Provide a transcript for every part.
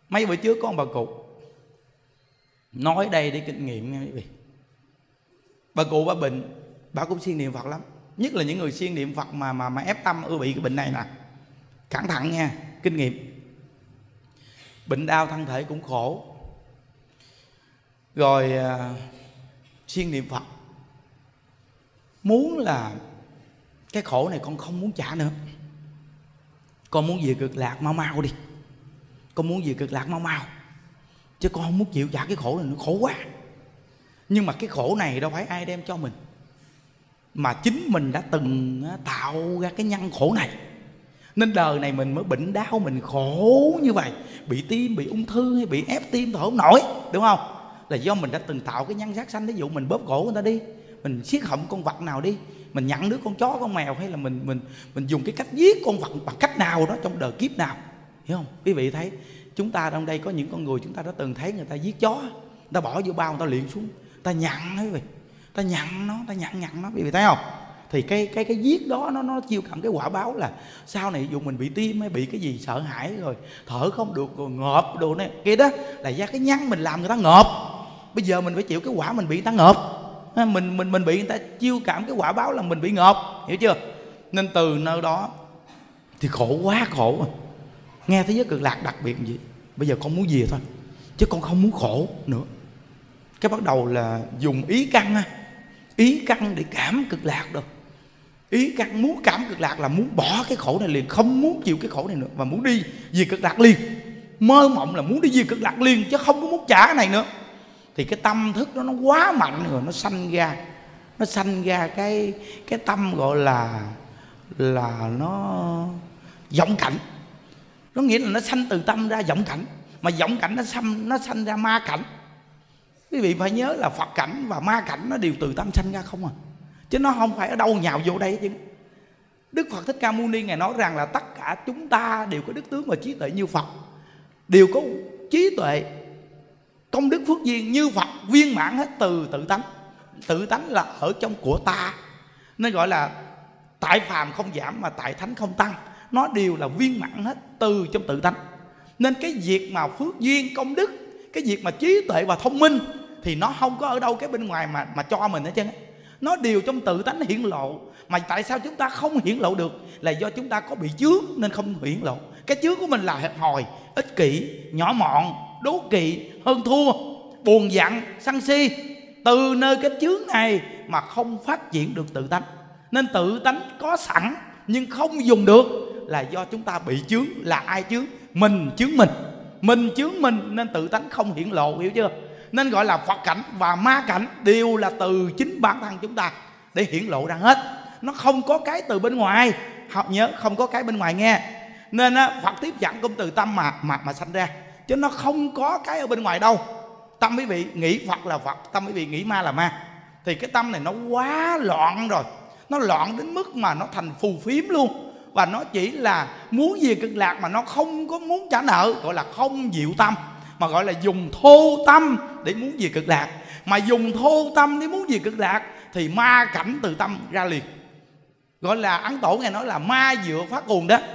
Mấy bữa trước có ông bà cụ nói đây để kinh nghiệm nha quý vị. Bà cụ bà bệnh, bà cũng siêng niệm Phật lắm. Nhất là những người siêng niệm Phật mà ép tâm bị cái bệnh này nè. Cẩn thận nha, kinh nghiệm. Bệnh đau thân thể cũng khổ. Rồi siêng niệm Phật, muốn là cái khổ này con không muốn trả nữa, con muốn về cực lạc mau mau đi, con muốn về cực lạc mau mau, chứ con không muốn chịu trả cái khổ này, nó khổ quá. Nhưng mà cái khổ này đâu phải ai đem cho mình, mà chính mình đã từng tạo ra cái nhân khổ này, nên đời này mình mới bệnh đau, mình khổ như vậy. Bị tim, bị ung thư hay bị ép tim thở không nổi, đúng không? Là do mình đã từng tạo cái nhân sát sanh. Ví dụ mình bóp cổ người ta đi, mình siết họng con vật nào đi, mình nhận đứa con chó con mèo, hay là mình dùng cái cách giết con vật bằng cách nào đó trong đời kiếp nào, hiểu không? Quý vị thấy chúng ta trong đây có những con người chúng ta đã từng thấy người ta giết chó, người ta bỏ vô bao, người ta luyện xuống, người ta nhận đó quý vị, ta nhận nó, ta nhận nó, quý vị thấy không? Thì cái giết đó nó chiêu cảm cái quả báo là sau này dù mình bị tim hay bị cái gì sợ hãi rồi thở không được rồi ngợp đồ này kia đó, là do cái nhân mình làm người ta ngợp. Bây giờ mình phải chịu cái quả mình bị người ta ngợp, mình bị người ta chiêu cảm cái quả báo là mình bị ngợp, hiểu chưa? Nên từ nơi đó thì khổ quá khổ. Nghe thế giới cực lạc đặc biệt gì, bây giờ con muốn về thôi chứ con không muốn khổ nữa. Cái bắt đầu là dùng ý căn để cảm cực lạc được. Ý căn muốn cảm cực lạc là muốn bỏ cái khổ này liền, không muốn chịu cái khổ này nữa, và muốn đi về cực lạc liền. Mơ mộng là muốn đi về cực lạc liền, chứ không có muốn trả cái này nữa. Thì cái tâm thức đó nó quá mạnh rồi, nó sanh ra cái tâm gọi là nó vọng cảnh. Nó nghĩa là nó sanh từ tâm ra vọng cảnh, mà vọng cảnh nó sanh ra ma cảnh. Quý vị phải nhớ là Phật cảnh và ma cảnh nó đều từ tâm sanh ra không à, chứ nó không phải ở đâu nhào vô đây chứ. Đức Phật Thích Ca Mâu Ni Ngài nói rằng là tất cả chúng ta đều có đức tướng và trí tuệ như Phật, đều có trí tuệ công đức phước duyên như Phật, viên mãn hết từ tự tánh. Tự tánh là ở trong của ta, nên gọi là tại phàm không giảm mà tại thánh không tăng. Nó đều là viên mãn hết từ trong tự tánh. Nên cái việc mà phước duyên công đức, cái việc mà trí tuệ và thông minh thì nó không có ở đâu cái bên ngoài mà cho mình hết trơn. Nó đều trong tự tánh hiển lộ. Mà tại sao chúng ta không hiển lộ được? Là do chúng ta có bị chướng nên không hiển lộ. Cái chướng của mình là hẹp hòi, ích kỷ, nhỏ mọn, đố kỵ, hơn thua, buồn giận, sân si. Từ nơi cái chướng này mà không phát triển được tự tánh. Nên tự tánh có sẵn nhưng không dùng được là do chúng ta bị chướng. Là ai chướng? Mình chướng mình. Mình chướng mình nên tự tánh không hiển lộ, hiểu chưa? Nên gọi là Phật cảnh và ma cảnh đều là từ chính bản thân chúng ta để hiển lộ ra hết. Nó không có cái từ bên ngoài. Nhớ không có cái bên ngoài nghe. Nên Phật tiếp dẫn cũng từ tâm mà sanh ra, chứ nó không có cái ở bên ngoài đâu. Tâm quý vị nghĩ Phật là Phật, tâm quý vị nghĩ ma là ma. Thì cái tâm này nó quá loạn rồi. Nó loạn đến mức mà nó thành phù phiếm luôn. Và nó chỉ là muốn về cực lạc mà nó không có muốn trả nợ, gọi là không diệu tâm, mà gọi là dùng thô tâm để muốn về cực lạc. Mà dùng thô tâm để muốn về cực lạc thì ma cảnh từ tâm ra liền. Gọi là Ấn Tổ Ngài nói là ma dựa phát nguồn đó.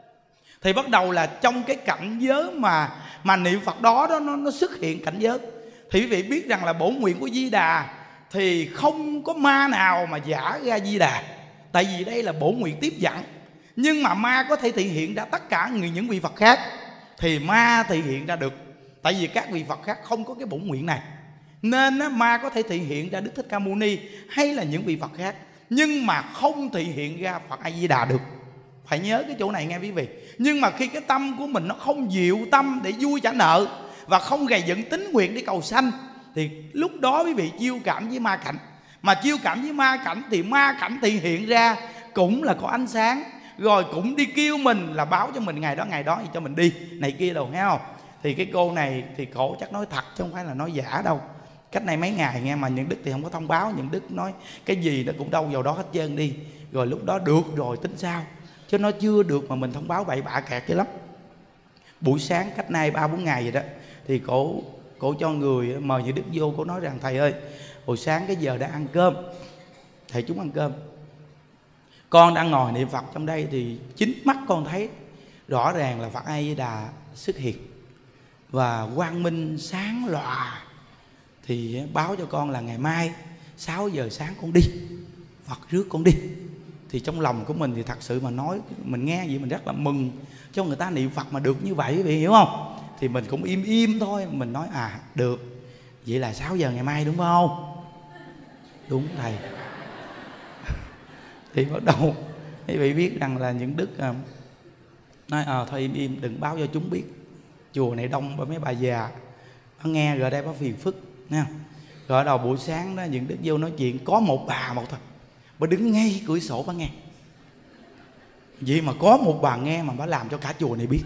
Thì bắt đầu là trong cái cảnh giới mà niệm Phật đó nó xuất hiện cảnh giới. Thì quý vị biết rằng là bổn nguyện của Di Đà thì không có ma nào mà giả ra Di Đà. Tại vì đây là bổn nguyện tiếp dẫn. Nhưng mà ma có thể thể hiện ra tất cả những vị Phật khác thì ma thể hiện ra được. Tại vì các vị Phật khác không có cái bổn nguyện này, nên ma có thể thể hiện ra Đức Thích Ca Mâu Ni hay là những vị Phật khác, nhưng mà không thể hiện ra Phật A Di Đà được. Phải nhớ cái chỗ này nghe quý vị. Nhưng mà khi cái tâm của mình nó không diệu tâm để vui trả nợ và không gầy dựng tín nguyện để cầu sanh, thì lúc đó quý vị chiêu cảm với ma cảnh. Mà chiêu cảm với ma cảnh thì ma cảnh thể hiện ra cũng là có ánh sáng, rồi cũng đi kêu mình là báo cho mình ngày đó thì cho mình đi này kia đâu, nghe không? Thì cái cô này thì cổ chắc nói thật chứ không phải là nói giả đâu. Cách này mấy ngày nghe mà Nhuận Đức thì không có thông báo. Nhuận Đức nói cái gì nó cũng đâu vào đó hết trơn đi. Rồi lúc đó được rồi tính sao, chứ nó chưa được mà mình thông báo bậy bạ kẹt dữ lắm. Buổi sáng cách nay 3-4 ngày vậy đó, thì cổ cho người mời Nhuận Đức vô. Cổ nói rằng thầy ơi, hồi sáng cái giờ đã ăn cơm, thầy chúng ăn cơm, con đang ngồi niệm Phật trong đây thì chính mắt con thấy rõ ràng là Phật A Di Đà xuất hiện. và quang minh sáng lòa, thì báo cho con là ngày mai 6 giờ sáng con đi, Phật rước con đi. Thì trong lòng của mình thì thật sự mà nói, mình nghe vậy mình rất là mừng cho người ta niệm Phật mà được như vậy, quý vị hiểu không? Thì mình cũng im im thôi, mình nói được, vậy là 6 giờ ngày mai đúng không? Đúng thầy. Thì bắt đầu quý vị biết rằng là những đức nói thôi im im, đừng báo cho chúng biết, chùa này đông bởi mấy bà già, nó nghe rồi đây có phiền phức nha. Rồi đầu buổi sáng đó những đức vô nói chuyện, có một bà một thôi, bà đứng ngay cửa sổ bà nghe. Vậy mà có một bà nghe mà bà làm cho cả chùa này biết.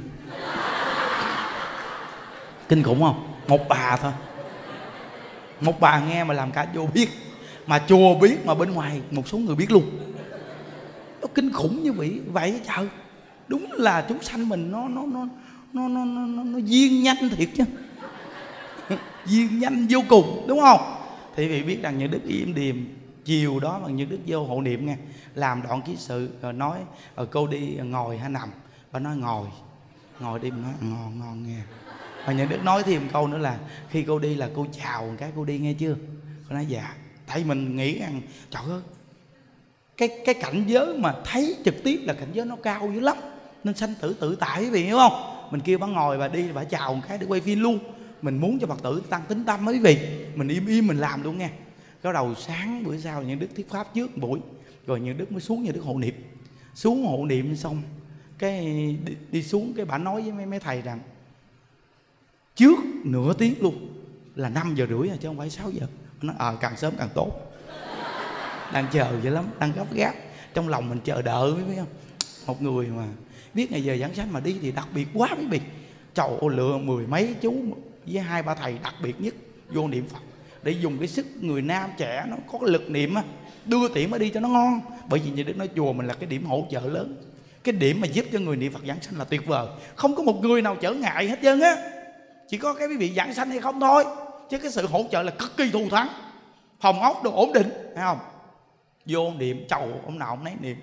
Kinh khủng không? Một bà thôi, một bà nghe mà làm cả chùa biết, mà chùa biết mà bên ngoài một số người biết luôn. Nó kinh khủng như vậy trời. Đúng là chúng sanh mình nó duyên nhanh thiệt chứ. Duyên nhanh vô cùng, đúng không? Thì vị biết rằng những đức im điềm chiều đó mà những đức vô hộ niệm nghe, làm đoạn ký sự rồi nói cô đi ngồi hay nằm. Bà nói ngồi đi. Mình nói ngon nghe. Và những đức nói thêm câu nữa là khi cô đi là cô chào một cái cô đi, nghe chưa? Cô nói dạ. Tại mình nghĩ rằng trời ơi, cái cảnh giới mà thấy trực tiếp là cảnh giới nó cao dữ lắm, nên sanh tử tự tại, quý vị hiểu không? Mình kêu bà ngồi và đi, bà chào một cái để quay phim luôn. Mình muốn cho Phật tử tăng tính tâm quý vị, mình im im mình làm luôn nghe. Cái đầu sáng bữa sau những đức thuyết pháp trước buổi, rồi những đức mới xuống những đức hộ niệm. Xuống hộ niệm xong cái đi xuống cái bà nói với mấy thầy rằng trước nửa tiếng luôn là 5 giờ rưỡi chứ không phải 6 giờ. Nó nói càng sớm càng tốt. Đang chờ vậy lắm, đang gấp gáp. Trong lòng mình chờ đợi, biết không? Một người mà biết ngày giờ giảng sanh mà đi thì đặc biệt quá quý vị. Trời ơi, lựa 10 mấy chú với 2-3 thầy đặc biệt nhất vô niệm Phật, để dùng cái sức người nam trẻ nó có cái lực niệm á, đưa tiện mới đi cho nó ngon. Bởi vì như Đức nói chùa mình là cái điểm hỗ trợ lớn, cái điểm mà giúp cho người niệm Phật giảng sanh là tuyệt vời. Không có một người nào trở ngại hết trơn á, chỉ có cái quý vị giảng sanh hay không thôi, chứ cái sự hỗ trợ là cực kỳ thù thắng. Phòng ốc đồ ổn định, thấy không? Vô niệm chầu ông nào ông nấy niệm.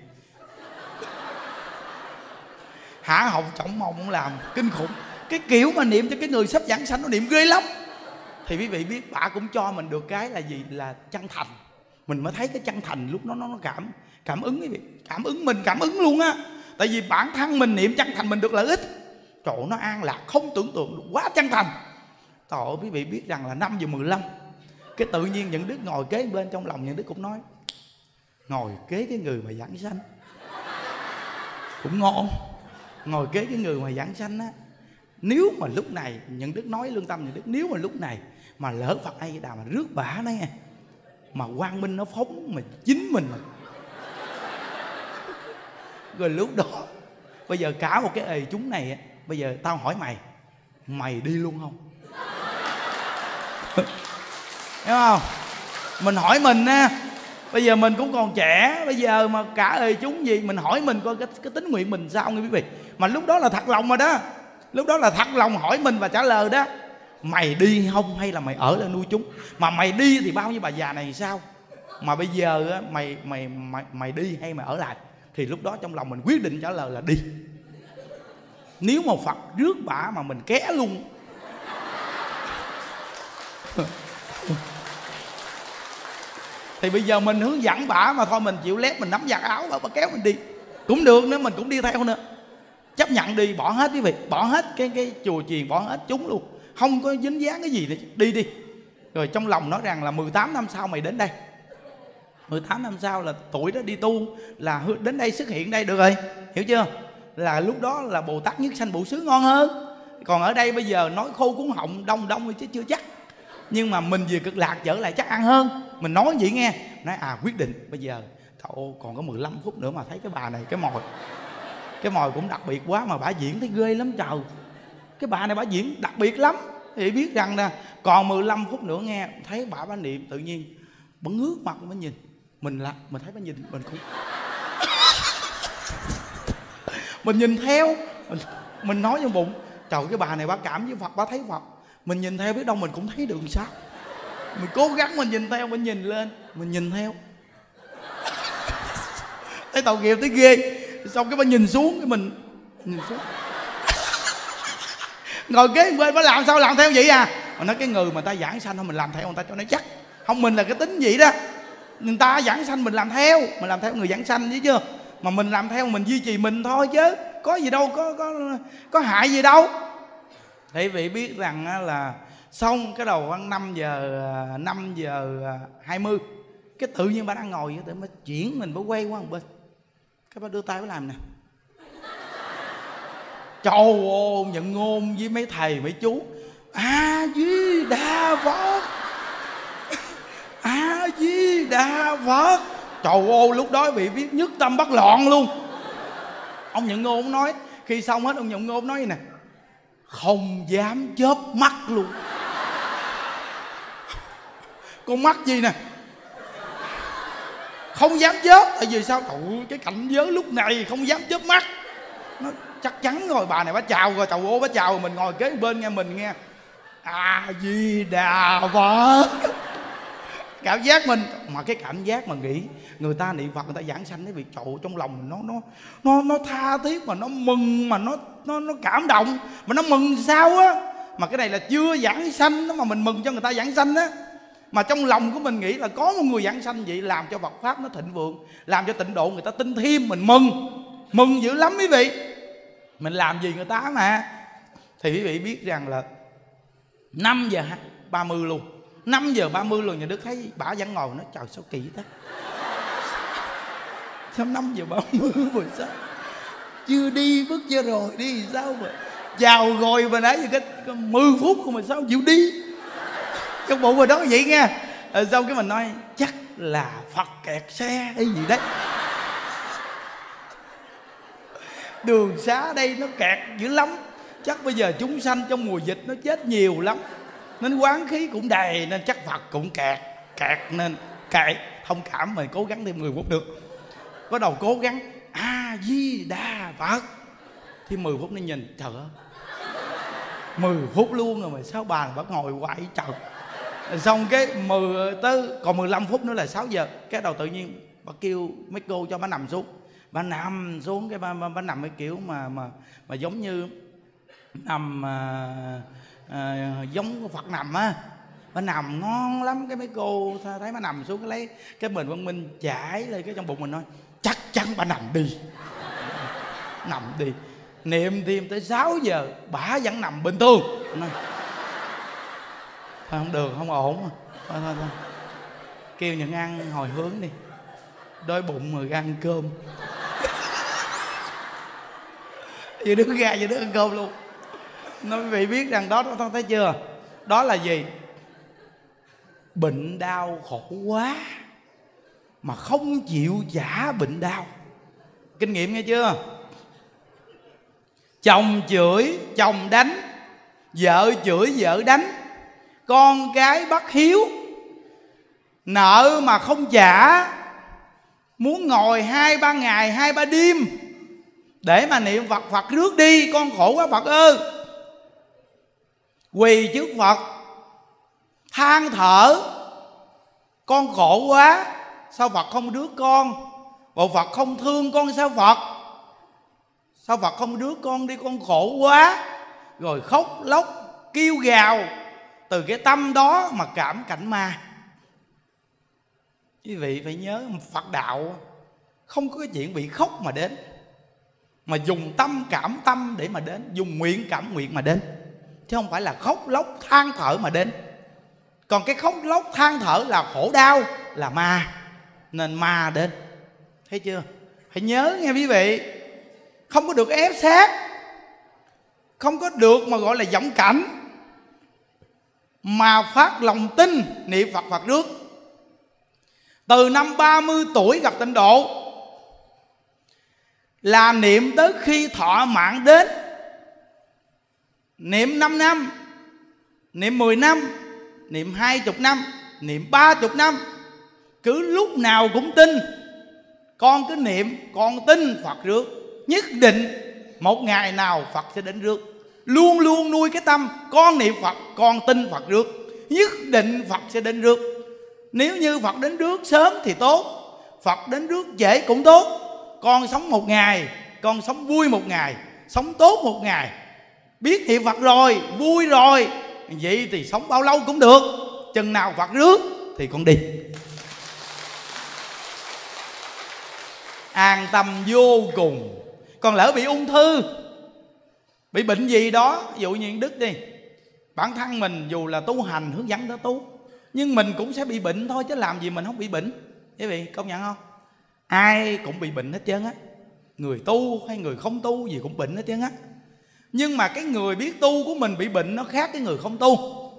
Hả họng trọng mông ông làm kinh khủng. Cái kiểu mà niệm cho cái người sắp giảng sanh nó niệm ghê lắm. Thì quý vị biết bà cũng cho mình được cái là gì? Là chân thành. Mình mới thấy cái chân thành lúc đó nó cảm ứng quý vị. Cảm ứng mình, cảm ứng luôn á. Tại vì bản thân mình niệm chân thành mình được lợi ích. Trời ơi, nó an lạc không tưởng tượng được, quá chân thành. Trời ơi, quý vị biết rằng là 5 giờ 15 cái tự nhiên những đức ngồi kế bên, trong lòng những đức cũng nói ngồi kế cái người mà giảng sanh cũng ngon. Ngồi kế cái người mà giảng sanh á, nếu mà lúc này những đức nói lương tâm những đức, nếu mà lúc này mà lỡ Phật A Di Đà mà rước bả đó nghe, mà quang minh nó phóng mà chính mình mà rồi lúc đó bây giờ cả một cái ề chúng này á, bây giờ tao hỏi mày đi luôn không? Hiểu không? Mình hỏi mình nha, bây giờ mình cũng còn trẻ, bây giờ mà cả ề chúng gì, mình hỏi mình coi cái tính nguyện mình sao nghe quý vị. Mà lúc đó là thật lòng rồi đó, lúc đó là thật lòng hỏi mình và trả lời đó. Mày đi không hay là mày ở lại nuôi chúng? Mà mày đi thì bao nhiêu bà già này sao? Mà bây giờ á, mày đi hay mày ở lại? Thì lúc đó trong lòng mình quyết định trả lời là đi. Nếu mà Phật rước bả mà mình ké luôn thì bây giờ mình hướng dẫn bả mà thôi, mình chịu lép, mình nắm giặt áo bà kéo mình đi cũng được nữa, mình cũng đi theo nữa. Chấp nhận đi, bỏ hết quý vị, bỏ hết cái chùa chiền, bỏ hết chúng luôn, không có dính dáng cái gì nữa. Đi. Rồi trong lòng nói rằng là 18 năm sau mày đến đây, 18 năm sau là tuổi đó đi tu, là đến đây xuất hiện đây được rồi, hiểu chưa? Là lúc đó là Bồ Tát nhất sanh Bổ Xứ ngon hơn. Còn ở đây bây giờ nói khô cuốn họng đông chứ chưa chắc. Nhưng mà mình về Cực Lạc trở lại chắc ăn hơn. Mình nói vậy nghe, nói quyết định bây giờ thôi còn có 15 phút nữa mà thấy cái bà này cái mồi cũng đặc biệt quá, mà bả diễn thấy ghê lắm trời. Cái bà này bả diễn đặc biệt lắm. Thì biết rằng nè, còn 15 phút nữa nghe, thấy bả niệm tự nhiên bả ngước mặt bả nhìn mình, là mình thấy bả nhìn mình cũng mình nhìn theo, mình nói trong bụng trời, cái bà này bả cảm với Phật, bả thấy Phật. Mình nhìn theo biết đâu mình cũng thấy được sao. Mình cố gắng mình nhìn theo, mình nhìn lên, mình nhìn theo thấy tội nghiệp thấy ghê. Xong cái bà nhìn xuống, cái mình nhìn xuống Ngồi kế bên phải làm sao làm theo vậy à. Mà nói cái người mà ta giảng sanh thôi mình làm theo người ta cho nó chắc. Không, mình là cái tính vậy đó. Người ta giảng sanh mình làm theo người giảng sanh chứ chưa. Mà mình làm theo mình duy trì mình thôi chứ có gì đâu, có hại gì đâu. Thì vị biết rằng là xong cái đầu khoảng 5 giờ 20, cái tự nhiên bà đang ngồi tự mới chuyển mình, bà quay qua một bên, cái bà đưa tay bà làm nè. Trời ơi, nhận ngôn với mấy thầy mấy chú. A Di Đà Phật, A Di Đà Phật. Trời ơi, lúc đó bị viết nhất tâm bất loạn luôn. Ông nhận ngôn ông nói, khi xong hết ông nhận ngôn nói vậy nè: không dám chớp mắt luôn. Con mắt gì nè, không dám chớp. Tại vì sao? Trời ơi, cái cảnh giới lúc này không dám chớp mắt. Nó chắc chắn rồi, bà này bà chào rồi, trời ơi bà chào rồi, mình ngồi kế bên nghe mình nghe A Di Đà Phật. Cảm giác mình, mà cái cảm giác mà nghĩ người ta niệm Phật, người ta giảng sanh, cái việc trộn trong lòng mình nó tha thiết, mà nó mừng, mà nó cảm động, mà nó mừng sao á. Mà cái này là chưa giảng sanh mà mình mừng cho người ta giảng sanh á. Mà trong lòng của mình nghĩ là có một người giảng sanh vậy làm cho Phật pháp nó thịnh vượng, làm cho tịnh độ người ta tin thêm, mình mừng dữ lắm quý vị. Mình làm gì người ta mà. Thì quý vị biết rằng là 5 giờ 30 luôn, 5 giờ 30 luôn, nhà Đức thấy bà vẫn ngồi nói trời sao kỳ thế. Sao 5 giờ 30 rồi sao chưa đi, bước chưa rồi đi sao mà chào rồi mà nãy giờ cái 10 phút rồi mà sao chịu đi. Trong bụng rồi đó vậy nha. Xong cái mình nói chắc là Phật kẹt xe hay gì đấy, đường xá đây nó kẹt dữ lắm, chắc bây giờ chúng sanh trong mùa dịch nó chết nhiều lắm, nên quán khí cũng đầy, nên chắc Phật cũng kẹt nên kệ, thông cảm, mình cố gắng thêm 10 phút được. Bắt đầu cố gắng A Di Đà Phật, thì 10 phút nó nhìn trời ơi 10 phút luôn rồi mà sao bà vẫn ngồi hoài trời. Xong cái còn 15 phút nữa là 6 giờ. Cái đầu tự nhiên bà kêu mấy cô cho bà nằm xuống. Bà nằm xuống cái bà nằm cái kiểu mà giống như nằm giống Phật nằm á. Bà nằm ngon lắm. Cái mấy cô thấy bà nằm xuống, cái lấy cái bình Quang Minh chảy lên cái trong bụng mình, nói chắc chắn bà nằm đi. Nằm đi. Niệm thêm tới 6 giờ bà vẫn nằm bình thường. Nói thôi không được, không ổn. Thôi. Kêu nhận ăn hồi hướng đi, đói bụng rồi ăn cơm. Vừa đứng ra vừa đứng ăn cơm luôn. Nói quý vị biết rằng đó thấy chưa, đó là gì? Bệnh đau khổ quá mà không chịu trả bệnh đau. Kinh nghiệm nghe chưa? Chồng chửi chồng đánh, vợ chửi vợ đánh, con cái bắt hiếu, nợ mà không trả, muốn ngồi 2-3 ngày 2-3 đêm để mà niệm Phật. Phật rước đi, con khổ quá Phật ơi. Quỳ trước Phật than thở, con khổ quá, sao Phật không rước con? Bộ Phật không thương con sao Phật? Sao Phật không rước con đi, con khổ quá. Rồi khóc lóc kêu gào. Từ cái tâm đó mà cảm cảnh ma. Quý vị phải nhớ Phật đạo không có cái chuyện bị khóc mà đến, mà dùng tâm cảm tâm để mà đến, dùng nguyện cảm nguyện mà đến, chứ không phải là khóc lóc than thở mà đến. Còn cái khóc lóc than thở là khổ đau, là ma, nên ma đến. Thấy chưa? Phải nhớ nghe quý vị. Không có được ép sát, không có được mà gọi là vọng cảnh, mà phát lòng tin niệm Phật Phật rước. Từ năm 30 tuổi gặp tịnh độ là niệm tới khi thọ mạng đến. Niệm 5 năm, niệm 10 năm, niệm 20 năm, niệm 30 năm, cứ lúc nào cũng tin. Con cứ niệm, con tin Phật rước. Nhất định một ngày nào Phật sẽ đến rước. Luôn luôn nuôi cái tâm con niệm Phật, con tin Phật rước. Nhất định Phật sẽ đến rước. Nếu như Phật đến rước sớm thì tốt, Phật đến rước trễ cũng tốt. Con sống một ngày, con sống vui một ngày, sống tốt một ngày, Biết niệm Phật rồi, vui rồi, vậy thì sống bao lâu cũng được, chừng nào Phật rước thì con đi. An tâm vô cùng. Còn lỡ bị ung thư, bị bệnh gì đó, ví dụ như Đức đi, bản thân mình dù là tu hành hướng dẫn tới tu, nhưng mình cũng sẽ bị bệnh thôi, chứ làm gì mình không bị bệnh. Quý vị công nhận không? Ai cũng bị bệnh hết trơn á, người tu hay người không tu gì cũng bệnh hết trơn á. Nhưng mà cái người biết tu của mình bị bệnh nó khác cái người không tu.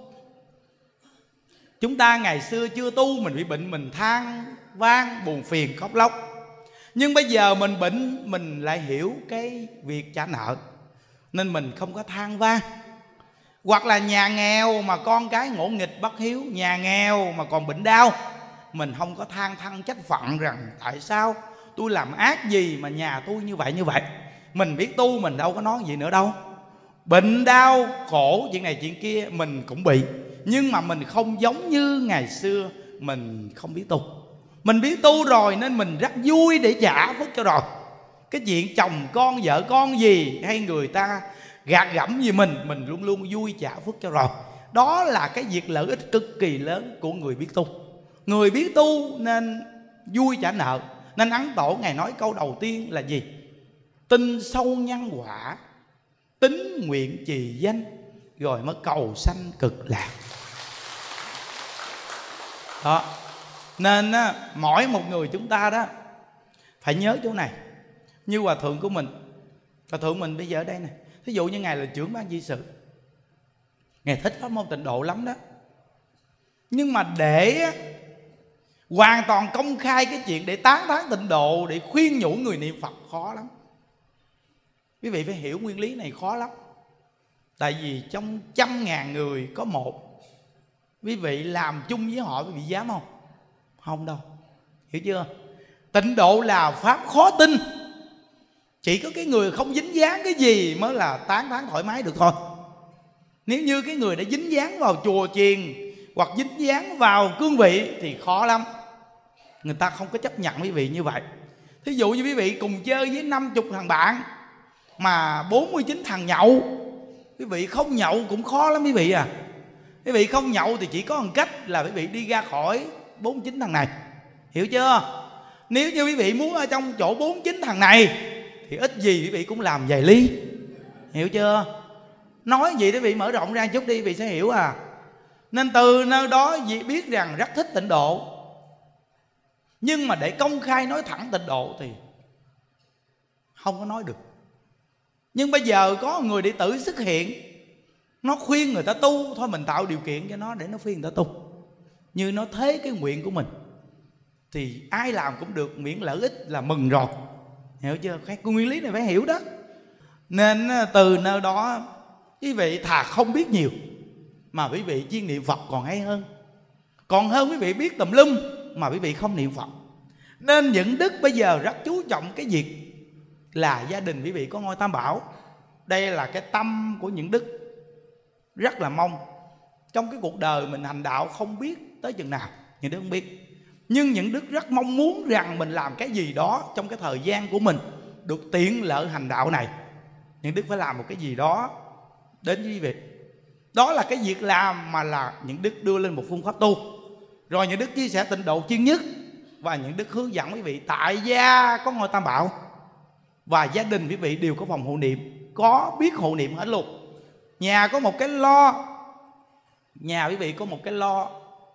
Chúng ta ngày xưa chưa tu mình bị bệnh, mình than van buồn phiền khóc lóc. Nhưng bây giờ mình bệnh, mình lại hiểu cái việc trả nợ, nên mình không có than van. Hoặc là nhà nghèo mà con cái ngỗ nghịch bất hiếu, nhà nghèo mà còn bệnh đau, mình không có than thân trách phận rằng tại sao tôi làm ác gì mà nhà tôi như vậy như vậy. Mình biết tu mình đâu có nói gì nữa đâu. Bệnh đau khổ chuyện này chuyện kia mình cũng bị, nhưng mà mình không giống như ngày xưa mình không biết tu. Mình biết tu rồi nên mình rất vui để trả phước cho rồi. Cái chuyện chồng con vợ con gì hay người ta gạt gẫm gì mình luôn luôn vui trả phước cho rồi. Đó là cái việc lợi ích cực kỳ lớn của người biết tu. Người biết tu nên vui trả nợ. Nên Ấn Tổ Ngài nói câu đầu tiên là gì? Tin sâu nhân quả, tín nguyện trì danh, rồi mới cầu sanh cực lạc. Đó. Nên mỗi một người chúng ta đó phải nhớ chỗ này. Như hòa thượng của mình, hòa thượng mình bây giờ ở đây nè, thí dụ như Ngài là trưởng ban trị sự, Ngài thích pháp môn tịnh độ lắm đó. Nhưng mà để hoàn toàn công khai cái chuyện để tán thán tịnh độ, để khuyên nhủ người niệm Phật khó lắm. Quý vị phải hiểu nguyên lý này khó lắm. Tại vì trong 100.000 người có một. Quý vị làm chung với họ, quý vị dám không? Không đâu. Hiểu chưa? Tịnh độ là pháp khó tin. Chỉ có cái người không dính dáng cái gì mới là tán thán thoải mái được thôi. Nếu như cái người đã dính dáng vào chùa chiền hoặc dính dáng vào cương vị thì khó lắm. Người ta không có chấp nhận quý vị như vậy. Thí dụ như quý vị cùng chơi với 50 thằng bạn mà 49 thằng nhậu, quý vị không nhậu cũng khó lắm quý vị à. Quý vị không nhậu thì chỉ có một cách là quý vị đi ra khỏi 49 thằng này. Hiểu chưa? Nếu như quý vị muốn ở trong chỗ 49 thằng này thì ít gì quý vị cũng làm vài ly. Hiểu chưa? Nói gì để quý vị mở rộng ra chút đi, quý vị sẽ hiểu à. Nên từ nơi đó quý vị biết rằng rất thích tịnh độ, nhưng mà để công khai nói thẳng tịnh độ thì không có nói được. Nhưng bây giờ có người đệ tử xuất hiện, nó khuyên người ta tu, thôi mình tạo điều kiện cho nó để nó khuyên người ta tu, như nó thế cái nguyện của mình, thì ai làm cũng được, miễn lợi ích là mừng rồi. Hiểu chưa? Cái nguyên lý này phải hiểu đó. Nên từ nơi đó quý vị thà không biết nhiều mà quý vị chuyên niệm Phật còn hay hơn. Còn hơn quý vị biết tùm lum mà quý vị không niệm Phật. Nên những đức bây giờ rất chú trọng cái việc là gia đình quý vị có ngôi Tam Bảo. Đây là cái tâm của những đức. Rất là mong trong cái cuộc đời mình hành đạo không biết tới chừng nào, những đức không biết, nhưng những đức rất mong muốn rằng mình làm cái gì đó trong cái thời gian của mình được tiện lợi hành đạo này. Những đức phải làm một cái gì đó đến với quý vị. Đó là cái việc làm mà là những đức đưa lên một phương pháp tu. Rồi những đức chia sẻ tịnh độ chuyên nhất, và những đức hướng dẫn quý vị tại gia có ngôi Tam Bảo, và gia đình quý vị đều có phòng hộ niệm, có biết hộ niệm hết luôn. Nhà có một cái lo, nhà quý vị có một cái lo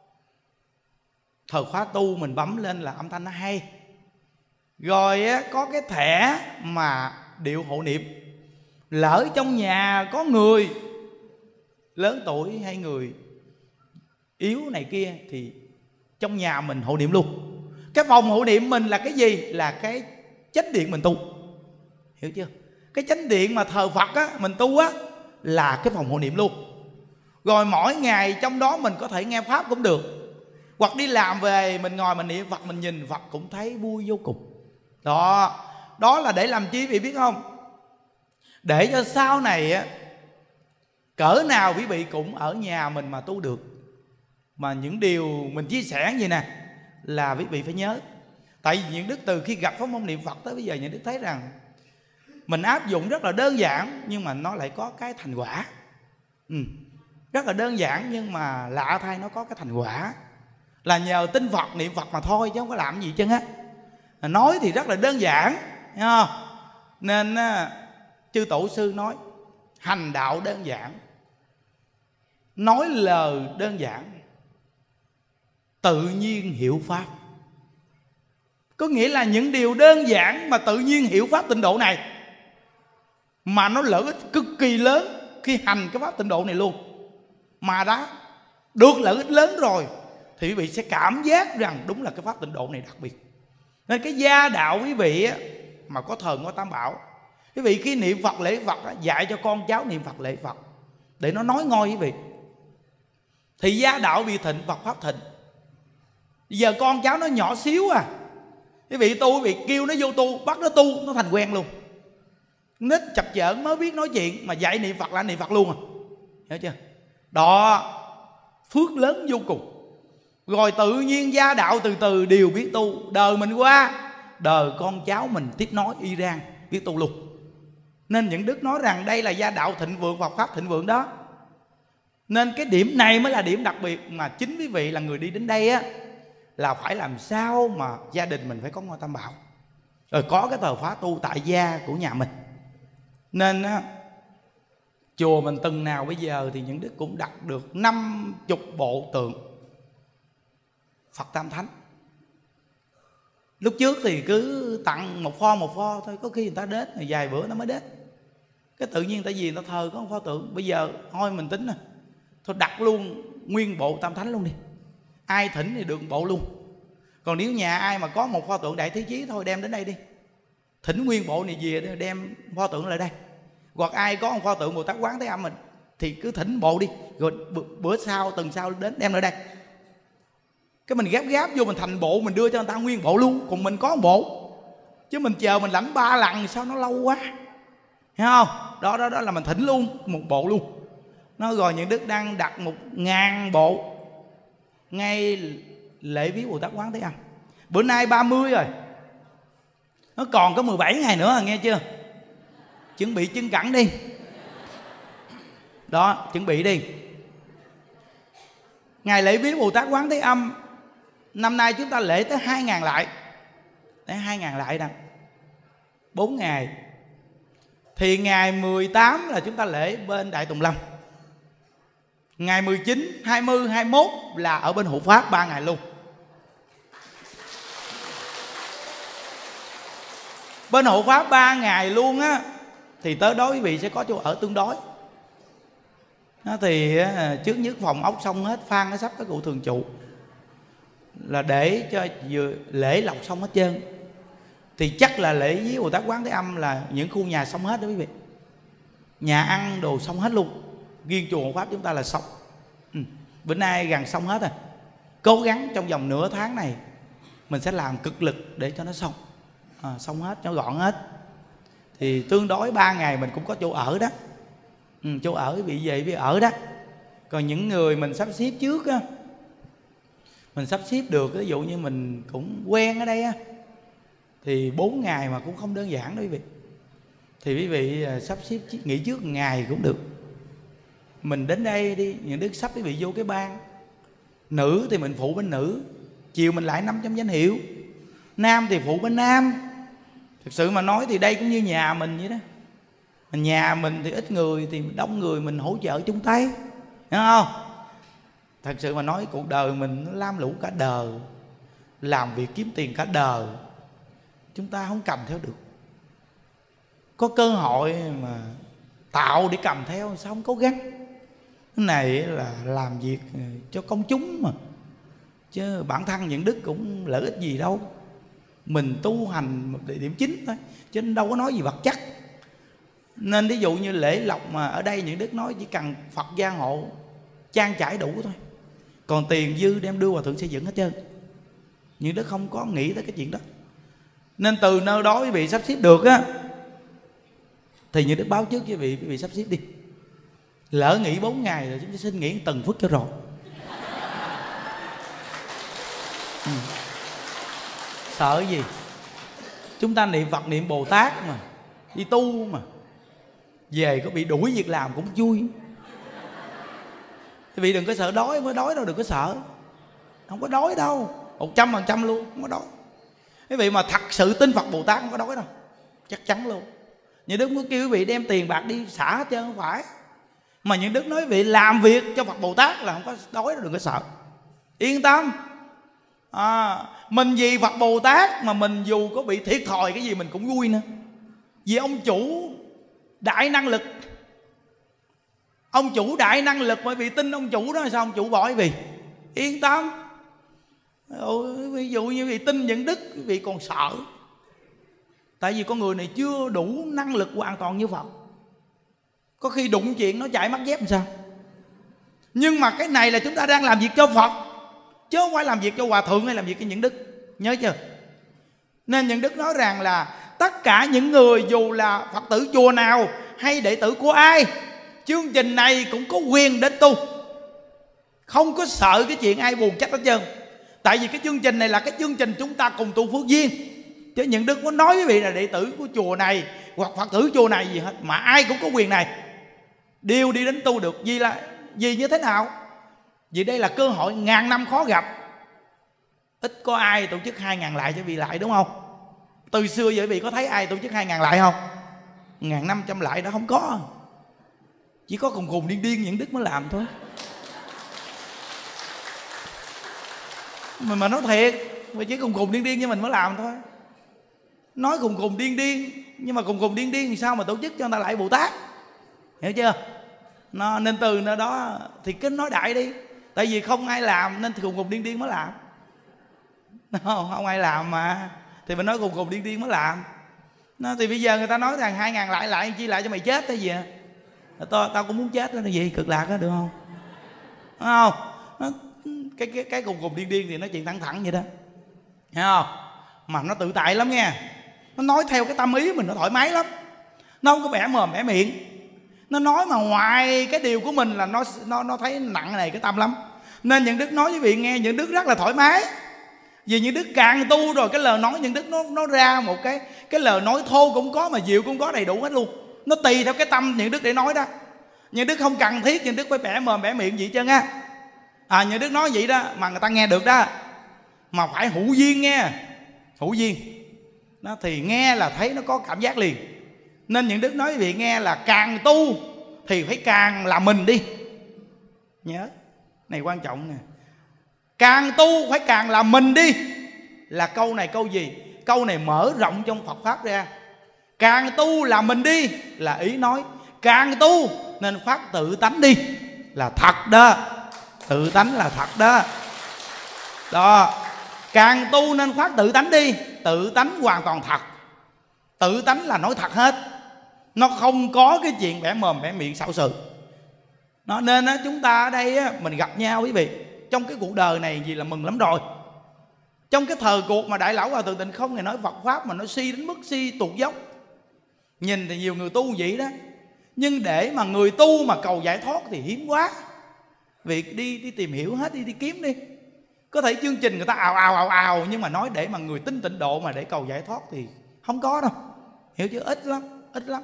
thời khóa tu, mình bấm lên là âm thanh nó hay. Rồi có cái thẻ mà điệu hộ niệm. Lỡ trong nhà có người lớn tuổi hay người yếu này kia thì trong nhà mình hộ niệm luôn. Cái phòng hộ niệm mình là cái gì? Là cái chánh điện mình tu. Hiểu chưa? Cái chánh điện mà thờ Phật á, mình tu á, là cái phòng hộ niệm luôn. Rồi mỗi ngày trong đó mình có thể nghe Pháp cũng được, hoặc đi làm về mình ngồi mình niệm Phật, mình nhìn Phật cũng thấy vui vô cùng. Đó, đó là để làm chi quý vị biết không? Để cho sau này á, cỡ nào quý vị cũng ở nhà mình mà tu được. Mà những điều mình chia sẻ như nè là quý vị phải nhớ. Tại vì những đức từ khi gặp pháp môn niệm Phật tới bây giờ, những đức thấy rằng Mình áp dụng rất là đơn giản nhưng mà nó lại có cái thành quả. Rất là đơn giản nhưng mà lạ thay nó có cái thành quả, là nhờ tin Phật, niệm Phật mà thôi, chứ không có làm gì chân á. Nói thì rất là đơn giản, thấy không? Nên chư tổ sư nói hành đạo đơn giản, nói lời đơn giản, tự nhiên hiệu pháp. Có nghĩa là những điều đơn giản mà tự nhiên hiệu pháp tịnh độ này, mà nó lợi ích cực kỳ lớn khi hành cái pháp tịnh độ này luôn. Mà đã được lợi ích lớn rồi thì quý vị sẽ cảm giác rằng đúng là cái pháp tịnh độ này đặc biệt. Nên cái gia đạo quý vị mà có thờ Ngôi Tam Bảo, quý vị khi niệm Phật lễ Phật dạy cho con cháu niệm Phật lễ Phật để nó nói ngôi quý vị, thì gia đạo bị thịnh, Phật pháp thịnh. Giờ con cháu nó nhỏ xíu quý vị tu, quý vị kêu nó vô tu, bắt nó tu, nó thành quen luôn. Nít chập chờn mới biết nói chuyện, mà dạy niệm Phật là niệm Phật luôn hiểu chưa? Đó, phước lớn vô cùng. Rồi tự nhiên gia đạo từ từ đều biết tu. Đời mình qua, đời con cháu mình tiếp nối y rang biết tu luôn. Nên những đức nói rằng đây là gia đạo thịnh vượng, Phật pháp thịnh vượng đó. Nên cái điểm này mới là điểm đặc biệt mà chính quý vị là người đi đến đây là phải làm sao mà gia đình mình phải có Ngôi Tam Bảo, rồi có cái tờ khóa tu tại gia của nhà mình. Nên chùa mình từng nào bây giờ thì những đức cũng đặt được 50 bộ tượng Phật Tam Thánh. Lúc trước thì cứ tặng một pho thôi, có khi người ta đến rồi vài bữa nó mới đến. Cái tự nhiên tại vì người ta thờ có một pho tượng, bây giờ thôi mình tính thôi đặt luôn nguyên bộ Tam Thánh luôn đi, ai thỉnh thì được bộ luôn. Còn nếu nhà ai mà có một pho tượng Đại Thế Chí thôi đem đến đây đi, thỉnh nguyên bộ này về đem pho tượng lại đây. Hoặc ai có một pho tượng Bồ Tát Quán Thế Âm mình thì cứ thỉnh bộ đi, rồi bữa sau tuần sau đến đem lại đây. Cái mình gáp vô mình thành bộ, mình đưa cho người ta nguyên bộ luôn. Còn mình có một bộ, chứ mình chờ mình lãnh 3 lần sao nó lâu quá, hiểu không? Đó là mình thỉnh luôn một bộ luôn. Nó rồi những đức đang đặt 1000 bộ ngay lễ viếng Bồ Tát Quán Thế Âm. Bữa nay 30 rồi, nó còn có 17 ngày nữa, nghe chưa? Chuẩn bị chân cẳng đi. Đó, chuẩn bị đi. Ngày lễ viếng Bồ Tát Quán Thế Âm năm nay chúng ta lễ tới 2000 lại. Tới 2000 lại đặng 4 ngày. Thì ngày 18 là chúng ta lễ bên Đại Tùng Lâm. Ngày 19, 20, 21 là ở bên Hộ Pháp 3 ngày luôn. Bên Hộ Pháp 3 ngày luôn thì tới đó quý vị sẽ có chỗ ở tương đối. Thì trước nhất phòng ốc xong hết, Phan nó sắp cái cụ thường trụ là để cho vừa lễ lọc xong hết trơn. Thì chắc là lễ với Bồ Tát Quán Thế Âm là những khu nhà xong hết đó quý vị. Nhà ăn đồ xong hết luôn. Riêng chùa Hộ Pháp chúng ta là xong. Bữa nay gần xong hết rồi. Cố gắng trong vòng nửa tháng này mình sẽ làm cực lực để cho nó xong. Xong hết, cho gọn hết. Thì tương đối 3 ngày mình cũng có chỗ ở đó. Chỗ ở quý vị về ở đó. Còn những người mình sắp xếp trước mình sắp xếp được, ví dụ như mình cũng quen ở đây thì 4 ngày mà cũng không đơn giản đó quý vị. Thì quý vị sắp xếp nghỉ trước 1 ngày cũng được. Mình đến đây đi, những đức sắp quý vị vô cái ban. Nữ thì mình phụ bên nữ, chiều mình lại 500 danh hiệu. Nam thì phụ bên nam. Thực sự mà nói thì đây cũng như nhà mình vậy đó. Nhà mình thì ít người, thì đông người mình hỗ trợ chung tay, hiểu không? Thật sự mà nói cuộc đời mình nó lam lũ cả đời, làm việc kiếm tiền cả đời, chúng ta không cầm theo được. Có cơ hội mà tạo để cầm theo, sao không cố gắng? Cái này là làm việc cho công chúng mà, chứ bản thân những đức cũng lợi ích gì đâu. Mình tu hành một địa điểm chính thôi, chứ đâu có nói gì vật chất. Nên ví dụ như lễ lộc mà ở đây những đức nói chỉ cần Phật gia hộ trang trải đủ thôi, còn tiền dư đem đưa Hòa Thượng xây dựng hết trơn. Những đức không có nghĩ tới cái chuyện đó. Nên từ nơi đó quý vị sắp xếp được thì những đức báo trước với quý vị sắp xếp đi. Lỡ nghỉ 4 ngày rồi chúng ta xin nghỉ từng phút cho rồi. Sợ gì? Chúng ta niệm Phật niệm Bồ Tát mà, đi tu mà về có bị đuổi việc làm cũng vui. Quý vị đừng có sợ đói, không có đói đâu, đừng có sợ, không có đói đâu, 100% luôn, không có đói. Quý vị mà thật sự tin Phật Bồ Tát không có đói đâu, chắc chắn luôn. Những Đức muốn kêu quý vị đem tiền bạc đi xả hết trơn, không phải. Mà những Đức nói quý vị làm việc cho Phật Bồ Tát là không có đói đâu, đừng có sợ, yên tâm. Mình vì Phật Bồ Tát mà mình dù có bị thiệt thòi cái gì mình cũng vui nữa. Vì ông chủ đại năng lực, ông chủ đại năng lực, bởi vì tin ông chủ đó, sao ông chủ bỏ quý vị? Yên tâm. Ví dụ như quý vị tin những Đức, quý vị còn sợ. Tại vì con người này chưa đủ năng lực hoàn toàn như Phật. Có khi đụng chuyện nó chạy mất dép làm sao? Nhưng mà cái này là chúng ta đang làm việc cho Phật, chứ không phải làm việc cho Hòa Thượng hay làm việc cho những Đức. Nhớ chưa? Nên những Đức nói rằng là tất cả những người dù là Phật tử chùa nào hay đệ tử của ai, chương trình này cũng có quyền đến tu, không có sợ cái chuyện ai buồn trách hết trơn. Tại vì cái chương trình này là cái chương trình chúng ta cùng tu phước duyên. Chứ những Đức có nói với vị là đệ tử của chùa này hoặc Phật tử chùa này gì hết, mà ai cũng có quyền này, đều đi đến tu được. Vì như thế nào? Vì đây là cơ hội ngàn năm khó gặp. Ít có ai tổ chức 2.000 lại cho vị lại, đúng không? Từ xưa vậy vị có thấy ai tổ chức 2.000 lại không? 1.500 lại đó không có. Chỉ có khùng khùng điên điên những Đức mới làm thôi. Mà nói thiệt, mà chỉ khùng khùng điên điên như mình mới làm thôi. Nói khùng khùng điên điên, nhưng mà khùng khùng điên điên thì sao mà tổ chức cho người ta lại Bồ Tát? Hiểu chưa? Nên từ nơi đó thì cứ nói đại đi. Tại vì không ai làm nên khùng khùng điên điên mới làm. Không ai làm mà, thì mình nói khùng khùng điên điên mới làm. Thì bây giờ người ta nói rằng 2.000 lại chi lại cho mày chết hay gì à? Tao cũng muốn chết đó, là gì? Cực lạc đó, được không? Đúng không? Cái khùng khùng điên điên thì nói chuyện thẳng thẳng vậy đó, hiểu không? Mà nó tự tại lắm nha. Nó nói theo cái tâm ý mình, nó thoải mái lắm. Nó không có bẻ mồm bẻ miệng. Nó nói mà ngoài cái điều của mình là nó thấy nặng này cái tâm lắm. Nên những Đức nói với vị nghe, những Đức rất là thoải mái. Vì những Đức càng tu rồi cái lời nói những Đức nó ra một cái lời nói thô cũng có, mà dịu cũng có, đầy đủ hết luôn. Nó tùy theo cái tâm những Đức để nói đó. Những Đức không cần thiết những Đức phải bẻ mồm bẻ miệng gì chứ á. Những Đức nói vậy đó mà người ta nghe được đó. Mà phải hữu duyên nghe, hữu duyên đó thì nghe là thấy nó có cảm giác liền. Nên những Đức nói với vị nghe là càng tu thì phải càng là mình đi. Nhớ này quan trọng nè. Càng tu phải càng là mình đi. Là câu này câu gì? Câu này mở rộng trong Phật Pháp ra. Càng tu là mình đi là ý nói càng tu nên phát tự tánh đi, là thật đó. Tự tánh là thật đó. Đó, càng tu nên phát tự tánh đi. Tự tánh hoàn toàn thật. Tự tánh là nói thật hết. Nó không có cái chuyện bẻ mồm bẻ miệng xạo sự. Nên chúng ta ở đây mình gặp nhau quý vị, trong cái cuộc đời này gì là mừng lắm rồi. Trong cái thời cuộc mà Đại Lão Hòa Thượng Tịnh Không này nói Phật Pháp mà nó si đến mức si tuột dốc. Nhìn thì nhiều người tu vậy đó, nhưng để mà người tu mà cầu giải thoát thì hiếm quá. Vì đi tìm hiểu hết, đi kiếm đi. Có thể chương trình người ta ào, nhưng mà nói để mà người tin tịnh độ mà để cầu giải thoát thì không có đâu. Hiểu chưa? Ít lắm.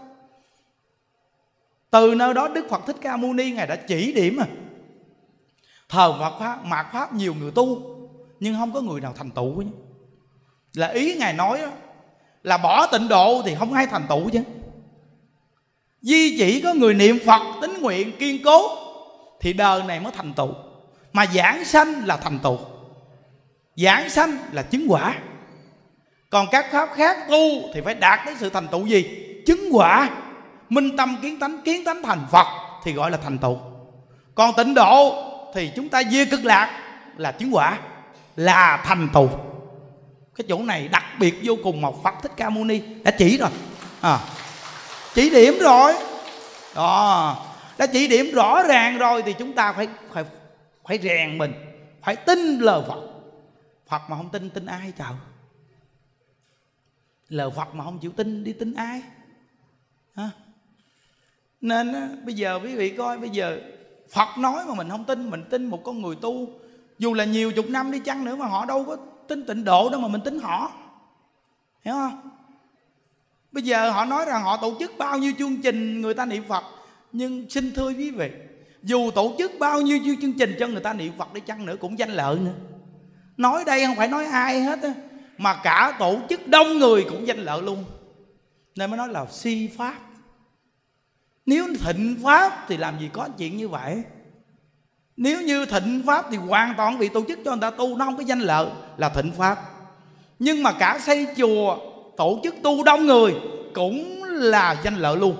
Từ nơi đó Đức Phật Thích Ca Mâu Ni Ngài đã chỉ điểm thờ Phật Pháp, mạt Pháp nhiều người tu, nhưng không có người nào thành tựu chứ. Là ý Ngài nói là bỏ tịnh độ thì không ai thành tựu chứ. Duy chỉ có người niệm Phật tín nguyện kiên cố thì đời này mới thành tựu. Mà giảng sanh là thành tựu, giảng sanh là chứng quả. Còn các pháp khác tu thì phải đạt đến sự thành tựu gì? Chứng quả. Minh tâm kiến tánh thành Phật thì gọi là thành tựu. Còn tịnh độ thì chúng ta về cực lạc là chứng quả, là thành tựu. Cái chỗ này đặc biệt vô cùng mà Phật Thích Ca Mâu Ni đã chỉ rồi. Chỉ điểm rồi đó, đã chỉ điểm rõ ràng rồi thì chúng ta phải rèn mình, phải tin lời Phật. Phật mà không tin, tin ai trời? Lời Phật mà không chịu tin, đi tin ai? Nên bây giờ quý vị coi, bây giờ Phật nói mà mình không tin, mình tin một con người tu dù là nhiều chục năm đi chăng nữa mà họ đâu có tin tịnh độ đâu mà mình tin họ, hiểu không? Bây giờ họ nói rằng họ tổ chức bao nhiêu chương trình người ta niệm Phật, nhưng xin thưa quý vị, dù tổ chức bao nhiêu chương trình cho người ta niệm Phật đi chăng nữa cũng danh lợi nữa. Nói đây không phải nói ai hết á, mà cả tổ chức đông người cũng danh lợi luôn. Nên mới nói là si pháp. Nếu thịnh pháp thì làm gì có chuyện như vậy. Nếu như thịnh pháp thì hoàn toàn vì tổ chức cho người ta tu, nó không có danh lợi là thịnh pháp. Nhưng mà cả xây chùa, tổ chức tu đông người cũng là danh lợi luôn,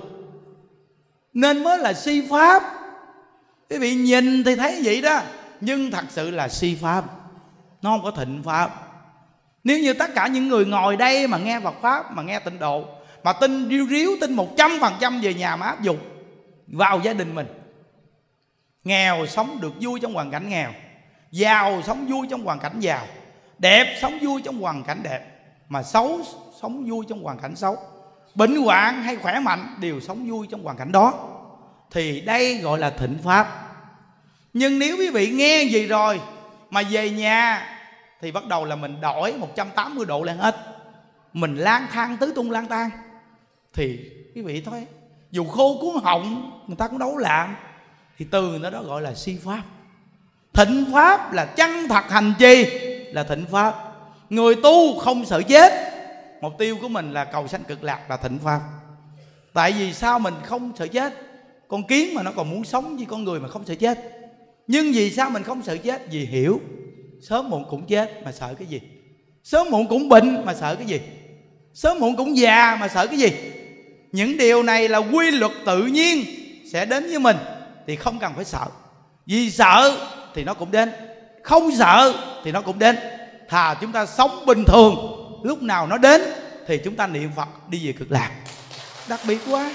nên mới là si pháp. Quý vị nhìn thì thấy vậy đó, nhưng thật sự là si pháp, nó không có thịnh pháp. Nếu như tất cả những người ngồi đây mà nghe Phật pháp, mà nghe tịnh độ, mà tin riu riu, tin 100% về nhà mà áp dụng vào gia đình mình, nghèo sống được vui trong hoàn cảnh nghèo, giàu sống vui trong hoàn cảnh giàu, đẹp sống vui trong hoàn cảnh đẹp, mà xấu sống vui trong hoàn cảnh xấu, bệnh hoạn hay khỏe mạnh đều sống vui trong hoàn cảnh đó, thì đây gọi là thịnh pháp. Nhưng nếu quý vị nghe gì rồi mà về nhà thì bắt đầu là mình đổi 180 độ lên hết, mình lang thang tứ tung lang thang, thì quý vị thôi, dù khô cuốn họng người ta cũng đâu làm, thì từ người đó gọi là si pháp. Thịnh pháp là chân thật hành trì là thịnh pháp. Người tu không sợ chết, mục tiêu của mình là cầu sanh cực lạc là thịnh pháp. Tại vì sao mình không sợ chết? Con kiến mà nó còn muốn sống với con người mà không sợ chết. Nhưng vì sao mình không sợ chết? Vì hiểu sớm muộn cũng chết mà sợ cái gì? Sớm muộn cũng bệnh mà sợ cái gì? Sớm muộn cũng già mà sợ cái gì? Những điều này là quy luật tự nhiên sẽ đến với mình, thì không cần phải sợ. Vì sợ thì nó cũng đến, không sợ thì nó cũng đến. Thà chúng ta sống bình thường, lúc nào nó đến thì chúng ta niệm Phật đi về cực lạc. Đặc biệt quá.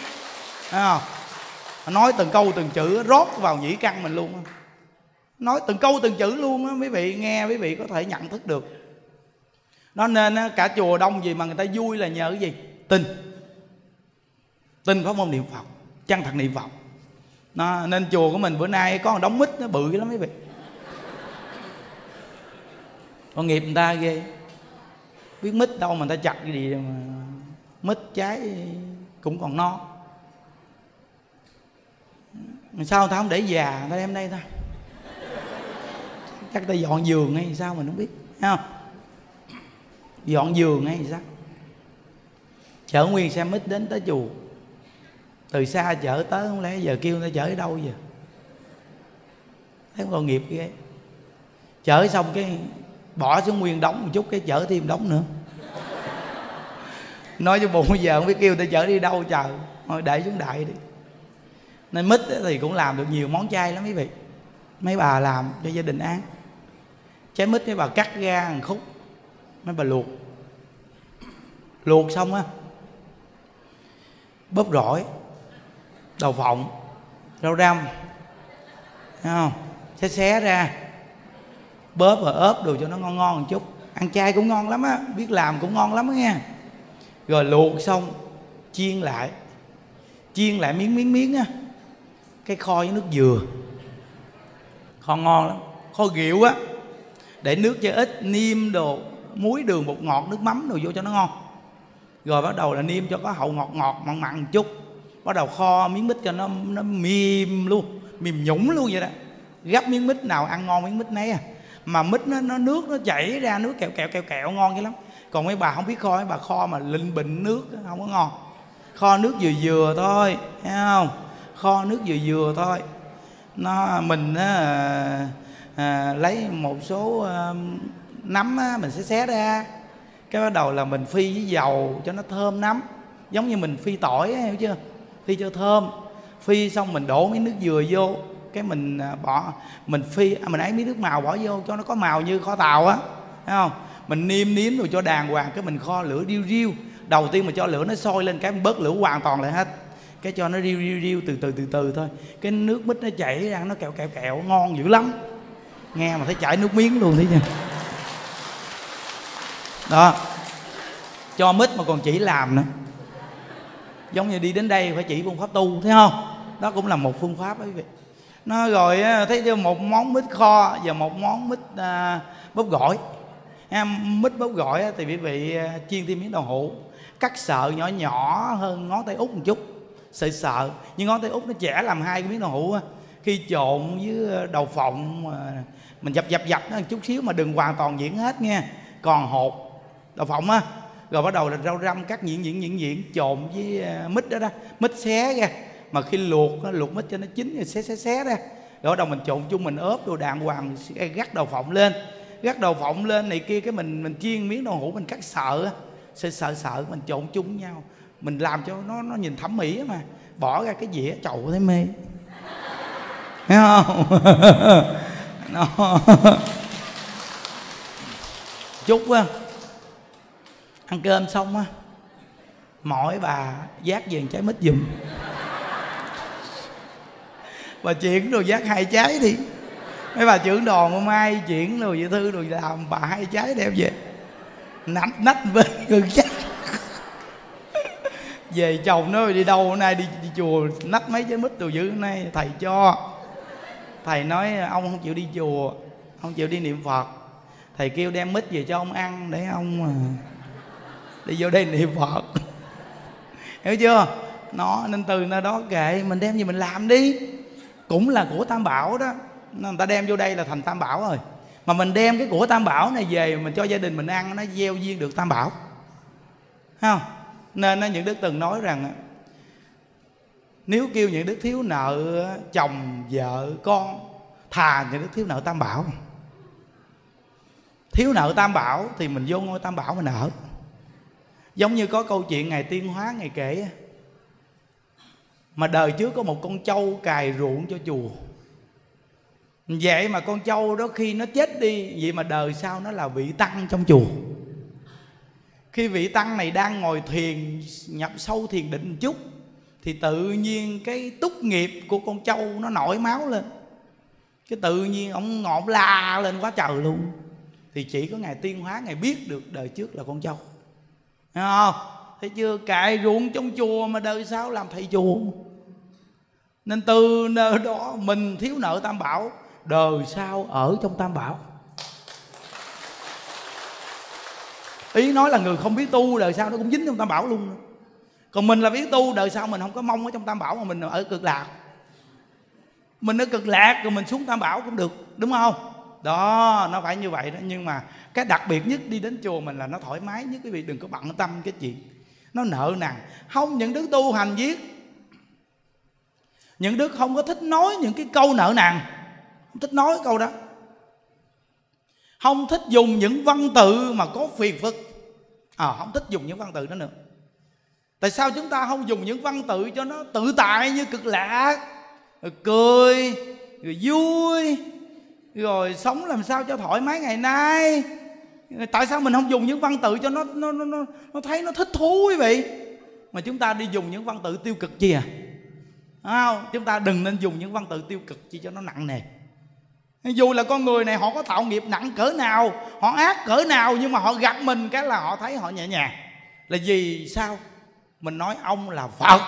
Nói từng câu từng chữ rót vào nhĩ căn mình luôn. Nói từng câu từng chữ luôn á, quý vị nghe quý vị có thể nhận thức được. Nó nên cả chùa đông gì mà người ta vui là nhờ cái gì? Tin pháp môn niệm Phật, chân thật niệm Phật. Nên chùa của mình bữa nay có một đống mít nó bự lắm quý vị. Con nghiệp người ta ghê, biết mít đâu mà người ta chặt cái gì mà mít trái cũng còn no. Mà sao người ta không để già, người ta đem đây ta? Chắc ta dọn giường hay sao mình không biết, thấy không? Dọn giường hay sao? Chở nguyên xe mít đến tới chùa, từ xa chở tới, không lẽ giờ kêu người ta chở ở đâu giờ? Thấy con nghiệp ghê. Chở xong cái bỏ xuống nguyên đống một chút, cái chở thêm đống nữa. Nói cho bụng bây giờ không biết kêu người ta chở đi đâu trời. Thôi để xuống đại đi. Nên mít thì cũng làm được nhiều món chay lắm quý vị. Mấy bà làm cho gia đình ăn. Trái mít mấy bà cắt ra một khúc, mấy bà luộc. Luộc xong á, bóp gỏi, đậu phộng, rau răm, thấy không? Xé ra, bóp và ốp đồ cho nó ngon ngon một chút. Ăn chay cũng ngon lắm á, biết làm cũng ngon lắm á nghe. Rồi luộc xong, chiên lại miếng á. Cái kho với nước dừa, kho ngon lắm, kho rượu á, để nước cho ít, niêm đồ, muối, đường, bột ngọt, nước mắm đồ vô cho nó ngon. Rồi bắt đầu là niêm cho có hậu ngọt mặn một chút. Bắt đầu kho miếng mít cho nó mềm luôn, mềm nhũng luôn vậy đó. Gắp miếng mít nào ăn ngon miếng mít nấy à. Mà mít nó nước nó chảy ra, nước kẹo ngon vậy lắm. Còn mấy bà không biết kho, mấy bà kho mà linh bình nước không có ngon. Kho nước dừa thôi, thấy không? Kho nước dừa thôi. Mình lấy một số nấm á, mình sẽ xé ra. Cái bắt đầu là mình phi với dầu cho nó thơm nấm. Giống như mình phi tỏi á, hiểu chưa? Phi cho thơm. Phi xong mình đổ mấy nước dừa vô. Cái mình bỏ, mình ấy miếng nước màu bỏ vô cho nó có màu như kho tàu á, thấy không? Mình nêm rồi cho đàng hoàng, cái mình kho lửa riu. Đầu tiên mình cho lửa nó sôi lên, cái mình bớt lửa hoàn toàn lại hết. Cái cho nó riu từ từ thôi. Cái nước mít nó chảy ra, nó kẹo ngon dữ lắm. Nghe mà thấy chảy nước miếng luôn thấy chưa? Đó. Cho mít mà còn chỉ làm nữa. Giống như đi đến đây phải chỉ phương pháp tu, thấy không? Đó cũng là một phương pháp đó quý vị. Nó rồi thấy chưa, một món mít kho và một món mít bóp gỏi. Mít bóp gỏi thì quý vị chiên thêm miếng đậu hũ, cắt sợi nhỏ nhỏ hơn ngón tay út một chút, sợ nhưng ngón tay út nó chẻ làm hai cái miếng đậu hũ á, khi trộn với đậu phộng mình dập nó một chút xíu mà đừng hoàn toàn nhuyễn hết nha, còn hột đậu phộng á, rồi bắt đầu là rau răm cắt nhuyễn trộn với mít đó, mít xé ra, mà khi luộc mít cho nó chín rồi xé ra, rồi bắt đầu mình trộn chung, mình ốp đồ đàng hoàng, gắt đậu phộng lên này kia, cái mình chiên miếng đậu hũ, mình cắt sợ mình trộn chung với nhau, mình làm cho nó nhìn thẩm mỹ mà, bỏ ra cái dĩa chậu thấy mê, thấy không? Chút á, ăn cơm xong á, mỗi bà vác về trái mít giùm, bà chuyển đồ vác 2 trái đi, mấy bà trưởng đoàn hôm mai chuyển đồ vậy thư rồi làm bà 2 trái đem về, nách bên gần chắc. Về chồng nó đi đâu, hôm nay đi chùa nách mấy trái mít đồ dữ, hôm nay thầy cho. Thầy nói ông không chịu đi chùa, không chịu đi niệm Phật, thầy kêu đem mít về cho ông ăn để ông đi vô đây niệm Phật. Hiểu chưa? Nó nên từ nơi đó kệ, mình đem gì mình làm đi, cũng là của Tam Bảo đó, người ta đem vô đây là thành Tam Bảo rồi, mà mình đem cái của Tam Bảo này về mình cho gia đình mình ăn, nó gieo duyên được Tam Bảo, thấy không? Nên những đức từng nói rằng nếu kêu những đức thiếu nợ chồng vợ con, thà những đức thiếu nợ Tam Bảo. Thiếu nợ Tam Bảo thì mình vô ngôi Tam Bảo mình ở. Giống như có câu chuyện Ngài Tiên Hóa Ngài kể, mà đời trước có một con trâu cày ruộng cho chùa. Vậy mà con trâu đó khi nó chết đi, vậy mà đời sau nó là vị tăng trong chùa. Khi vị tăng này đang ngồi thiền, nhập sâu thiền định một chút, thì tự nhiên cái túc nghiệp của con trâu nó nổi máu lên, cái tự nhiên ông ngộn la lên quá trời luôn. Thì chỉ có Ngài Tiên Hóa Ngài biết được đời trước là con trâu, thấy không? Thấy chưa? Cày ruộng trong chùa mà đời sau làm thầy chùa. Nên từ nơi đó mình thiếu nợ Tam Bảo, đời sau ở trong Tam Bảo. Ý nói là người không biết tu đời sau nó cũng dính trong Tam Bảo luôn. Còn mình là biết tu, đời sau mình không có mong ở trong Tam Bảo, mà mình ở cực lạc. Mình ở cực lạc rồi mình xuống Tam Bảo cũng được, đúng không? Đó, nó phải như vậy đó. Nhưng mà cái đặc biệt nhất đi đến chùa mình là nó thoải mái nhất. Quý vị đừng có bận tâm cái chuyện nó nợ nần. Không, những đứa tu hành viết, những đứa không có thích nói những cái câu nợ nần, không thích nói câu đó, không thích dùng những văn tự mà có phiền phức, không thích dùng những văn tự đó nữa. Tại sao chúng ta không dùng những văn tự cho nó tự tại như cực lạc, rồi cười, rồi vui, rồi sống làm sao cho thoải mái ngày nay? Tại sao mình không dùng những văn tự cho nó thấy nó thích thú, quý vị? Mà chúng ta đi dùng những văn tự tiêu cực chi à? Không, chúng ta đừng nên dùng những văn tự tiêu cực chi cho nó nặng nề. Dù là con người này họ có tạo nghiệp nặng cỡ nào, họ ác cỡ nào, nhưng mà họ gặp mình cái là họ thấy họ nhẹ nhàng. Là vì sao? Mình nói ông là Phật,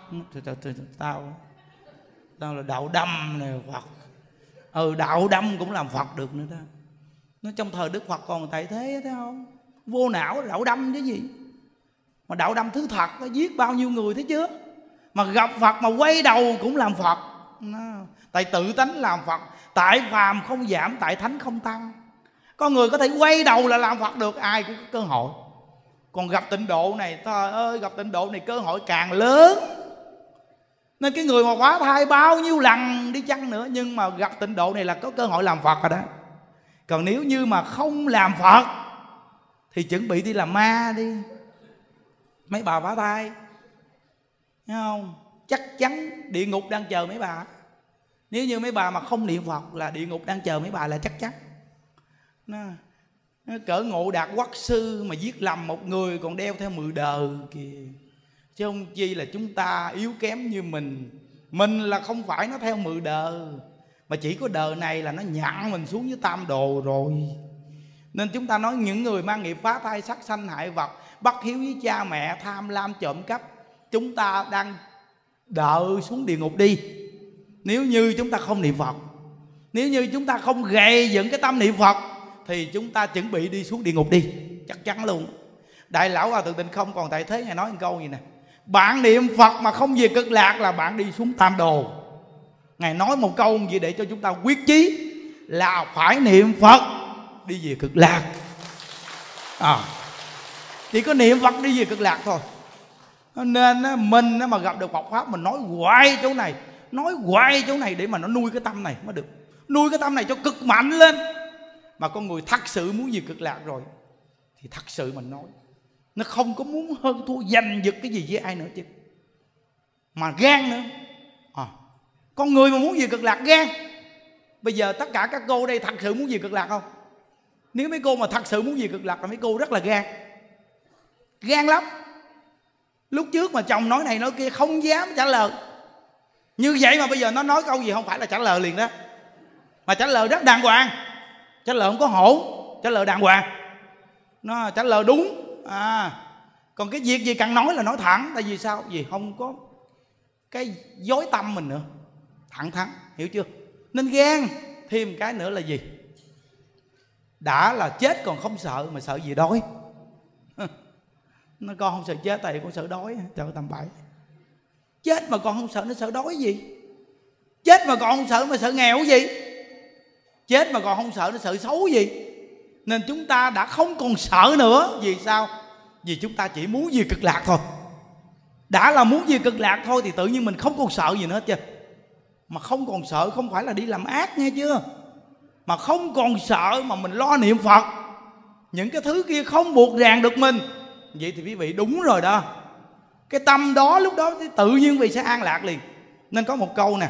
tao là đạo đâm này Phật. Đạo đâm cũng làm Phật được nữa đó. Nó trong thời Đức Phật còn tại thế, thấy không? Vô não đạo đâm chứ gì. Mà đạo đâm thứ thật, nó giết bao nhiêu người thấy chưa? Mà gặp Phật mà quay đầu cũng làm Phật. Tại tự tánh làm Phật. Tại phàm không giảm, tại thánh không tăng. Con người có thể quay đầu là làm Phật được, ai cũng có cơ hội. Còn gặp tịnh độ này, trời ơi, gặp tịnh độ này cơ hội càng lớn. Nên cái người mà hóa thai bao nhiêu lần đi chăng nữa, nhưng mà gặp tịnh độ này là có cơ hội làm Phật rồi đó. Còn nếu như mà không làm Phật thì chuẩn bị đi làm ma đi. Mấy bà phá thai, thấy không? Chắc chắn địa ngục đang chờ mấy bà. Nếu như mấy bà mà không niệm Phật là địa ngục đang chờ mấy bà là chắc chắn. Nó cỡ Ngộ Đạt Quắc Sư mà giết lầm một người còn đeo theo 10 đời kìa. Chứ không chi là chúng ta yếu kém như mình. Mình là không phải nó theo 10 đời, mà chỉ có đời này là nó nhận mình xuống với tam đồ rồi. Nên chúng ta nói những người mang nghiệp phá thai, sát sanh hại vật, bất hiếu với cha mẹ, tham lam trộm cắp, chúng ta đang đợi xuống địa ngục đi. Nếu như chúng ta không niệm Phật, nếu như chúng ta không gầy dựng cái tâm niệm Phật, thì chúng ta chuẩn bị đi xuống địa ngục đi, chắc chắn luôn. Đại lão Hòa Thượng Tịnh Không còn tại thế Ngài nói một câu gì nè: bạn niệm Phật mà không về cực lạc là bạn đi xuống tam đồ. Ngài nói một câu gì để cho chúng ta quyết chí là phải niệm Phật đi về cực lạc. Chỉ có niệm Phật đi về cực lạc thôi. Nên mình mà gặp được Phật Pháp, mình nói hoài chỗ này, nói hoài chỗ này để mà nó nuôi cái tâm này mới được. Nuôi cái tâm này cho cực mạnh lên. Mà con người thật sự muốn về cực lạc rồi thì thật sự mình nói, nó không có muốn hơn thua giành giật cái gì với ai nữa chứ, mà gan nữa. Con người mà muốn về cực lạc gan. Bây giờ tất cả các cô đây thật sự muốn về cực lạc không? Nếu mấy cô mà thật sự muốn về cực lạc là mấy cô rất là gan. Gan lắm. Lúc trước mà chồng nói này nói kia không dám trả lời. Như vậy mà bây giờ nó nói câu gì không phải là trả lời liền đó, mà trả lời rất đàng hoàng. Trả lời không có hỗn, trả lời đàng hoàng, nó trả lời đúng. Còn cái việc gì cần nói là nói thẳng. Tại vì sao? Vì không có cái dối tâm mình nữa, thẳng thắn, hiểu chưa? Nên gan. Thêm cái nữa là gì? Đã là chết còn không sợ mà sợ gì đói. Nó con không sợ chết tại con sợ đói. Trời ơi, tầm bậy. Chết mà còn không sợ, nó sợ đói gì? Chết mà còn không sợ mà sợ nghèo gì? Chết mà còn không sợ nó sợ xấu gì? Nên chúng ta đã không còn sợ nữa. Vì sao? Vì chúng ta chỉ muốn về cực lạc thôi. Đã là muốn về cực lạc thôi thì tự nhiên mình không còn sợ gì nữa hết chứ. Mà không còn sợ không phải là đi làm ác nghe chưa, mà không còn sợ mà mình lo niệm Phật. Những cái thứ kia không buộc ràng được mình. Vậy thì quý vị đúng rồi đó. Cái tâm đó lúc đó tự nhiên vị sẽ an lạc liền. Nên có một câu nè: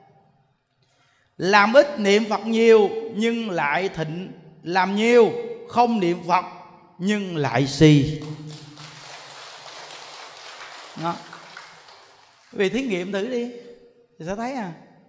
làm ít niệm Phật nhiều nhưng lại thịnh, làm nhiều không niệm Phật nhưng lại si. Đó. Vì thí nghiệm thử đi thì sẽ thấy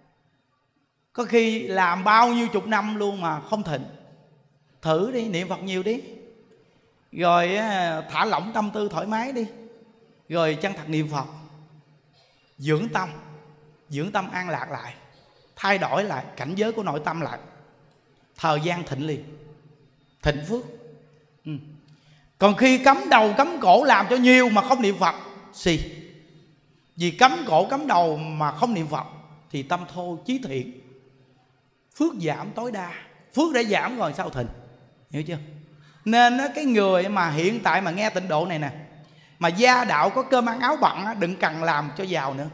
có khi làm bao nhiêu chục năm luôn mà không thịnh. Thử đi, niệm Phật nhiều đi, rồi thả lỏng tâm tư thoải mái đi, rồi chân thật niệm Phật, dưỡng tâm an lạc lại, thay đổi lại cảnh giới của nội tâm lại, thời gian thịnh liền, thịnh phước. Còn khi cấm đầu cấm cổ làm cho nhiều mà không niệm Phật, si. Vì cấm cổ cấm đầu mà không niệm Phật thì tâm thô chí thiện, phước giảm tối đa. Phước đã giảm rồi sao thịnh, hiểu chưa? Nên cái người mà hiện tại mà nghe tịnh độ này nè, mà gia đạo có cơm ăn áo bận, đừng cần làm cho giàu nữa.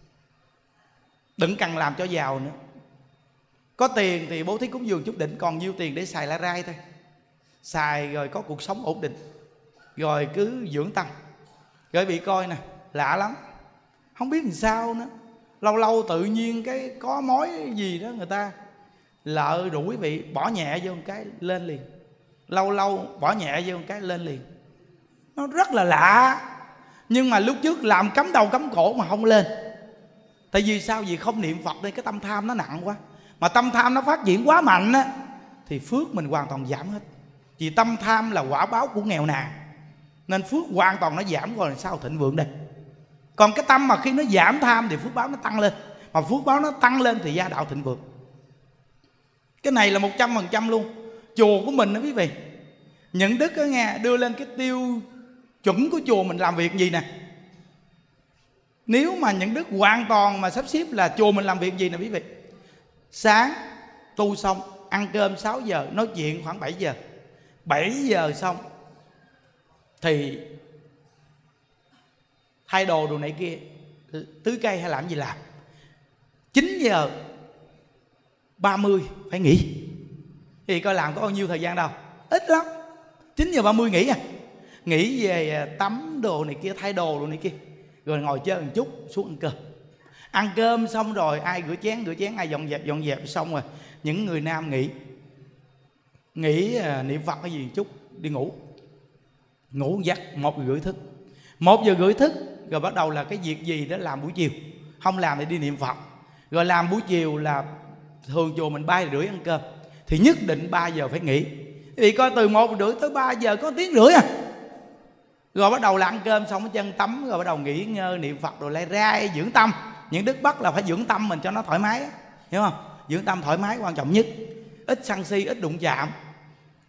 Đừng cần làm cho giàu nữa. Có tiền thì bố thí cúng dường chút đỉnh, còn nhiêu tiền để xài la rai thôi. Xài rồi có cuộc sống ổn định, rồi cứ dưỡng tâm. Rồi bị coi nè, lạ lắm, không biết làm sao nữa. Lâu lâu tự nhiên cái có mối gì đó người ta lợ rủ quý vị bỏ nhẹ vô một cái lên liền. Lâu lâu bỏ nhẹ vô một cái lên liền. Nó rất là lạ. Nhưng mà lúc trước làm cấm đầu cấm cổ mà không lên. Tại vì sao? Vì không niệm Phật nên cái tâm tham nó nặng quá. Mà tâm tham nó phát triển quá mạnh á, thì phước mình hoàn toàn giảm hết. Vì tâm tham là quả báo của nghèo nàn, nên phước hoàn toàn nó giảm rồi, sao thịnh vượng đây. Còn cái tâm mà khi nó giảm tham thì phước báo nó tăng lên. Mà phước báo nó tăng lên thì gia đạo thịnh vượng. Cái này là 100% luôn. Chùa của mình đó quý vị, những đức đó nghe, đưa lên cái tiêu chuẩn của chùa mình làm việc gì nè. Nếu mà những đức hoàn toàn mà sắp xếp là chùa mình làm việc gì nè quý vị: sáng tu xong, ăn cơm 6 giờ, nói chuyện khoảng 7 giờ. 7 giờ xong thì thay đồ đồ này kia, tưới cây hay làm gì làm. 9 giờ 30 phải nghỉ. Thì coi làm có bao nhiêu thời gian đâu, ít lắm. 9 giờ 30 nghỉ nghỉ về tắm đồ này kia, thay đồ đồ này kia, rồi ngồi chơi một chút xuống ăn cơm. Ăn cơm xong rồi ai rửa chén, ai dọn dẹp xong rồi những người nam nghỉ niệm Phật cái gì một chút đi ngủ. Ngủ giấc 1:30 thức. 1:30 thức rồi bắt đầu là cái việc gì đó làm buổi chiều. Không làm thì đi niệm Phật. Rồi làm buổi chiều là thường chùa mình 3:30 ăn cơm, thì nhất định 3 giờ phải nghỉ. Thì coi từ 1:30 tới 3 giờ có 1,5 tiếng Rồi bắt đầu là ăn cơm xong cái chân tắm, rồi bắt đầu nghỉ ngơi niệm Phật rồi lại ra dưỡng tâm. Những đức bắt là phải dưỡng tâm mình cho nó thoải mái, hiểu không? Dưỡng tâm thoải mái quan trọng nhất. Ít sân si, ít đụng chạm.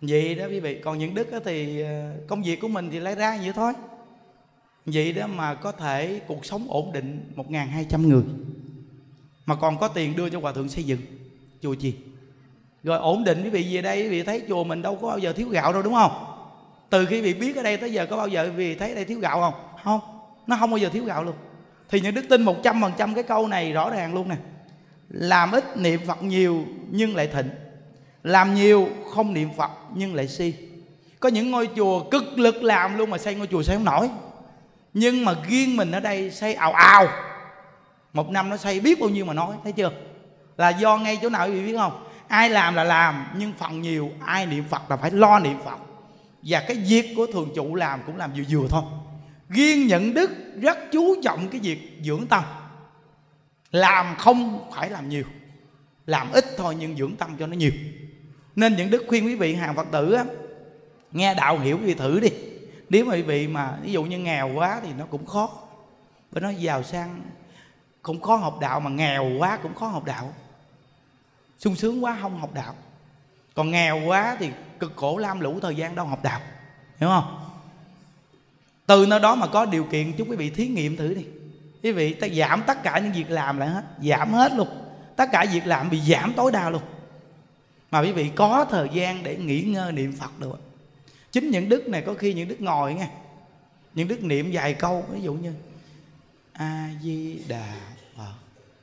Vậy đó quý vị. Còn những đức thì công việc của mình thì lấy ra vậy thôi. Vậy đó mà có thể cuộc sống ổn định 1.200 người, mà còn có tiền đưa cho hòa thượng xây dựng chùa chiền. Rồi ổn định quý vị về đây, quý vị thấy chùa mình đâu có bao giờ thiếu gạo đâu, đúng không? Từ khi quý vị biết ở đây tới giờ có bao giờ quý vị thấy ở đây thiếu gạo không? Không, nó không bao giờ thiếu gạo luôn. Thì những đức tin 100% cái câu này rõ ràng luôn nè. Làm ít niệm Phật nhiều nhưng lại thịnh, làm nhiều không niệm Phật nhưng lại si. Có những ngôi chùa cực lực làm luôn mà xây ngôi chùa xây không nổi. Nhưng mà riêng mình ở đây xây ào ào, một năm nó xây biết bao nhiêu mà nói. Thấy chưa? Là do ngay chỗ nào quý vị biết không? Ai làm là làm, nhưng phần nhiều ai niệm Phật là phải lo niệm Phật. Và cái việc của thường trụ làm cũng làm vừa vừa thôi. Riêng Nhận Đức rất chú trọng cái việc dưỡng tâm. Làm không phải làm nhiều, làm ít thôi nhưng dưỡng tâm cho nó nhiều. Nên Nhận Đức khuyên quý vị hàng Phật tử á, nghe đạo hiểu quý vị thử đi. Nếu mà quý vị mà ví dụ như nghèo quá thì nó cũng khó. Bởi nó giàu sang cũng khó học đạo, mà nghèo quá cũng khó học đạo. Sung sướng quá không học đạo, còn nghèo quá thì cực khổ lam lũ thời gian đâu học đạo, hiểu không? Từ nơi đó mà có điều kiện chúc quý vị thí nghiệm thử đi. Quý vị ta giảm tất cả những việc làm lại hết, giảm hết luôn. Tất cả việc làm bị giảm tối đa luôn, mà quý vị có thời gian để nghỉ ngơi niệm Phật được. Chính những đức này có khi những đức ngồi nghe, những đức niệm vài câu, ví dụ như A Di Đà Phật,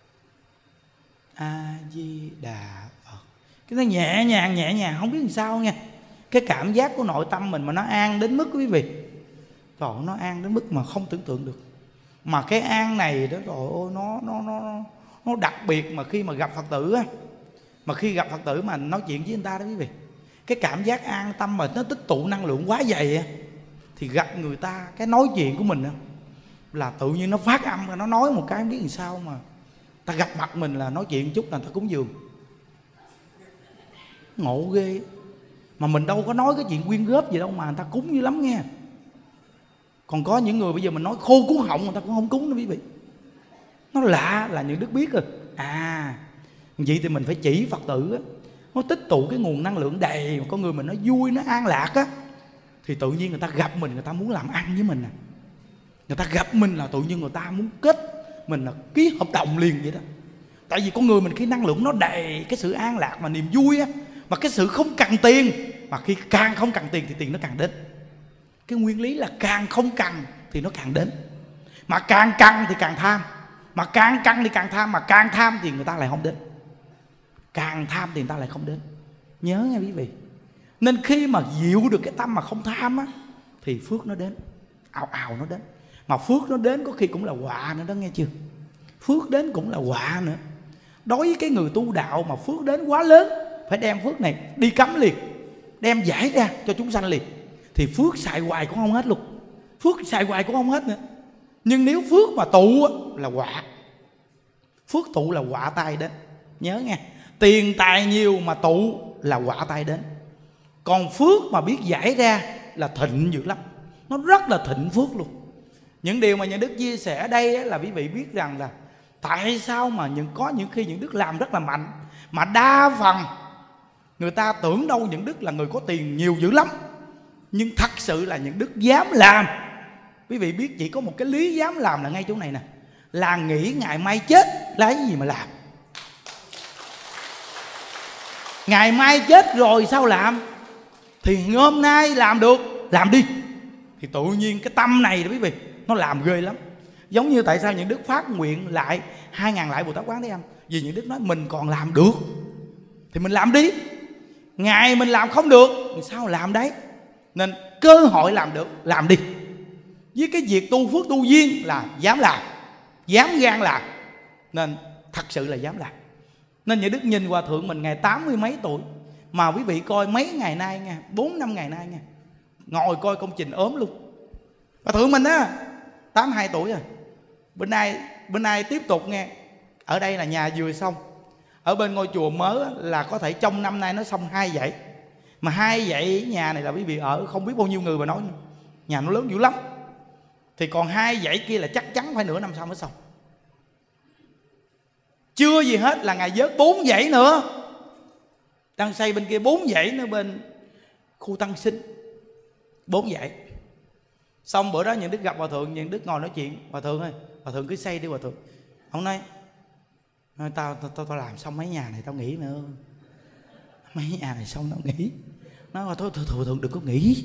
A Di Đà Phật, cái nó nhẹ nhàng không biết làm sao nghe. Cái cảm giác của nội tâm mình mà nó an đến mức quý vị, trời, nó an đến mức mà không tưởng tượng được. Mà cái an này đó rồi nó đặc biệt. Mà khi mà gặp Phật tử á, mà khi gặp Phật tử mà nói chuyện với người ta đó quý vị, cái cảm giác an tâm mà nó tích tụ năng lượng quá dày á, thì gặp người ta cái nói chuyện của mình á, là tự nhiên nó phát âm, nó nói một cái không biết làm sao mà ta gặp mặt mình là nói chuyện chút là ta cúng dường. Ngộ ghê. Mà mình đâu có nói cái chuyện quyên góp gì đâu mà người ta cúng dữ lắm nghe. Còn có những người bây giờ mình nói khô cuốn họng người ta cũng không cúng đâu quý vị. Nó lạ là những đức biết rồi. À, vậy thì mình phải chỉ Phật tử á, nó tích tụ cái nguồn năng lượng đầy, mà con người mình nó vui, nó an lạc á, thì tự nhiên người ta gặp mình, người ta muốn làm ăn với mình nè. Người ta gặp mình là tự nhiên người ta muốn kết mình là ký hợp đồng liền vậy đó. Tại vì con người mình khi năng lượng nó đầy cái sự an lạc mà niềm vui á, mà cái sự không cần tiền, mà khi càng không cần tiền thì tiền nó càng đến. Cái nguyên lý là càng không cần thì nó càng đến, mà càng cần thì càng tham, mà càng cần thì càng tham, mà càng tham thì người ta lại không đến, càng tham thì người ta lại không đến. Nhớ nha quý vị. Nên khi mà dịu được cái tâm mà không tham á, thì phước nó đến, ào ào nó đến. Mà phước nó đến có khi cũng là họa nữa đó, nghe chưa? Phước đến cũng là họa nữa. Đối với cái người tu đạo mà phước đến quá lớn, phải đem phước này đi cấm liền, đem giải ra cho chúng sanh liền. Thì phước xài hoài cũng không hết luôn, phước xài hoài cũng không hết nữa. Nhưng nếu phước mà tụ là họa, phước tụ là họa tai đến. Nhớ nghe, tiền tài nhiều mà tụ là họa tai đến. Còn phước mà biết giải ra là thịnh dữ lắm, nó rất là thịnh phước luôn. Những điều mà những đức chia sẻ ở đây là quý vị biết rằng là tại sao mà có những khi những đức làm rất là mạnh, mà đa phần người ta tưởng đâu những đức là người có tiền nhiều dữ lắm. Nhưng thật sự là những đức dám làm. Quý vị biết chỉ có một cái lý dám làm là ngay chỗ này nè, là nghĩ ngày mai chết lấy gì mà làm. Ngày mai chết rồi sao làm? Thì hôm nay làm được, làm đi. Thì tự nhiên cái tâm này đó quý vị, nó làm ghê lắm. Giống như tại sao những đức phát nguyện lại 2.000 lại Bồ Tát Quán Thế Âm. Vì những đức nói mình còn làm được thì mình làm đi. Ngày mình làm không được thì sao làm đấy. Nên cơ hội làm được, làm đi. Với cái việc tu phước tu duyên là dám làm, dám gan làm. Nên thật sự là dám làm. Nên những đức nhìn hòa thượng mình ngày 80 mấy tuổi, mà quý vị coi mấy ngày nay nha, 4-5 ngày nay nha, ngồi coi công trình ốm luôn. Hòa thượng mình á 82 tuổi rồi. Bên nay tiếp tục nghe. Ở đây là nhà vừa xong, ở bên ngôi chùa mới là có thể trong năm nay nó xong 2 dãy. Mà 2 dãy nhà này là quý vị ở không biết bao nhiêu người mà nói. Nhà nó lớn dữ lắm. Thì còn 2 dãy kia là chắc chắn phải nửa năm sau mới xong. Chưa gì hết là ngày vớt 4 dãy nữa, đang xây bên kia 4 dãy nữa, bên khu Tăng Sinh 4 dãy. Xong bữa đó Nhuận Đức gặp Hòa Thượng, Nhuận Đức ngồi nói chuyện: Hòa Thượng ơi, Hòa Thượng cứ xây đi Hòa Thượng. Ông nói: tao làm xong mấy nhà này tao nghỉ nữa. Mấy nhà này xong tao nghỉ. Nói: thôi Hòa Thượng đừng có nghỉ.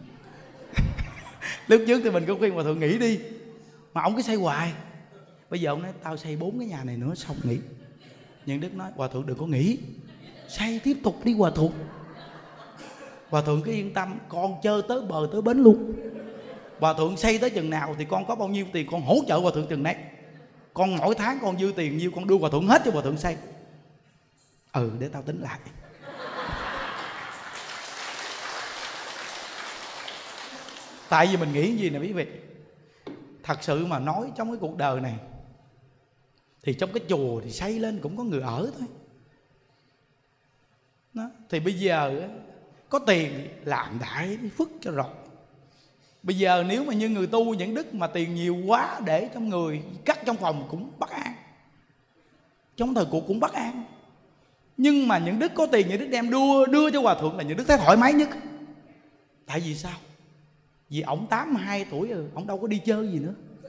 Lúc trước thì mình có khuyên Hòa Thượng nghỉ đi, mà ông cứ xây hoài. Bây giờ ông nói: tao xây 4 cái nhà này nữa xong nghỉ. Nhuận Đức nói: Hòa Thượng đừng có nghỉ, xây tiếp tục đi Hòa Thượng. Hòa Thượng cứ yên tâm, con chơi tới bờ tới bến luôn. Hòa Thượng xây tới chừng nào thì con có bao nhiêu tiền con hỗ trợ Hòa Thượng chừng đấy. Con mỗi tháng con dư tiền nhiêu con đưa Hòa Thượng hết cho Hòa Thượng xây. Để tao tính lại. Tại vì mình nghĩ gì nè quý vị, thật sự mà nói trong cái cuộc đời này thì trong cái chùa thì xây lên cũng có người ở thôi đó. Thì bây giờ có tiền làm đại đi phức cho rồi. Bây giờ nếu mà như người tu Nhuận Đức mà tiền nhiều quá để trong người cắt trong phòng cũng bất an, trong thời cuộc cũng bất an. Nhưng mà Nhuận Đức có tiền, Nhuận Đức đem đưa cho Hòa Thượng là Nhuận Đức thấy thoải mái nhất. Tại vì sao? Vì ổng 82 tuổi rồi, ổng đâu có đi chơi gì nữa.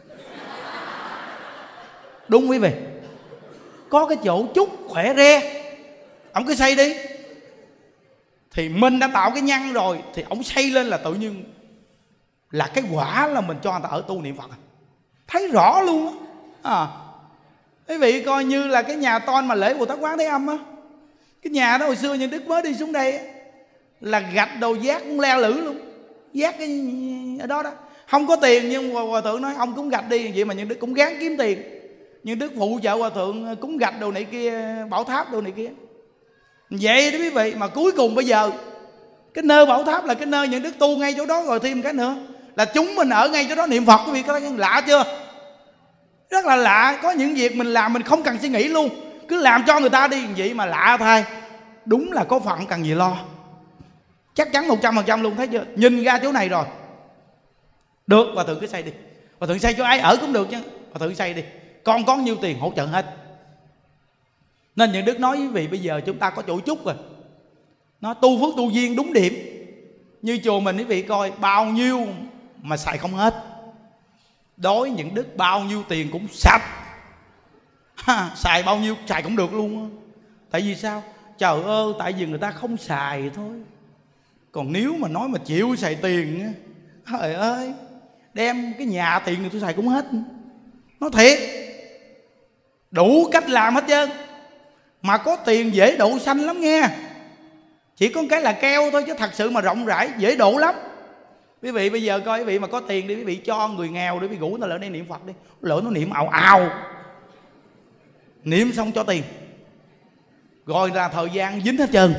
Đúng quý vị, có cái chỗ chút khỏe re, ổng cứ xây đi. Thì mình đã tạo cái nhân rồi thì ổng xây lên là tự nhiên là cái quả là mình cho người ta ở tu niệm Phật. Thấy rõ luôn á. Quý vị coi như là cái nhà ton mà lễ Bồ Tát Quán Thế Âm á, cái nhà đó hồi xưa Nhuận Đức mới đi xuống đây á, là gạch đồ giác cũng le lử luôn. Giác cái ở đó đó. Không có tiền nhưng Hòa Thượng nói ông cúng gạch đi. Vậy mà Nhuận Đức cũng gắng kiếm tiền. Nhuận Đức phụ trợ Hòa Thượng cúng gạch đồ này kia, bảo tháp đồ này kia. Vậy đó quý vị. Mà cuối cùng bây giờ cái nơi bảo tháp là cái nơi Nhuận Đức tu ngay chỗ đó. Rồi thêm cái nữa là chúng mình ở ngay chỗ đó niệm Phật. Quý vị có thấy lạ chưa? Rất là lạ. Có những việc mình làm mình không cần suy nghĩ luôn, cứ làm cho người ta đi. Vậy mà lạ thay, đúng là có phận cần gì lo. Chắc chắn 100% luôn, thấy chưa? Nhìn ra chỗ này rồi. Được, Hòa Thượng cứ xây đi. Hòa Thượng xây cho ai ở cũng được chứ. Hòa Thượng xây đi, con có nhiêu tiền hỗ trợ hết. Nên Nhuận Đức nói với quý vị, bây giờ chúng ta có chỗ chút rồi. Nó tu phước tu duyên đúng điểm. Như chùa mình quý vị coi, bao nhiêu mà xài không hết. Đối Nhuận Đức bao nhiêu tiền cũng sạch. Xài bao nhiêu xài cũng được luôn. Tại vì sao? Trời ơi, tại vì người ta không xài thôi. Còn nếu mà nói mà chịu xài tiền, trời ơi, đem cái nhà tiền người tôi xài cũng hết. Nói thiệt, đủ cách làm hết trơn. Mà có tiền dễ độ sanh lắm nghe. Chỉ có cái là keo thôi, chứ thật sự mà rộng rãi dễ độ lắm. Quý vị bây giờ coi, quý vị mà có tiền đi, quý vị cho người nghèo để quý vị rủ nó lại đây niệm Phật đi. Lỡ nó niệm ào ào, niệm xong cho tiền, rồi là thời gian dính hết trơn.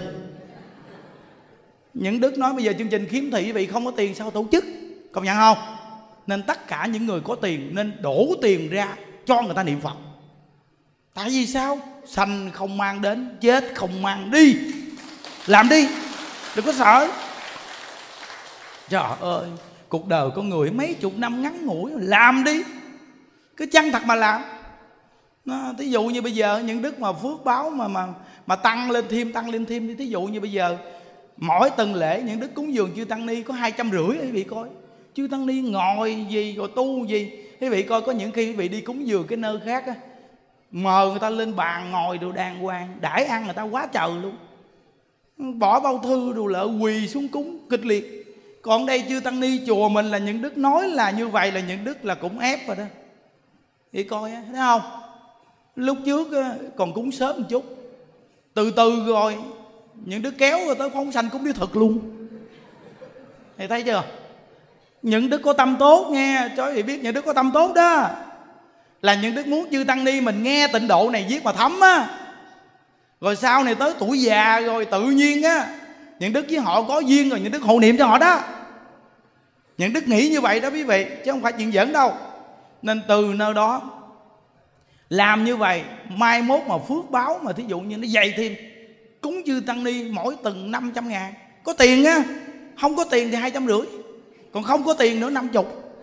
Nhuận Đức nói bây giờ chương trình khiếm thị quý vị không có tiền sao tổ chức, công nhận không? Nên tất cả những người có tiền nên đổ tiền ra cho người ta niệm Phật. Tại vì sao? Sanh không mang đến, chết không mang đi. Làm đi, đừng có sợ. Trời ơi, cuộc đời con người mấy chục năm ngắn ngủi, làm đi, cứ chân thật mà làm. Thí dụ như bây giờ Nhuận Đức mà phước báo mà tăng lên thêm đi. Thí dụ như bây giờ mỗi tuần lễ Nhuận Đức cúng dường chư Tăng Ni có 250 quý vị coi. Chư Tăng Ni ngồi gì rồi tu gì. Quý vị coi, có những khi quý vị đi cúng dường cái nơi khác á, mời người ta lên bàn ngồi đồ đàng hoàng, đãi ăn người ta quá trời luôn. Bỏ bao thư đồ lợ quỳ xuống cúng kịch liệt. Còn đây chư Tăng Ni chùa mình là Nhuận Đức nói là như vậy là Nhuận Đức là cũng ép rồi đó. Thì coi á, thấy không? Lúc trước còn cúng sớm một chút, từ từ rồi Nhuận Đức kéo rồi tới phóng sanh cúng đi thực luôn. Thì thấy chưa? Nhuận Đức có tâm tốt nghe, cho quý vị biết Nhuận Đức có tâm tốt đó. Là Nhuận Đức muốn chư Tăng Ni mình nghe tịnh độ này viết mà thấm á. Rồi sau này tới tuổi già rồi tự nhiên á, Nhuận Đức với họ có duyên rồi Nhuận Đức hộ niệm cho họ đó. Nhuận Đức nghĩ như vậy đó quý vị, chứ không phải chuyện giỡn đâu. Nên từ nơi đó làm như vậy, mai mốt mà phước báo mà thí dụ như nó dày thêm, cúng chư Tăng Ni mỗi tuần 500.000. Có tiền á, không có tiền thì 250. Còn không có tiền nữa 50.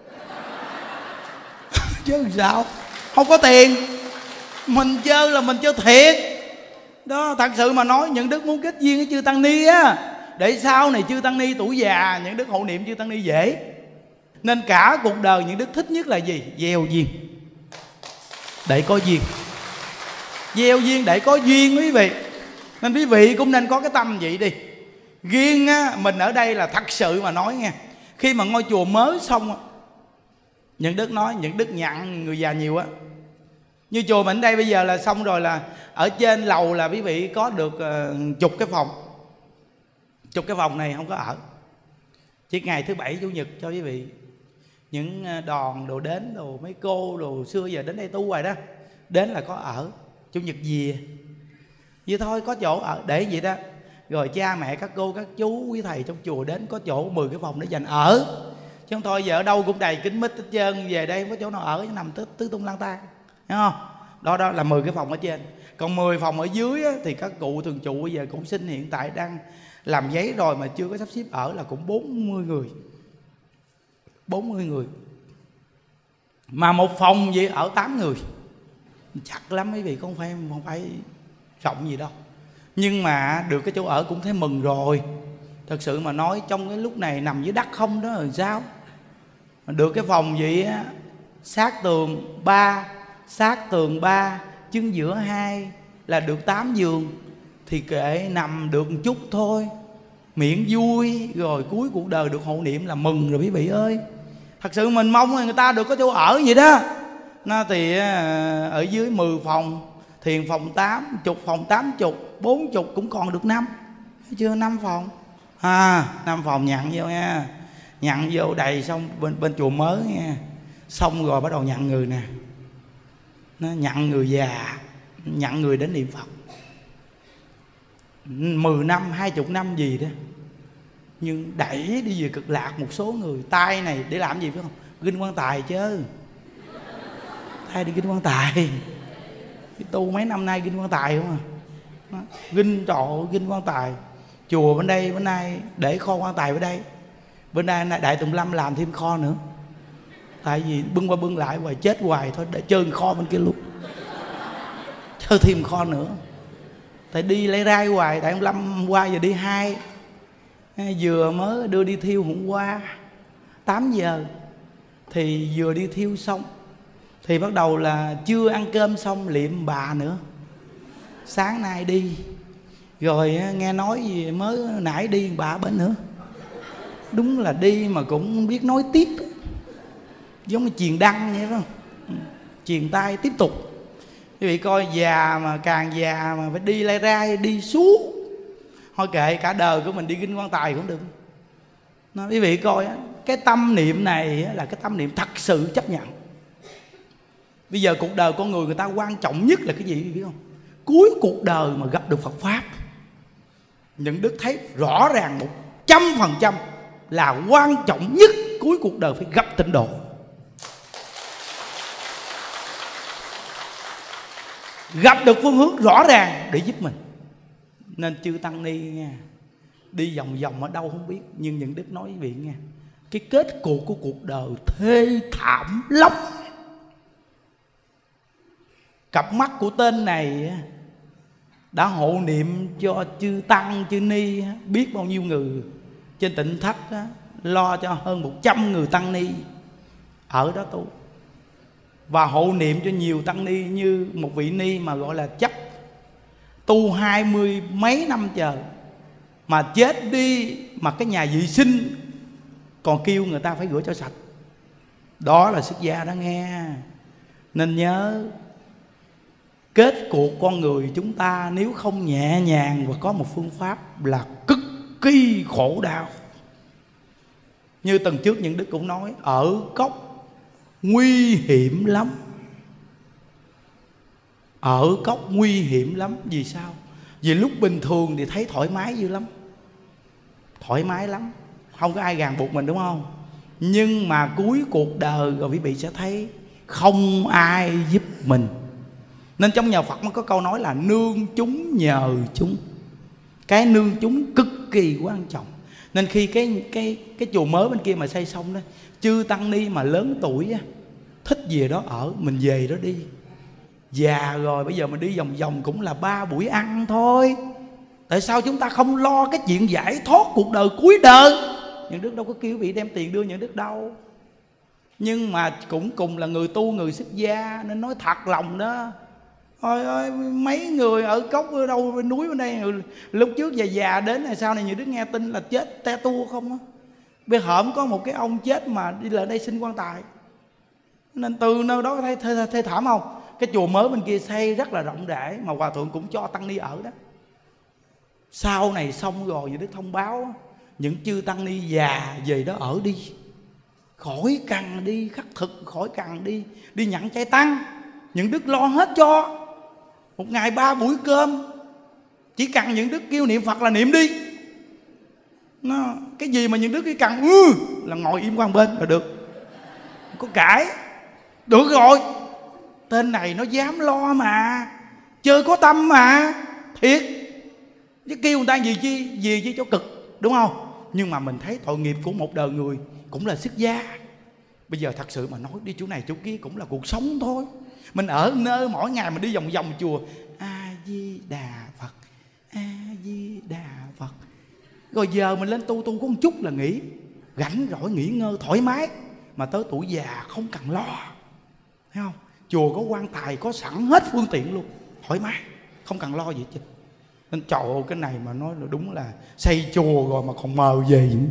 Chứ sao? Không có tiền, mình chơi là mình chơi thiệt đó. Thật sự mà nói Nhuận Đức muốn kết duyên với chư Tăng Ni á, để sau này chư tăng ni tuổi già những đức hộ niệm chư tăng ni dễ. Nên cả cuộc đời những đức thích nhất là gì? Gieo duyên để có duyên, gieo duyên để có duyên quý vị. Nên quý vị cũng nên có cái tâm vậy đi. Riêng á, mình ở đây là thật sự mà nói nghe, khi mà ngôi chùa mới xong á, những đức nói những đức nhận người già nhiều á. Như chùa mình đây bây giờ là xong rồi, là ở trên lầu là quý vị có được chục cái phòng. Chục cái phòng này không có ở, chỉ ngày thứ bảy chủ nhật cho quý vị. Những đòn đồ đến, đồ mấy cô đồ xưa giờ đến đây tu rồi đó, đến là có ở. Chủ nhật về vậy thôi, có chỗ ở để vậy đó. Rồi cha mẹ các cô các chú quý thầy trong chùa đến có chỗ 10 cái phòng để dành ở, chứ không thôi giờ ở đâu cũng đầy kính mít hết trơn. Về đây không có chỗ nào ở, nằm tứ tung lang tan, hiểu không? Đó là 10 cái phòng ở trên. Còn 10 phòng ở dưới á, thì các cụ thường trụ bây giờ cũng xin, hiện tại đang làm giấy rồi mà chưa có sắp xếp ở, là cũng 40 người. 40 người mà một phòng vậy ở 8 người, chặt lắm quý vị, không phải rộng gì đâu. Nhưng mà được cái chỗ ở cũng thấy mừng rồi. Thật sự mà nói, trong cái lúc này nằm dưới đất không đó rồi sao mà được cái phòng vậy á, sát tường 3, chân giữa 2 là được 8 giường. Thì kệ, nằm được một chút thôi, miễn vui. Rồi cuối cuộc đời được hộ niệm là mừng rồi quý vị ơi. Thật sự mình mong người ta được có chỗ ở vậy đó. Nó thì ở dưới 10 phòng, thiền phòng 8, chục phòng 80, 40 cũng còn được 5. Thấy chưa? 5 phòng 5 phòng nhận vô nha. Nhận vô đầy xong bên chùa mới nha. Xong rồi bắt đầu nhận người nè. Nó nhận người già, nhận người đến niệm Phật 10 năm, 20 năm gì đó. Nhưng đẩy đi về cực lạc một số người. Tai này để làm gì phải không? Kinh quan tài chứ. Tai đi kinh quan tài. Cái tu mấy năm nay kinh quan tài không à. Kinh trọ, kinh quan tài. Chùa bên đây bữa nay để kho quan tài ở đây. Bên đây Đại Tùng Lâm làm thêm kho nữa. Tại vì bưng qua bưng lại hoài chết hoài thôi, để chơi kho bên kia luôn. Chơi thêm kho nữa. Tại đi lấy rai hoài. Đại Tùng Lâm hôm qua giờ đi 2. Vừa mới đưa đi thiêu hôm qua 8 giờ. Thì vừa đi thiêu xong thì bắt đầu là chưa ăn cơm xong liệm bà nữa. Sáng nay đi. Rồi nghe nói gì mới nãy đi bà bên nữa. Đúng là đi mà cũng biết nói tiếp, giống như truyền đăng vậy đó. Truyền tay tiếp tục. Quý vị coi, già mà càng già mà phải đi lai rai, đi suốt. Thôi kệ, cả đời của mình đi kinh quan tài cũng được. Nó, quý vị coi cái tâm niệm này là cái tâm niệm thật sự chấp nhận. Bây giờ cuộc đời con người ta quan trọng nhất là cái gì biết không? Cuối cuộc đời mà gặp được Phật Pháp. Những đức thấy rõ ràng 100% là quan trọng nhất cuối cuộc đời phải gặp tịnh độ. Gặp được phương hướng rõ ràng để giúp mình. Nên chư tăng ni nha, đi vòng vòng ở đâu không biết, nhưng những đức nói với vị nha, cái kết cục của cuộc đời thê thảm lắm. Cặp mắt của tên này đã hộ niệm cho chư tăng chư ni biết bao nhiêu người. Trên Tịnh Thất lo cho hơn 100 người tăng ni ở đó tu. Và hộ niệm cho nhiều tăng ni, như một vị ni mà gọi là chấp tu 20 mấy năm trời, mà chết đi mà cái nhà vệ sinh còn kêu người ta phải rửa cho sạch. Đó là xuất gia đó nghe. Nên nhớ, kết cuộc con người chúng ta nếu không nhẹ nhàng và có một phương pháp là cực kỳ khổ đau. Như tuần trước những đức cũng nói, ở cốc nguy hiểm lắm. Ở cốc nguy hiểm lắm. Vì sao? Vì lúc bình thường thì thấy thoải mái dữ lắm, thoải mái lắm, không có ai ràng buộc mình, đúng không? Nhưng mà cuối cuộc đời rồi quý vị sẽ thấy không ai giúp mình. Nên trong nhà Phật mới có câu nói là nương chúng nhờ chúng. Cái nương chúng cực kỳ quan trọng. Nên khi cái chùa mới bên kia mà xây xong đó, chư tăng ni mà lớn tuổi á, thích về đó ở, mình về đó đi. Già rồi bây giờ mình đi vòng vòng cũng là 3 buổi ăn thôi. Tại sao chúng ta không lo cái chuyện giải thoát cuộc đời cuối đời? Những Đức đâu có kêu vị đem tiền đưa Những Đức đâu. Nhưng mà cũng cùng là người tu, người xuất gia, nên nói thật lòng đó. Ôi ơi, mấy người ở cốc ở đâu bên núi bên đây, lúc trước già già đến này sau này Những Đức nghe tin là chết te tua không á. Bây hổm có một cái ông chết mà đi lại đây xin quan tài. Nên từ nơi đó thấy thê thảm không? Cái chùa mới bên kia xây rất là rộng rãi, mà hòa thượng cũng cho tăng ni ở đó. Sau này xong rồi Những Đức thông báo những chư tăng ni già về đó ở đi, khỏi cần đi khắc thực, khỏi cần đi nhận chay tăng. Những Đức lo hết cho. Một ngày 3 buổi cơm, chỉ cần Những Đức kêu niệm Phật là niệm đi. Cái gì mà Những Đức cái cần là ngồi im qua một bên là được, không có cãi. Được rồi, tên này nó dám lo mà, chơi có tâm mà, thiệt. Chứ kêu người ta gì chi cho cực, đúng không? Nhưng mà mình thấy tội nghiệp của một đời người cũng là xuất gia. Bây giờ thật sự mà nói đi chỗ này chỗ kia cũng là cuộc sống thôi. Mình ở nơi mỗi ngày mình đi vòng vòng chùa, A Di Đà Phật, A Di Đà Phật. Rồi giờ mình lên tu có một chút là nghỉ, rảnh rỗi nghỉ ngơi thoải mái. Mà tới tuổi già không cần lo, thấy không? Chùa có quan tài có sẵn hết phương tiện luôn, thoải mái, không cần lo gì chứ. Nên trời ơi, cái này mà nói là đúng là xây chùa rồi mà còn mờ về vậy.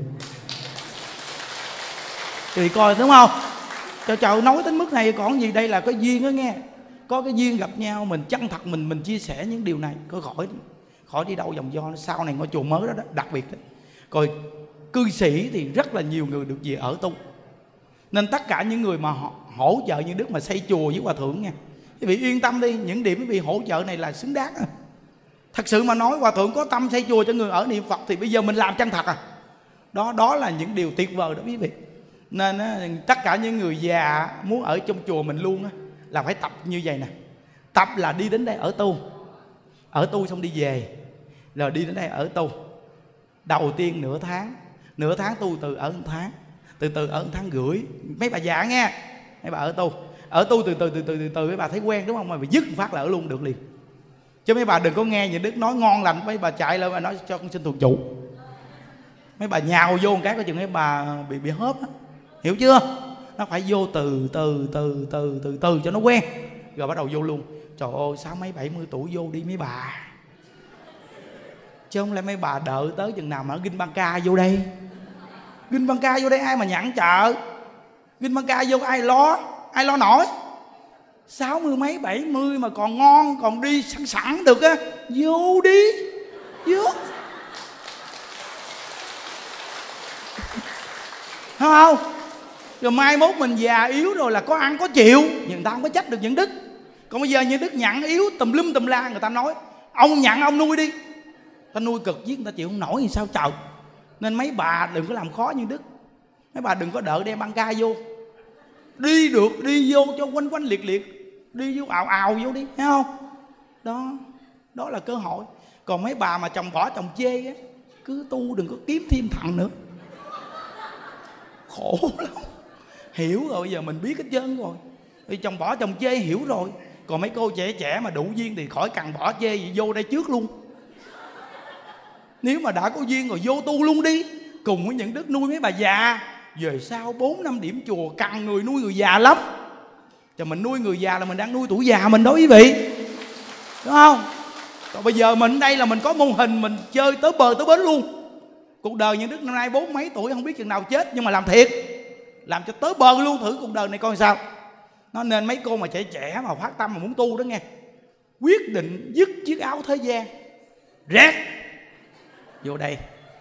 Thì coi đúng không? Trời nói đến mức này còn gì, đây là cái duyên đó nghe. Có cái duyên gặp nhau, mình chân thật mình chia sẻ những điều này, có khỏi đi đâu vòng do. Sau này ngôi chùa mới đó, đặc biệt đó. Rồi cư sĩ thì rất là nhiều người được về ở tu. Nên tất cả những người mà họ hỗ trợ Những Đức mà xây chùa với hòa thượng nha, quý vị yên tâm đi, những điểm quý vị hỗ trợ này là xứng đáng. Thật sự mà nói, hòa thượng có tâm xây chùa cho người ở niệm Phật thì bây giờ mình làm chân thật đó là những điều tuyệt vời đó quý vị. Nên tất cả những người già muốn ở trong chùa mình luôn là phải tập như vậy nè. Tập là đi đến đây ở tu xong đi về, rồi đi đến đây ở tu. Đầu tiên nửa tháng tu, từ ở 1 tháng, từ từ ở 1 tháng rưỡi. Mấy bà già nghe, mấy bà ở tu từ từ mấy bà thấy quen đúng không, mà dứt phát là ở luôn được liền. Chứ mấy bà đừng có nghe Những Đức nói ngon lành, mấy bà chạy lên và nói cho con xin thuộc trụ. Mấy bà nhào vô một cái có chừng mấy bà bị hớp á, hiểu chưa? Nó phải vô từ từ cho nó quen, rồi bắt đầu vô luôn. Trời ơi, 60-70 tuổi vô đi mấy bà, chứ không lẽ mấy bà đợi tới chừng nào mà Ginh Băng Ca vô đây. Ginh Băng Ca vô đây ai mà nhận chợ? Ginh Băng Ca vô ai lo nổi? 60 mấy 70 mà còn ngon, còn đi sẵn được á, vô đi, vô. Thấy không? Rồi mai mốt mình già yếu rồi là có ăn có chịu, nhưng người ta không có trách được Những Đức. Còn bây giờ Những Đức nhận yếu tùm lum tùm la, người ta nói ông nhận ông nuôi đi, ta nuôi cực giết người ta chịu không nổi thì sao trời. Nên mấy bà đừng có làm khó Những Đức. Mấy bà đừng có đợi đem băng ca vô. Đi được đi vô cho quanh liệt, đi vô ào vô đi, thấy không? Đó là cơ hội. Còn mấy bà mà chồng bỏ chồng chê á, cứ tu đừng có kiếm thêm thằng nữa, khổ lắm. Hiểu rồi, bây giờ mình biết hết trơn rồi. Thì chồng bỏ chồng chê hiểu rồi. Còn mấy cô trẻ mà đủ duyên thì khỏi cần bỏ chê gì, vô đây trước luôn. Nếu mà đã có duyên rồi vô tu luôn đi, cùng với Những Đức nuôi mấy bà già. Về sau 4-5 điểm chùa cần người nuôi người già lắm. Cho mình nuôi người già là mình đang nuôi tuổi già mình đó quý vị, đúng không? Còn bây giờ mình đây là mình có mô hình, mình chơi tới bờ tới bến luôn. Cuộc đời Những Đức năm nay 40 mấy tuổi, không biết chừng nào chết, nhưng mà làm thiệt, làm cho tới bờ luôn, thử cuộc đời này coi sao. Nó nên mấy cô mà trẻ mà phát tâm mà muốn tu đó nghe, quyết định dứt chiếc áo thế gian, rét vô đây.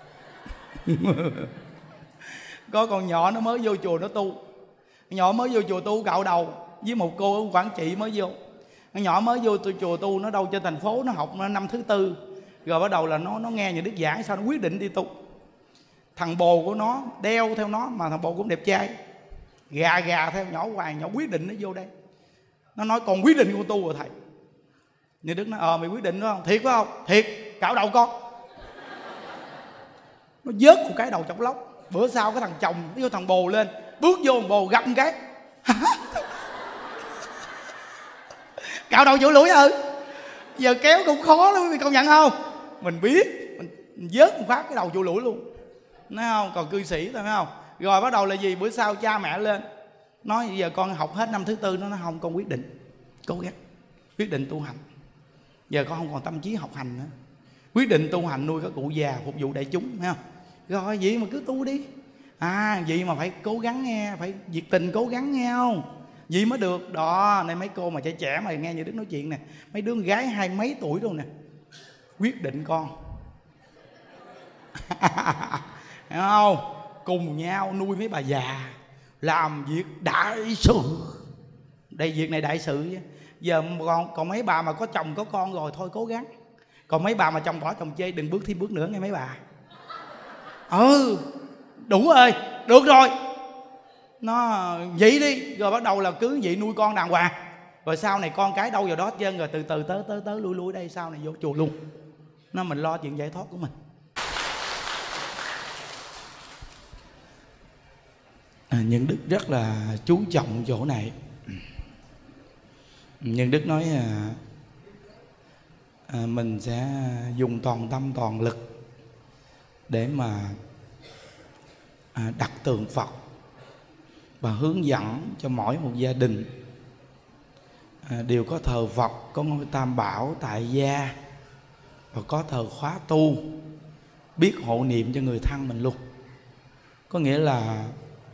Có con nhỏ nó mới vô chùa nó tu. Nhỏ mới vô chùa tu cạo đầu với một cô ở Quảng Trị mới vô. Con nhỏ mới vô chùa tu, nó đâu trên thành phố, nó học năm thứ 4. Rồi bắt đầu là nó nghe Những Đức giảng, sao nó quyết định đi tu. Thằng bồ của nó đeo theo nó, mà thằng bồ cũng đẹp trai, gà theo nhỏ hoài. Nhỏ quyết định nó vô đây. Nó nói con quyết định con tu rồi thầy. Như Đức nói mày quyết định đúng không? Thiệt phải không? Thiệt, cạo đầu con. Nó vớt một cái đầu chọc lóc. Bữa sau cái thằng chồng với thằng bồ lên, bước vô thằng bồ gặp một cái. Cạo đầu chỗ lũi giờ kéo cũng khó lắm, quý vị công nhận không? mình biết, mình vớt một phát cái đầu chù lũi luôn, nói không? Còn cư sĩ thôi, phải không? Rồi bắt đầu là gì? Bữa sau cha mẹ lên nói giờ con học hết năm thứ tư. Nó nói không, con quyết định cố gắng, quyết định tu hành. Giờ con không còn tâm trí học hành nữa, quyết định tu hành nuôi các cụ già, phục vụ đại chúng, thấy không? Rồi vậy mà cứ tu đi. Vậy mà phải cố gắng nghe, phải nhiệt tình cố gắng nghe không? Vậy mới được. Đó, nên mấy cô mà trẻ trẻ mà nghe như Đức nói chuyện nè, mấy đứa gái 20 mấy tuổi đâu nè, quyết định con hiểu không? Cùng nhau nuôi mấy bà già, làm việc đại sự. Đây việc này đại sự chứ. Giờ còn mấy bà mà có chồng có con rồi thôi cố gắng. Còn mấy bà mà chồng bỏ chồng chê đừng bước thêm bước nữa nghe mấy bà. Đủ rồi, được rồi, nó vậy đi. Rồi bắt đầu là cứ vậy nuôi con đàng hoàng. Rồi sau này con cái đâu vào đó hết trơn. Rồi từ từ tới lui đây, sau này vô chùa luôn. Nó mình lo chuyện giải thoát của mình. Nhân Đức rất là chú trọng chỗ này. Nhân Đức nói mình sẽ dùng toàn tâm toàn lực để mà đặt tượng Phật và hướng dẫn cho mỗi một gia đình đều có thờ Phật, có ngôi Tam Bảo tại gia và có thờ khóa tu, biết hộ niệm cho người thân mình luôn. Có nghĩa là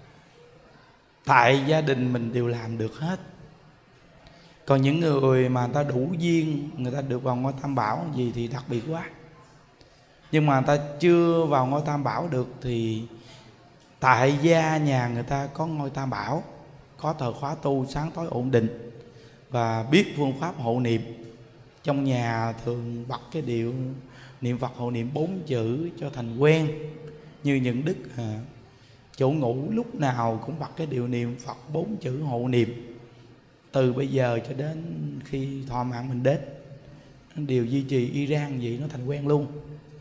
tại gia đình mình đều làm được hết. Còn những người mà người ta đủ duyên, người ta được vào ngôi Tam Bảo gì thì đặc biệt quá. Nhưng mà người ta chưa vào ngôi Tam Bảo được thì tại gia nhà người ta có ngôi Tam Bảo, có thờ khóa tu sáng tối ổn định và biết phương pháp hộ niệm. Trong nhà thường bật cái điệu niệm Phật hộ niệm 4 chữ cho thành quen. Như những Đức chỗ ngủ lúc nào cũng bật cái điệu niệm Phật 4 chữ hộ niệm. Từ bây giờ cho đến khi thọ mạng mình đến, điều duy trì y rang vậy nó thành quen luôn.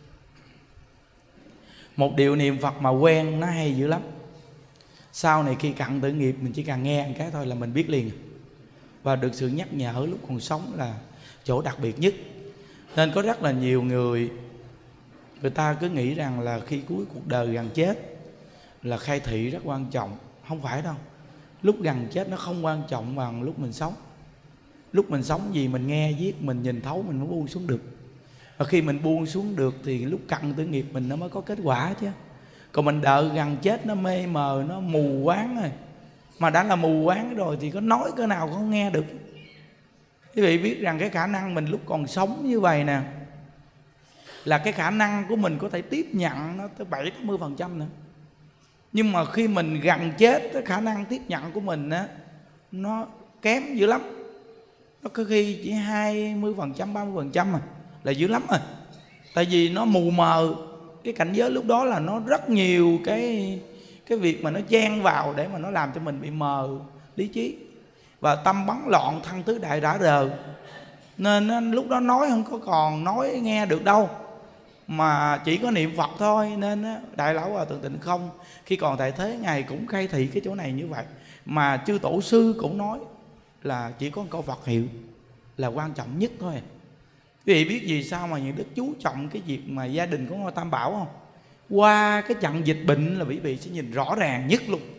Một điều niệm Phật mà quen nó hay dữ lắm. Sau này khi cận tử nghiệp mình chỉ cần nghe một cái thôi là mình biết liền. Và được sự nhắc nhở lúc còn sống là chỗ đặc biệt nhất. Nên có rất là nhiều người ta cứ nghĩ rằng là khi cuối cuộc đời gần chết là khai thị rất quan trọng. Không phải đâu. Lúc gần chết nó không quan trọng bằng lúc mình sống. Lúc mình sống gì mình nghe viết, mình nhìn thấu mình mới buông xuống được. Và khi mình buông xuống được thì lúc cận tử nghiệp mình nó mới có kết quả chứ. Còn mình đợi gần chết nó mê mờ, nó mù quáng rồi. Mà đã là mù quáng rồi thì có nói cỡ nào không nghe được. Quý vị biết rằng cái khả năng mình lúc còn sống như vậy nè là cái khả năng của mình có thể tiếp nhận nó tới 70-80% nữa. Nhưng mà khi mình gần chết, cái khả năng tiếp nhận của mình á nó kém dữ lắm. Nó có khi chỉ 20%, 30% là dữ lắm rồi. Tại vì nó mù mờ. Cái cảnh giới lúc đó là nó rất nhiều cái việc mà nó chen vào để mà nó làm cho mình bị mờ lý trí. Và tâm bấn loạn, thân tứ đại rã rờ. Nên lúc đó nói không có còn nói nghe được đâu, mà chỉ có niệm Phật thôi. Nên Đại Lão Hòa Thượng Tịnh Không khi còn tại thế Ngài cũng khai thị cái chỗ này như vậy. Mà chư tổ sư cũng nói là chỉ có một câu Phật hiệu là quan trọng nhất thôi. Quý vị biết vì sao mà những Đức chú trọng cái việc mà gia đình có ngôi Tam Bảo không? Qua cái trận dịch bệnh là quý vị sẽ nhìn rõ ràng nhất luôn.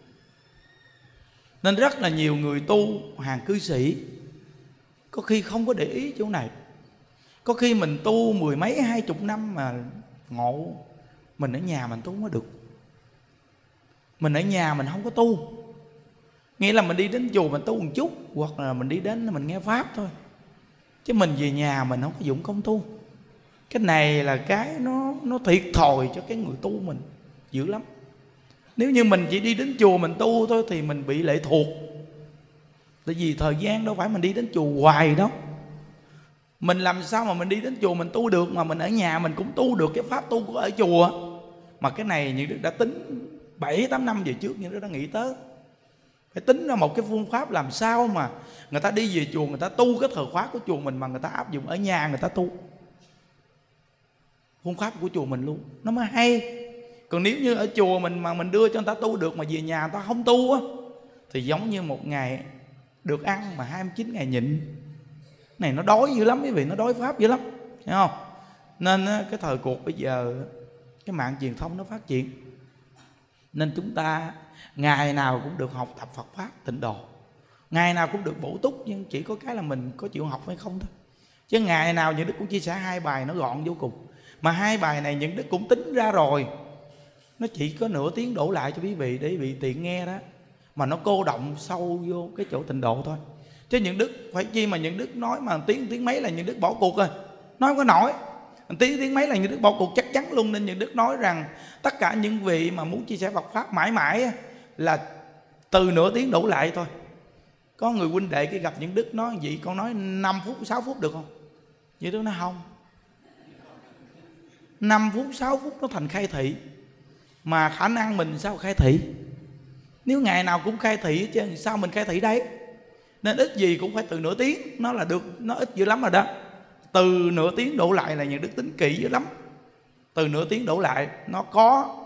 Nên rất là nhiều người tu hàng cư sĩ có khi không có để ý chỗ này. Có khi mình tu 10 mấy 20 năm mà ngộ mình ở nhà mình tu không có được. Mình ở nhà mình không có tu, nghĩa là mình đi đến chùa mình tu một chút, hoặc là mình đi đến mình nghe pháp thôi, chứ mình về nhà mình không có dụng công tu. Cái này là cái nó thiệt thòi cho cái người tu mình dữ lắm. Nếu như mình chỉ đi đến chùa mình tu thôi thì mình bị lệ thuộc. Tại vì thời gian đâu phải mình đi đến chùa hoài đâu. Mình làm sao mà mình đi đến chùa mình tu được, mà mình ở nhà mình cũng tu được cái pháp tu của ở chùa. Mà cái này những Đức đã tính 7-8 năm về trước, những Đức đã nghĩ tới. Phải tính ra một cái phương pháp làm sao mà người ta đi về chùa người ta tu cái thờ khóa của chùa mình mà người ta áp dụng ở nhà người ta tu phương pháp của chùa mình luôn, nó mới hay. Còn nếu như ở chùa mình mà mình đưa cho người ta tu được mà về nhà người ta không tu á, thì giống như một ngày được ăn mà 29 ngày nhịn. Này nó đói dữ lắm quý vị, nó đói pháp dữ lắm, hiểu không? Nên cái thời cuộc bây giờ cái mạng truyền thông nó phát triển, nên chúng ta ngày nào cũng được học tập Phật Pháp tịnh độ, ngày nào cũng được bổ túc, nhưng chỉ có cái là mình có chịu học hay không thôi. Chứ ngày nào những Đức cũng chia sẻ 2 bài nó gọn vô cùng. Mà 2 bài này những Đức cũng tính ra rồi, nó chỉ có nửa tiếng đổ lại cho quý vị để quý vị tiện nghe đó. Mà nó cô động sâu vô cái chỗ tịnh độ thôi. Chứ những Đức phải chi mà những Đức nói mà tiếng mấy là những Đức bỏ cuộc rồi, nói không có nổi. Tiếng mấy là những Đức bỏ cuộc chắc chắn luôn. Nên những Đức nói rằng tất cả những vị mà muốn chia sẻ Phật Pháp mãi mãi là từ nửa tiếng đổ lại thôi. Có người huynh đệ kia gặp những Đức nói vậy, con nói 5 phút 6 phút được không? Những Đức nói không, 5 phút 6 phút nó thành khai thị. Mà khả năng mình sao khai thị? Nếu ngày nào cũng khai thị chứ sao mình khai thị đấy? Nên ít gì cũng phải từ nửa tiếng, nó là được, nó ít dữ lắm rồi đó. Từ nửa tiếng đổ lại là những Đức tính kỹ dữ lắm. Từ nửa tiếng đổ lại nó có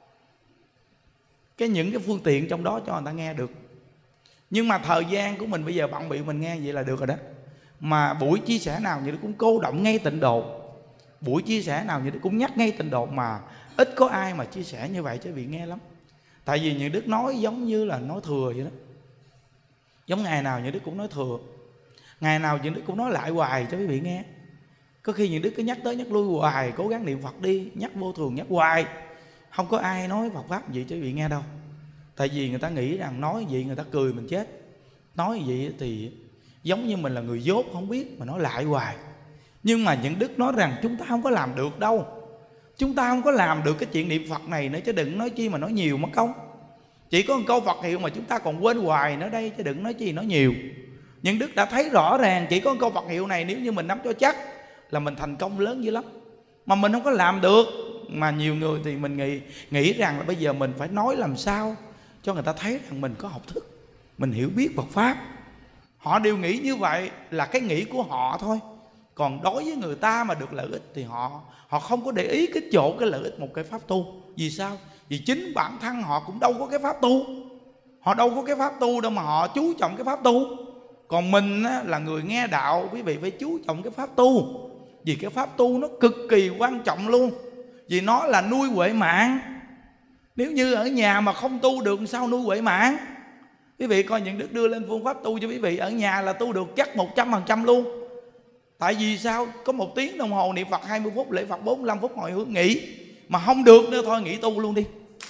những cái phương tiện trong đó cho người ta nghe được. Nhưng mà thời gian của mình bây giờ bận bịu, mình nghe vậy là được rồi đó. Mà buổi chia sẻ nào như Đức cũng cô động ngay tịnh độ, buổi chia sẻ nào như Đức cũng nhắc ngay tịnh độ. Mà ít có ai mà chia sẻ như vậy cho vị nghe lắm. Tại vì những Đức nói giống như là nói thừa vậy đó. Giống ngày nào những Đức cũng nói thừa, ngày nào những Đức cũng nói lại hoài cho quý vị nghe. Có khi những Đức cứ nhắc tới nhắc lui hoài, cố gắng niệm Phật đi, nhắc vô thường nhắc hoài. Không có ai nói Phật Pháp gì cho quý vị nghe đâu. Tại vì người ta nghĩ rằng nói vậy người ta cười mình chết. Nói vậy thì giống như mình là người dốt không biết mà nói lại hoài. Nhưng mà những Đức nói rằng chúng ta không có làm được đâu. Chúng ta không có làm được cái chuyện niệm Phật này nữa, chứ đừng nói chi mà nói nhiều mất công. Chỉ có một câu Phật hiệu mà chúng ta còn quên hoài nữa đây, chứ đừng nói chi nói nhiều. Nhưng Đức đã thấy rõ ràng chỉ có một câu Phật hiệu này nếu như mình nắm cho chắc là mình thành công lớn dữ lắm. Mà mình không có làm được. Mà nhiều người thì mình nghĩ rằng là bây giờ mình phải nói làm sao cho người ta thấy rằng mình có học thức, mình hiểu biết Phật Pháp. Họ đều nghĩ như vậy, là cái nghĩ của họ thôi. Còn đối với người ta mà được lợi ích thì họ không có để ý cái chỗ cái lợi ích một cái pháp tu. Vì sao? Vì chính bản thân họ cũng đâu có cái pháp tu. Họ đâu có cái pháp tu đâu mà họ chú trọng cái pháp tu. Còn mình là người nghe đạo, quý vị phải chú trọng cái pháp tu. Vì cái pháp tu nó cực kỳ quan trọng luôn. Vì nó là nuôi huệ mạng. Nếu như ở nhà mà không tu được sao nuôi huệ mạng? Quý vị coi những Đức đưa lên phương pháp tu cho quý vị, ở nhà là tu được chắc 100% luôn. Tại vì sao? Có 1 tiếng đồng hồ niệm Phật 20 phút, lễ Phật 45 phút hồi hướng nghỉ. Mà không được nữa thôi nghỉ tu luôn đi.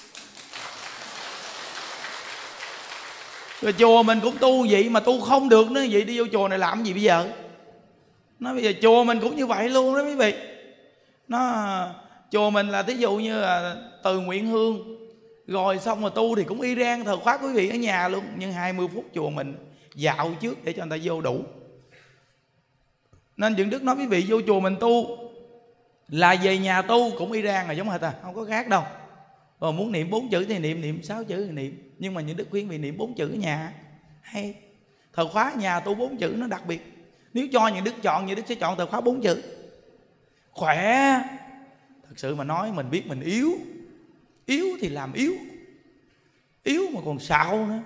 Rồi chùa mình cũng tu vậy mà tu không được nữa, vậy đi vô chùa này làm gì bây giờ? Nó bây giờ chùa mình cũng như vậy luôn đó quý vị. Chùa mình là thí dụ như là từ nguyện hương rồi xong rồi tu thì cũng y rang thờ khóa quý vị ở nhà luôn. Nhưng 20 phút chùa mình dạo trước để cho người ta vô đủ. Nên Dưỡng Đức nói quý vị vô chùa mình tu là về nhà tu cũng y rang là giống hệt không có khác đâu. Rồi muốn niệm 4 chữ thì niệm 6 chữ thì niệm. Nhưng mà những Đức khuyên vị niệm 4 chữ ở nhà hay. Thờ khóa nhà tu 4 chữ nó đặc biệt. Nếu cho những Đức chọn, những Đức sẽ chọn thờ khóa 4 chữ. Khỏe. Thật sự mà nói mình biết mình yếu. Yếu thì làm yếu. Yếu mà còn xạo nữa.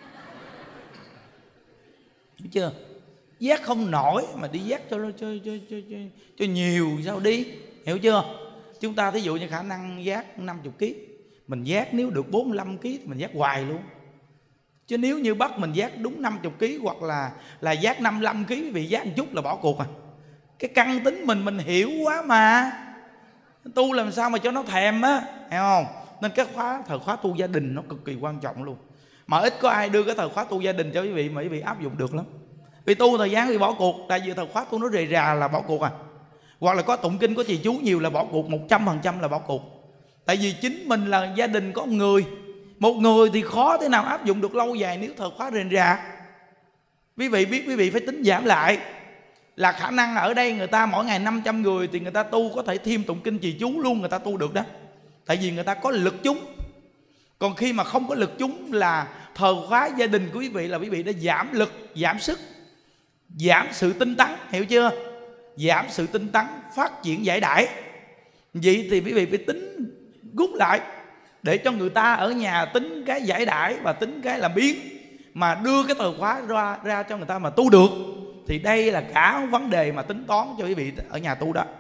Hiểu chưa? Giác không nổi mà đi giác cho nhiều sao đi. Hiểu chưa? Chúng ta thí dụ như khả năng giác 50 kg, mình giác nếu được 45 kg thì mình giác hoài luôn. Chứ nếu như bắt mình giác đúng 50 kg hoặc là giác 55 kg, quý vị giác một chút là bỏ cuộc à. Cái căn tính mình hiểu quá mà. Tu làm sao mà cho nó thèm á, hiểu không? Nên cái thời khóa tu gia đình nó cực kỳ quan trọng luôn. Mà ít có ai đưa cái thời khóa tu gia đình cho quý vị mà quý vị áp dụng được lắm. Vì tu thời gian thì bỏ cuộc. Tại vì thời khóa tu nó rề rà là bỏ cuộc à. Hoặc là có tụng kinh có trì chú nhiều là bỏ cuộc, 100% là bỏ cuộc. Tại vì chính mình là gia đình có một người thì khó thế nào áp dụng được lâu dài nếu thời khóa rền rà. Quý vị biết quý vị phải tính giảm lại. Là khả năng ở đây người ta mỗi ngày 500 người thì người ta tu có thể thêm tụng kinh trì chú luôn, người ta tu được đó. Tại vì người ta có lực chúng. Còn khi mà không có lực chúng là thời khóa gia đình của quý vị là quý vị đã giảm lực, giảm sức, giảm sự tinh tấn, hiểu chưa? Giảm sự tinh tấn, phát triển giải đãi. Vậy thì quý vị phải tính rút lại để cho người ta ở nhà tính cái giải đãi và tính cái làm biến, mà đưa cái từ khóa ra cho người ta mà tu được. Thì đây là cả vấn đề mà tính toán cho quý vị ở nhà tu đó.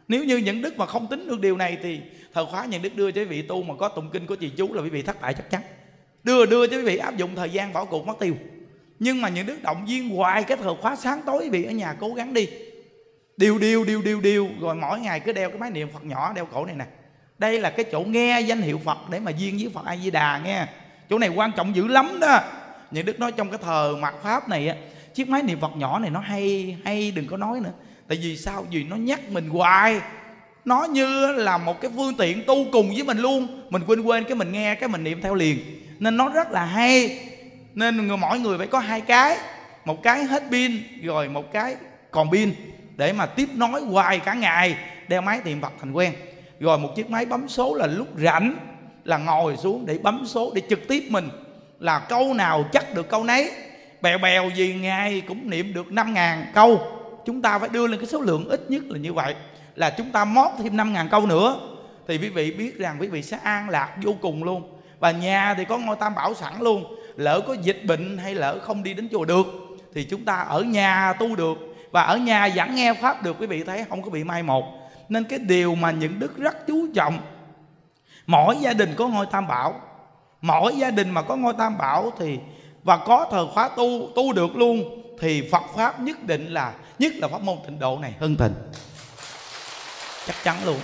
Nếu như những đức mà không tính được điều này thì thời khóa những đức đưa cho quý vị tu mà có tụng kinh có trì chú là quý vị thất bại chắc chắn. Đưa cho quý vị áp dụng thời gian bỏ cuộc mất tiêu. Nhưng mà những đức động viên hoài cái thời khóa sáng tối quý vị ở nhà cố gắng đi. Điều rồi mỗi ngày cứ đeo cái máy niệm Phật nhỏ đeo cổ này nè. Đây là cái chỗ nghe danh hiệu Phật để mà duyên với Phật A Di Đà nghe. Chỗ này quan trọng dữ lắm đó. Những đức nói trong cái thời mạt pháp này á, chiếc máy niệm Phật nhỏ này nó hay đừng có nói nữa. Tại vì sao? Vì nó nhắc mình hoài. Nó như là một cái phương tiện tu cùng với mình luôn. Mình quên cái mình nghe cái mình niệm theo liền. Nên nó rất là hay. Nên mỗi người phải có hai cái. Một cái hết pin rồi một cái còn pin để mà tiếp nối hoài cả ngày. Đeo máy niệm Phật thành quen. Rồi một chiếc máy bấm số là lúc rảnh là ngồi xuống để bấm số để trực tiếp mình là câu nào chắc được câu nấy. Bèo gì ngày cũng niệm được 5.000 câu. Chúng ta phải đưa lên cái số lượng ít nhất là như vậy. Là chúng ta mót thêm 5.000 câu nữa. Thì quý vị biết rằng quý vị sẽ an lạc vô cùng luôn. Và nhà thì có ngôi Tam Bảo sẵn luôn. Lỡ có dịch bệnh hay lỡ không đi đến chùa được thì chúng ta ở nhà tu được. Và ở nhà vẫn nghe Pháp được. Quý vị thấy không có bị mai một. Nên cái điều mà những đức rất chú trọng, mỗi gia đình có ngôi Tam Bảo. Mỗi gia đình mà có ngôi Tam Bảo thì và có thời khóa tu được luôn thì Phật Pháp nhất định là, nhất là pháp môn Tịnh Độ này hưng thịnh. Chắc chắn luôn.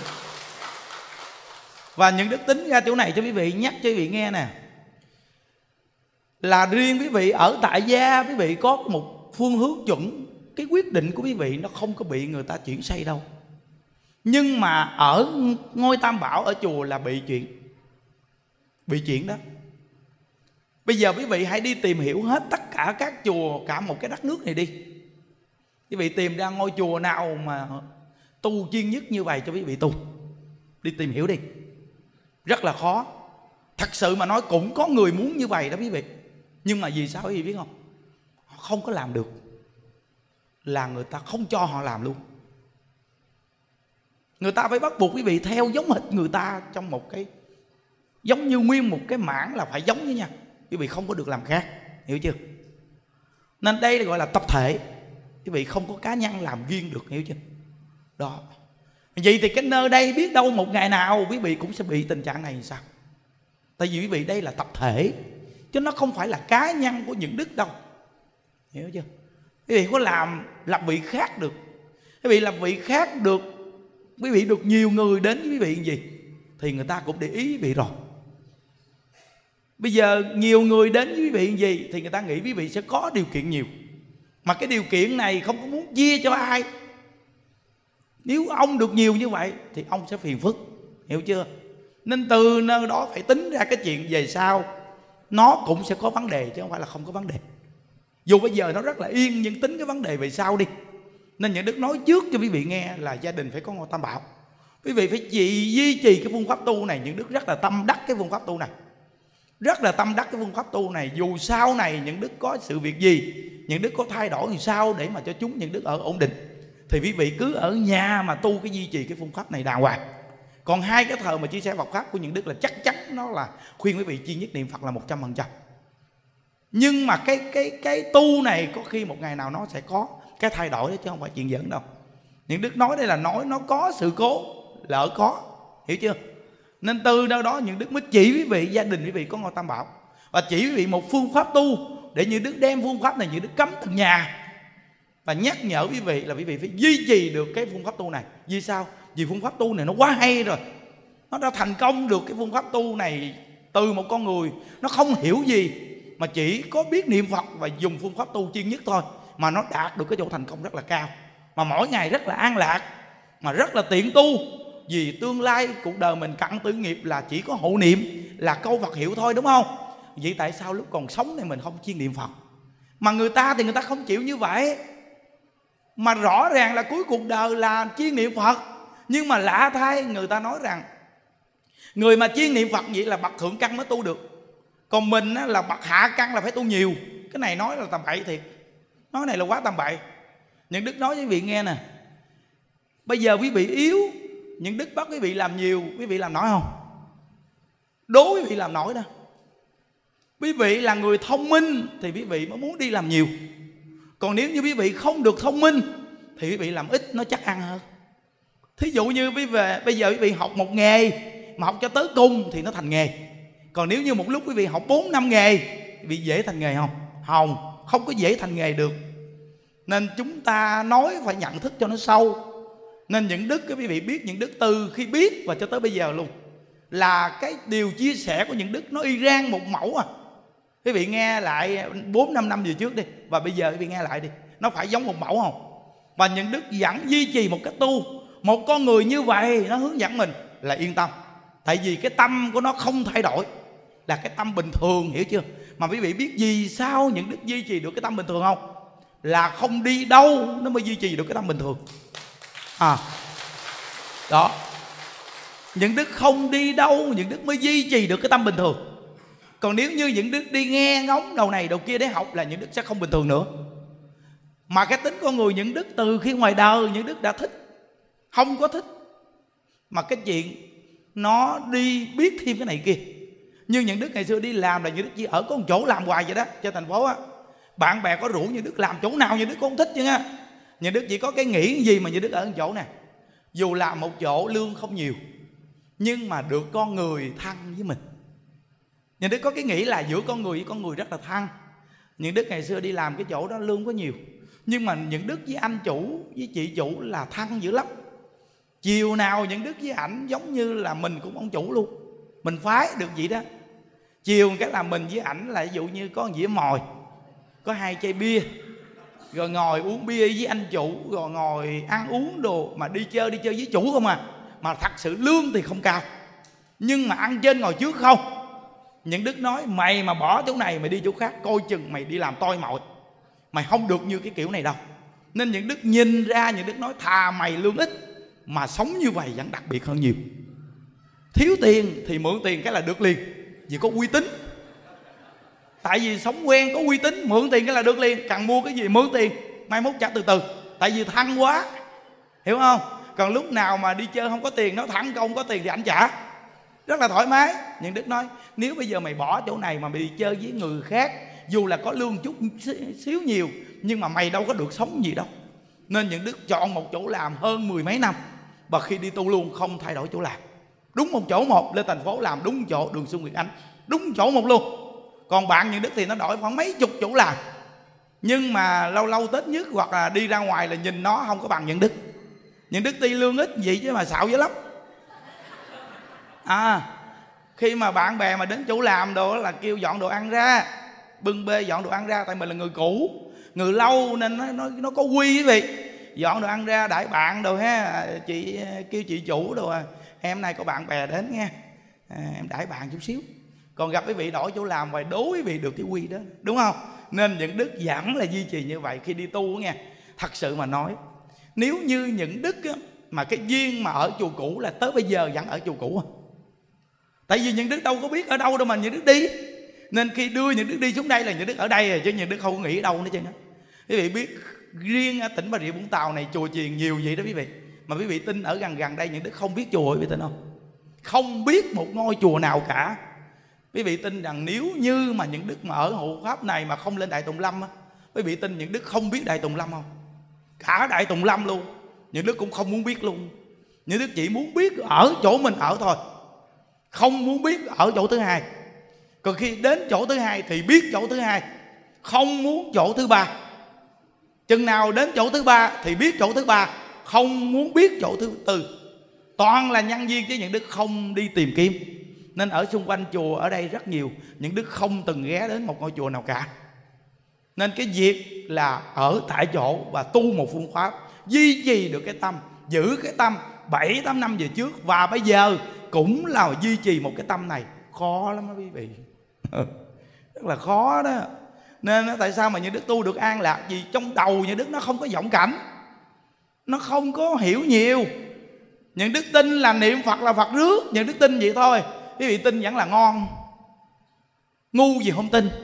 Và những đức tính ra chỗ này cho quý vị, nhắc cho quý vị nghe nè. Là riêng quý vị ở tại gia, quý vị có một phương hướng chuẩn. Cái quyết định của quý vị nó không có bị người ta chuyển xây đâu. Nhưng mà ở ngôi Tam Bảo ở chùa là bị chuyện đó. Bây giờ quý vị hãy đi tìm hiểu hết tất cả các chùa cả một cái đất nước này đi. Quý vị tìm ra ngôi chùa nào mà tu chuyên nhất như vậy cho quý vị tu. Đi tìm hiểu đi. Rất là khó. Thật sự mà nói cũng có người muốn như vậy đó quý vị. Nhưng mà vì sao quý vị biết không? Họ không có làm được. Là người ta không cho họ làm luôn. Người ta phải bắt buộc quý vị theo giống hệt người ta trong một cái, giống như nguyên một cái mảng là phải giống với nhau. Quý vị không có được làm khác. Hiểu chưa? Nên đây là gọi là tập thể. Quý vị không có cá nhân làm riêng được. Hiểu chưa? Đó. Vậy thì cái nơi đây biết đâu một ngày nào quý vị cũng sẽ bị tình trạng này thì sao? Tại vì quý vị đây là tập thể, chứ nó không phải là cá nhân của những đức đâu. Hiểu chưa? Quý vị có làm vị khác được. Quý vị làm vị khác được, quý vị được nhiều người đến với quý vị gì thì người ta cũng để ý quý vị rồi. Bây giờ nhiều người đến với quý vị gì thì người ta nghĩ quý vị sẽ có điều kiện nhiều. Mà cái điều kiện này không có muốn chia cho ai. Nếu ông được nhiều như vậy thì ông sẽ phiền phức. Hiểu chưa? Nên từ nơi đó phải tính ra cái chuyện về sau nó cũng sẽ có vấn đề, chứ không phải là không có vấn đề. Dù bây giờ nó rất là yên, nhưng tính cái vấn đề về sau đi. Nên những đức nói trước cho quý vị nghe là gia đình phải có ngôi Tam Bảo. Quý vị phải duy trì cái phương pháp tu này. Những đức rất là tâm đắc cái phương pháp tu này. Rất là tâm đắc cái phương pháp tu này. Dù sau này những đức có sự việc gì, những đức có thay đổi thì sao để mà cho chúng những đức ở ổn định, thì quý vị cứ ở nhà mà tu cái duy trì cái phương pháp này đàng hoàng. Còn hai cái thời mà chia sẻ Phật Pháp của những đức là chắc chắn nó là khuyên quý vị duy nhất niệm Phật là 100%. Nhưng mà cái tu này có khi một ngày nào nó sẽ có cái thay đổi đó, chứ không phải chuyện giỡn đâu. Những đức nói đây là nói nó có sự cố, lỡ có. Hiểu chưa? Nên từ đâu đó những đức mới chỉ quý vị, gia đình quý vị có ngôi Tam Bảo, và chỉ quý vị một phương pháp tu để những đức đem phương pháp này những đức cấm từng nhà. Và nhắc nhở quý vị là quý vị phải duy trì được cái phương pháp tu này. Vì sao? Vì phương pháp tu này nó quá hay rồi. Nó đã thành công được cái phương pháp tu này từ một con người nó không hiểu gì, mà chỉ có biết niệm Phật và dùng phương pháp tu chuyên nhất thôi, mà nó đạt được cái chỗ thành công rất là cao. Mà mỗi ngày rất là an lạc, mà rất là tiện tu. Vì tương lai cuộc đời mình cận tử nghiệp là chỉ có hộ niệm, là câu Phật hiệu thôi, đúng không? Vậy tại sao lúc còn sống này mình không chuyên niệm Phật? Mà người ta thì người ta không chịu như vậy. Mà rõ ràng là cuối cuộc đời là chuyên niệm Phật. Nhưng mà lạ thay, người ta nói rằng người mà chuyên niệm Phật vậy là bậc thượng căn mới tu được. Còn mình là bậc hạ căn là phải tu nhiều. Cái này nói là tầm bậy thiệt. Nói này là quá tầm bậy. Những đức nói với quý vị nghe nè, bây giờ quý vị yếu, những đức bắt quý vị làm nhiều, quý vị làm nổi không? Đố quý vị làm nổi đó. Quý vị là người thông minh thì quý vị mới muốn đi làm nhiều. Còn nếu như quý vị không được thông minh thì quý vị làm ít nó chắc ăn hơn. Thí dụ như bây giờ quý vị học một nghề mà học cho tới cùng thì nó thành nghề. Còn nếu như một lúc quý vị học 4 năm nghề, quý vị dễ thành nghề không? Không có dễ thành nghề được. Nên chúng ta nói phải nhận thức cho nó sâu. Nên những đức quý vị biết, những đức từ khi biết và cho tới bây giờ luôn, là cái điều chia sẻ của những đức nó y rang một mẫu à. Quý vị nghe lại 4-5 năm về trước đi, và bây giờ quý vị nghe lại đi, nó phải giống một mẫu không? Và những đức dẫn duy trì một cách tu. Một con người như vậy nó hướng dẫn mình là yên tâm. Tại vì cái tâm của nó không thay đổi, là cái tâm bình thường, hiểu chưa? Mà quý vị biết vì sao những đức duy trì được cái tâm bình thường không? Là không đi đâu nó mới duy trì được cái tâm bình thường. Đó, những đức không đi đâu, những đức mới duy trì được cái tâm bình thường. Còn nếu như những đức đi nghe ngóng đầu này đầu kia để học là những đức sẽ không bình thường nữa. Mà cái tính con người những đức từ khi ngoài đời những đức đã thích, không có thích mà cái chuyện nó đi biết thêm cái này kia. Như những đức ngày xưa đi làm là những đức chỉ ở có một chỗ làm hoài vậy đó, trên thành phố á. Bạn bè có rủ những đức làm chỗ nào những đức cũng không thích chứ nha. Những đức chỉ có cái nghĩ gì mà những đức ở chỗ này. Dù làm một chỗ lương không nhiều, nhưng mà được con người thân với mình. Những đức có cái nghĩ là giữa con người với con người rất là thân. Những đức ngày xưa đi làm cái chỗ đó lương có nhiều, nhưng mà những đức với anh chủ với chị chủ là thân dữ lắm. Chiều nào những đức với ảnh giống như là mình cũng ông chủ luôn, mình phái được vậy đó. Chiều cái là mình với ảnh là ví dụ như có một dĩa mồi, có 2 chai bia, rồi ngồi uống bia với anh chủ, rồi ngồi ăn uống đồ, mà đi chơi với chủ không à. Mà thật sự lương thì không cao, nhưng mà ăn trên ngồi trước không. Những đức nói mày mà bỏ chỗ này mày đi chỗ khác, coi chừng mày đi làm toi mọi, mày không được như cái kiểu này đâu. Nên những đức nhìn ra, những đức nói thà mày lương ít mà sống như vậy vẫn đặc biệt hơn nhiều. Thiếu tiền thì mượn tiền cái là được liền, vì có uy tín. Tại vì sống quen có uy tín, mượn tiền cái là được liền. Cần mua cái gì mượn tiền, mai mốt trả từ từ, tại vì thân quá, hiểu không? Còn lúc nào mà đi chơi không có tiền, nó thẳng câu không có tiền thì ảnh trả rất là thoải mái. Những đức nói nếu bây giờ mày bỏ chỗ này mà mày đi chơi với người khác, dù là có lương chút xíu nhiều, nhưng mà mày đâu có được sống gì đâu. Nên những đức chọn một chỗ làm hơn 10 mấy năm, và khi đi tu luôn không thay đổi chỗ làm, đúng một chỗ một. Lên thành phố làm đúng chỗ đường Xuân Nguyệt Ánh, đúng chỗ một luôn. Còn bạn những đức thì nó đổi khoảng mấy chục chỗ làm, nhưng mà lâu lâu Tết nhất hoặc là đi ra ngoài là nhìn nó không có bằng những đức. Những đức tuy lương ít vậy chứ mà xạo dữ lắm. Khi mà bạn bè mà đến chỗ làm đồ là kêu dọn đồ ăn ra, bưng bê dọn đồ ăn ra. Tại mình là người cũ, người lâu nên nó có quy quý vị. Dọn đồ ăn ra đãi bạn đồ ha. Chị kêu chị chủ đồ em nay có bạn bè đến nha, em đãi bạn chút xíu. Còn gặp quý vị đổi chỗ làm vài đối quý vị được cái quy đó, đúng không? Nên những đức vẫn là duy trì như vậy khi đi tu nha. Thật sự mà nói, nếu như những đức á, mà cái duyên mà ở chùa cũ là tới bây giờ vẫn ở chùa cũ. Tại vì những đức đâu có biết ở đâu đâu mà những đức đi. Nên khi đưa những đức đi xuống đây là những đức ở đây rồi, chứ những đức không có nghĩ ở đâu nữa chứ. Quý vị biết riêng ở tỉnh Bà Rịa Vũng Tàu này chùa chiền nhiều vậy đó quý vị. Mà quý vị tin ở gần đây những đức không biết chùa, quý vị tin không? Không biết một ngôi chùa nào cả. Quý vị tin rằng nếu như mà những đức mà ở hộ pháp này mà không lên Đại Tùng Lâm á, quý vị tin những đức không biết Đại Tùng Lâm không? Cả Đại Tùng Lâm luôn những đức cũng không muốn biết luôn. Những đức chỉ muốn biết ở chỗ mình ở thôi, không muốn biết ở chỗ thứ hai. Còn khi đến chỗ thứ hai thì biết chỗ thứ hai, không muốn chỗ thứ ba. Chừng nào đến chỗ thứ ba thì biết chỗ thứ ba, không muốn biết chỗ thứ tư. Toàn là nhân duyên chứ những đức không đi tìm kiếm. Nên ở xung quanh chùa ở đây rất nhiều, những đức không từng ghé đến một ngôi chùa nào cả. Nên cái việc là ở tại chỗ và tu một phương pháp, duy trì được cái tâm, giữ cái tâm 7-8 năm về trước, và bây giờ cũng là duy trì một cái tâm này khó lắm đó quý vị. Rất là khó đó. Nên tại sao mà những đức tu được an lạc? Vì trong đầu những đức nó không có vọng cảnh, nó không có hiểu nhiều. Những đức tin là niệm Phật là Phật rước, những đức tin vậy thôi. Quý vị tin vẫn là ngon, ngu gì không tin.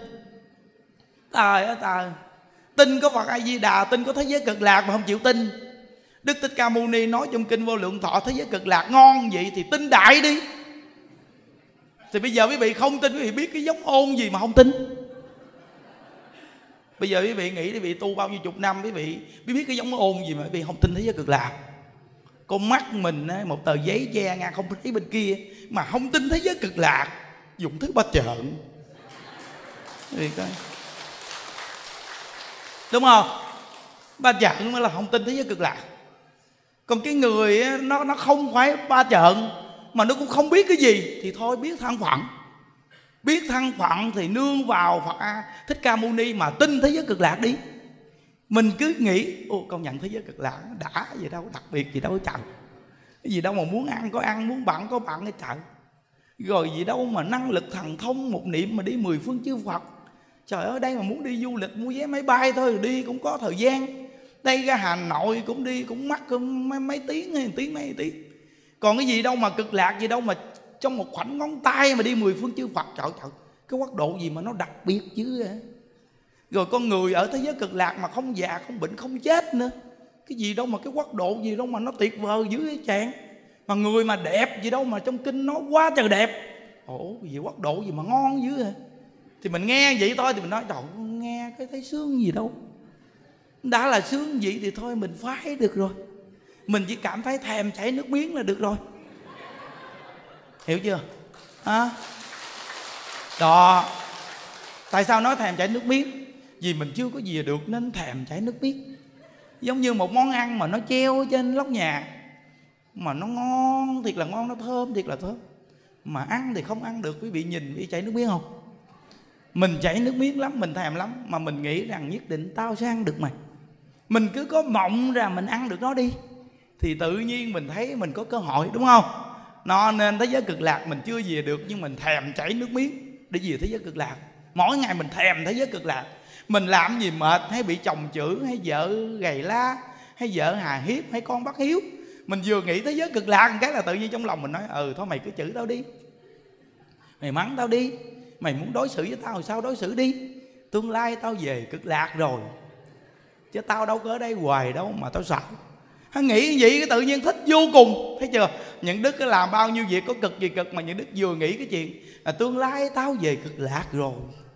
Trời ơi trời, tin có Phật A Di Đà, tin có thế giới cực lạc mà không chịu tin. Đức Thích Ca Mâu Ni nói trong kinh Vô Lượng Thọ thế giới cực lạc ngon vậy thì tin đại đi. Thì bây giờ quý vị không tin, quý vị biết cái giống ôn gì mà không tin. Bây giờ quý vị nghĩ quý vị tu bao nhiêu chục năm, quý vị biết cái giống ôn gì mà quý vị không tin thế giới cực lạc. con mắt mình một tờ giấy che ngang không thấy bên kia, mà không tin thế giới cực lạc, dùng thứ ba trợn thì coi, đúng không? Ba trợn mới là không tin thế giới cực lạc. Còn cái người nó không phải ba trợn mà nó cũng không biết cái gì thì thôi biết thân phận. Biết thân phận thì nương vào Phật A Thích Ca Mâu Ni mà tin thế giới cực lạc đi. Mình cứ nghĩ ô công nhận thế giới cực lạc đã gì đâu, đặc biệt gì đâu trời, cái gì đâu mà muốn ăn có ăn, muốn bận có bận cái trời, rồi gì đâu mà năng lực thần thông một niệm mà đi 10 phương chư Phật. Trời ơi, đây mà muốn đi du lịch mua vé máy bay thôi đi cũng có thời gian. Đây ra Hà Nội cũng đi cũng mắc mấy tiếng hay tiếng mấy tiếng. Còn cái gì đâu mà cực lạc gì đâu mà trong một khoảnh ngón tay mà đi 10 phương chư Phật. Trời trời, cái quốc độ gì mà nó đặc biệt chứ. Rồi con người ở thế giới cực lạc mà không già, không bệnh, không chết nữa. Cái gì đâu mà cái quốc độ gì đâu mà nó tuyệt vời dữ vậy chàng. Mà người mà đẹp gì đâu mà trong kinh nói quá trời đẹp. Ủa gì quốc độ gì mà ngon dữ vậy. Thì mình nghe vậy thôi thì mình nói trời, nghe cái thấy sướng gì đâu. Đã là sướng vậy thì thôi mình phái được rồi. Mình chỉ cảm thấy thèm chảy nước miếng là được rồi. Hiểu chưa? Đó. Tại sao nói thèm chảy nước miếng? Vì mình chưa có gì được nên thèm chảy nước miếng. Giống như một món ăn mà nó treo trên lóc nhà, mà nó ngon thiệt là ngon, nó thơm thiệt là thơm, mà ăn thì không ăn được. Quý vị nhìn bị chảy nước miếng không? Mình chảy nước miếng lắm, mình thèm lắm. Mà mình nghĩ rằng nhất định tao sẽ ăn được mày. Mình cứ có mộng ra mình ăn được nó đi, thì tự nhiên mình thấy mình có cơ hội, đúng không? Nó nên thế giới cực lạc mình chưa về được, nhưng mình thèm chảy nước miếng để về thế giới cực lạc. Mỗi ngày mình thèm thế giới cực lạc. Mình làm gì mệt, hay bị chồng chửi, hay vợ gầy la, hay vợ hà hiếp, hay con bắt hiếu, mình vừa nghĩ thế giới cực lạc cái là tự nhiên trong lòng mình nói thôi mày cứ chửi tao đi, mày mắng tao đi, mày muốn đối xử với tao thì sao đối xử đi, tương lai tao về cực lạc rồi, chứ tao đâu có ở đây hoài đâu mà tao sợ. Hắn nghĩ vậy cái tự nhiên thích vô cùng. Thấy chưa? Những đức làm bao nhiêu việc có cực gì cực, mà những đức vừa nghĩ cái chuyện là tương lai tao về cực lạc rồi,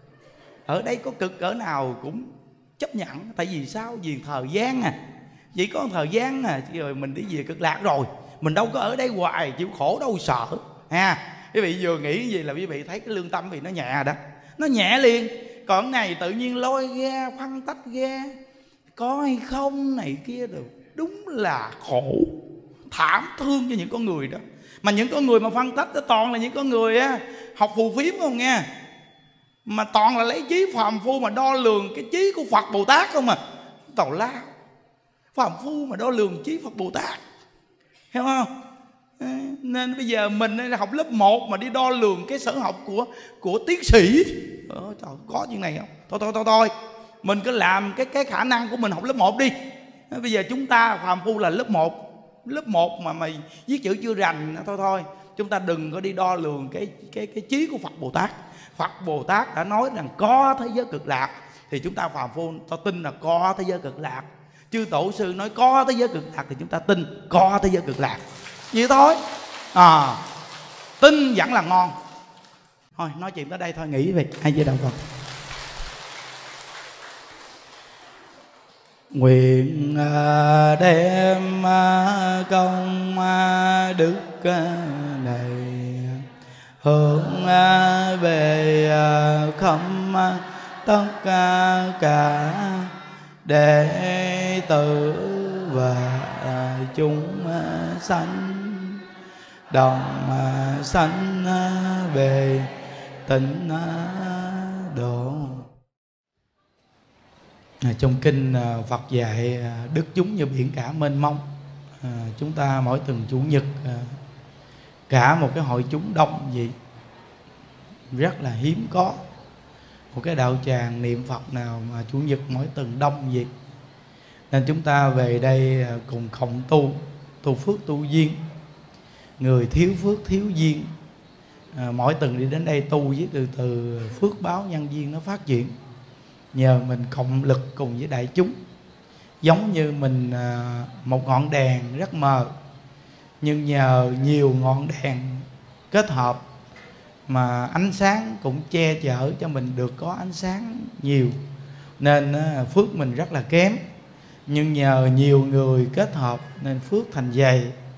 ở đây có cực cỡ nào cũng chấp nhận. Tại vì sao? Vì thời gian chỉ có thời gian rồi mình đi về cực lạc rồi, mình đâu có ở đây hoài, chịu khổ đâu sợ ha. Quý vị vừa nghĩ gì là quý vị thấy cái lương tâm vì nó nhẹ đó, nó nhẹ liền. Còn này tự nhiên lôi ra phân tách ra có hay không này kia được, đúng là khổ thảm thương cho những con người đó. Mà những con người mà phân tách đó toàn là những con người học phù phiếm không nghe, mà toàn là lấy trí phàm phu mà đo lường cái trí của Phật Bồ Tát không à. Tào lao phàm phu mà đo lường trí Phật Bồ Tát, hiểu không? Nên bây giờ mình là học lớp 1 mà đi đo lường cái sở học của tiến sĩ. Trời, có chuyện này không? Thôi mình cứ làm cái khả năng của mình học lớp 1 đi. Bây giờ chúng ta phàm phu là lớp 1 mà mày viết chữ chưa rành thôi. Chúng ta đừng có đi đo lường cái trí của Phật Bồ Tát. Phật Bồ Tát đã nói rằng có thế giới cực lạc, thì chúng ta phàm phu ta tin là có thế giới cực lạc. Chư tổ sư nói có thế giới cực lạc thì chúng ta tin có thế giới cực lạc. Vậy thôi. Tin vẫn là ngon. Thôi nói chuyện tới đây thôi, nghỉ về. Ai với đâu con. Nguyện đem công đức này hướng về khắp tất cả đệ tử và chúng sanh, đồng sanh về tịnh độ. Trong kinh Phật dạy đức chúng như biển cả mênh mông. Chúng ta mỗi tuần chủ nhật cả một cái hội chúng đông vậy, rất là hiếm có một cái đạo tràng niệm Phật nào mà chủ nhật mỗi tuần đông vậy. Nên chúng ta về đây cùng cộng tu phước tu duyên. Người thiếu phước thiếu duyên mỗi tuần đi đến đây tu với từ phước báo nhân duyên nó phát triển. Nhờ mình cộng lực cùng với đại chúng. Giống như mình một ngọn đèn rất mờ, nhưng nhờ nhiều ngọn đèn kết hợp mà ánh sáng cũng che chở cho mình được có ánh sáng nhiều. Nên phước mình rất là kém, nhưng nhờ nhiều người kết hợp nên phước thành dày.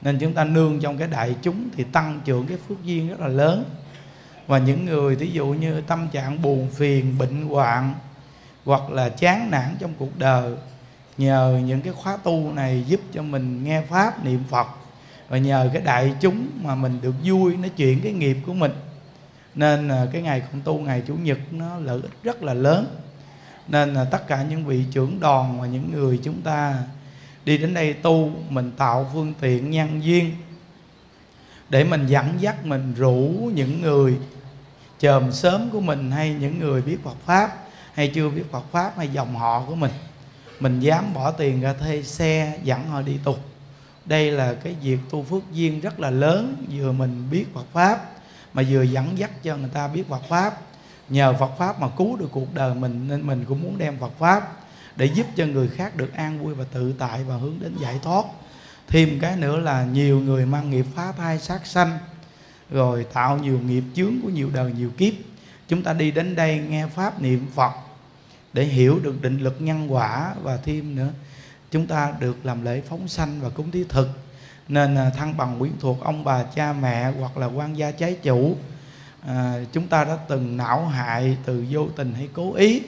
Nên chúng ta nương trong cái đại chúng thì tăng trưởng cái phước duyên rất là lớn. Và những người thí dụ như tâm trạng buồn phiền, bệnh hoạn hoặc là chán nản trong cuộc đời, nhờ những cái khóa tu này giúp cho mình nghe Pháp, niệm Phật, và nhờ cái đại chúng mà mình được vui, nó chuyển cái nghiệp của mình. Nên cái ngày con tu, ngày Chủ nhật, nó lợi ích rất là lớn. Nên tất cả những vị trưởng đoàn và những người chúng ta đi đến đây tu, mình tạo phương tiện nhân duyên để mình dẫn dắt, mình rủ những người chòm xóm của mình, hay những người biết Phật Pháp hay chưa biết Phật Pháp, hay dòng họ của mình dám bỏ tiền ra thuê xe dẫn họ đi tu. Đây là cái việc tu phước duyên rất là lớn. Vừa mình biết Phật Pháp mà vừa dẫn dắt cho người ta biết Phật Pháp. Nhờ Phật Pháp mà cứu được cuộc đời mình, nên mình cũng muốn đem Phật Pháp để giúp cho người khác được an vui và tự tại và hướng đến giải thoát. Thêm cái nữa là nhiều người mang nghiệp phá thai sát sanh, rồi tạo nhiều nghiệp chướng của nhiều đời nhiều kiếp. Chúng ta đi đến đây nghe Pháp niệm Phật để hiểu được định lực nhân quả, và thêm nữa chúng ta được làm lễ phóng sanh và cúng thí thực. Nên thân bằng quyến thuộc, ông bà cha mẹ hoặc là quan gia trái chủ, chúng ta đã từng não hại từ vô tình hay cố ý,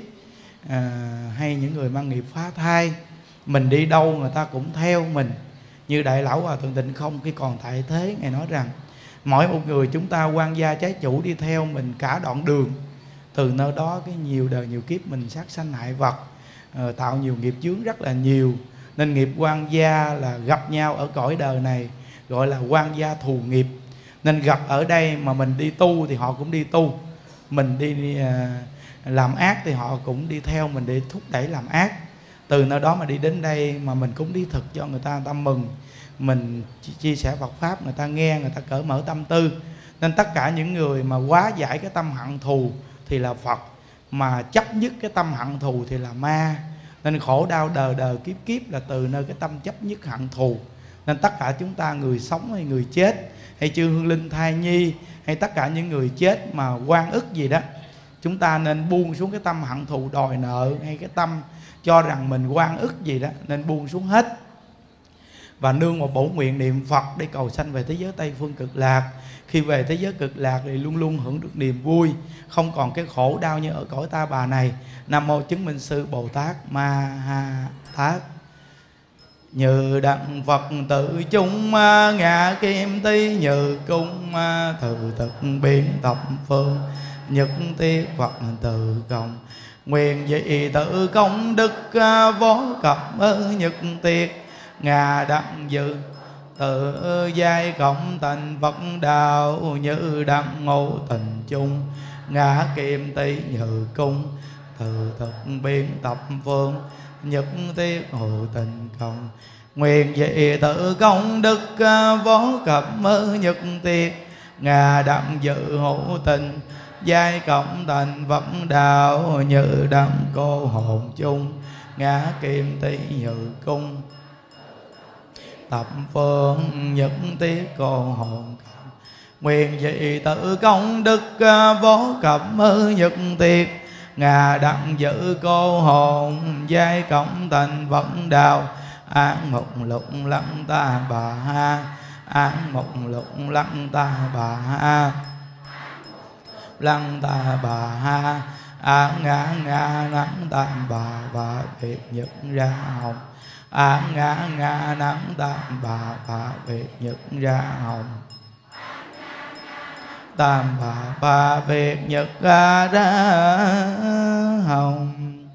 hay những người mang nghiệp phá thai, mình đi đâu người ta cũng theo mình. Như Đại Lão Hòa Thượng Tịnh Không khi còn tại thế, Ngài nói rằng mỗi một người chúng ta quan gia trái chủ đi theo mình cả đoạn đường. Từ nơi đó cái nhiều đời nhiều kiếp mình sát sanh hại vật, tạo nhiều nghiệp chướng rất là nhiều. Nên nghiệp quan gia là gặp nhau ở cõi đời này, gọi là quan gia thù nghiệp. Nên gặp ở đây mà mình đi tu thì họ cũng đi tu, mình đi làm ác thì họ cũng đi theo mình để thúc đẩy làm ác. Từ nơi đó mà đi đến đây mà mình cũng đi thực cho người ta mừng, mình chia sẻ Phật Pháp, người ta nghe, người ta cởi mở tâm tư. Nên tất cả những người mà hóa giải cái tâm hận thù thì là Phật, mà chấp nhất cái tâm hận thù thì là ma. Nên khổ đau đời đời kiếp kiếp là từ nơi cái tâm chấp nhất hận thù. Nên tất cả chúng ta, người sống hay người chết, hay chư hương linh thai nhi, hay tất cả những người chết mà oan ức gì đó, chúng ta nên buông xuống cái tâm hận thù đòi nợ, hay cái tâm cho rằng mình oan ức gì đó, nên buông xuống hết. Và nương một bổ nguyện niệm Phật để cầu sanh về thế giới Tây Phương Cực Lạc. Khi về thế giới Cực Lạc thì luôn luôn hưởng được niềm vui, không còn cái khổ đau như ở cõi ta bà này. Nam mô chứng minh sư Bồ Tát Ma Ha Tát. Như đặng Phật tự chung ngạ kim tí, như cung từ thực biến thập phương, nhất thiết Phật từ công. Nguyện dị tự công đức vô cập nhất thiết, ngà đặng dự tự giai cộng thành Phật đạo. Như đặng ngộ tình chung ngã kim tí, như cung từ thực biến thập phương, nhất thiết hộ tình công. Nguyện dị tự công đức vô cập nhất thiết, ngà đặng dự hộ tình giai cộng thành Phật đạo. Như đặng cô hồn chung ngã kim tí, như cung thập phương, nhất thiết cô hồn. Nguyện dị tự công đức vô cập nhất thiết, ngà đặng giữ cô hồn giai cộng thành Phật đạo. Án một lục lăng ta bà ha, án một lục lăng ta bà ha, lăng ta bà ha. Án ngã ngã nắng tam bà và biệt nhật ra hồng. Án ngã ngã nắng tam bà và biệt nhật ra hồng. Tam bà và biệt nhật ra hồng.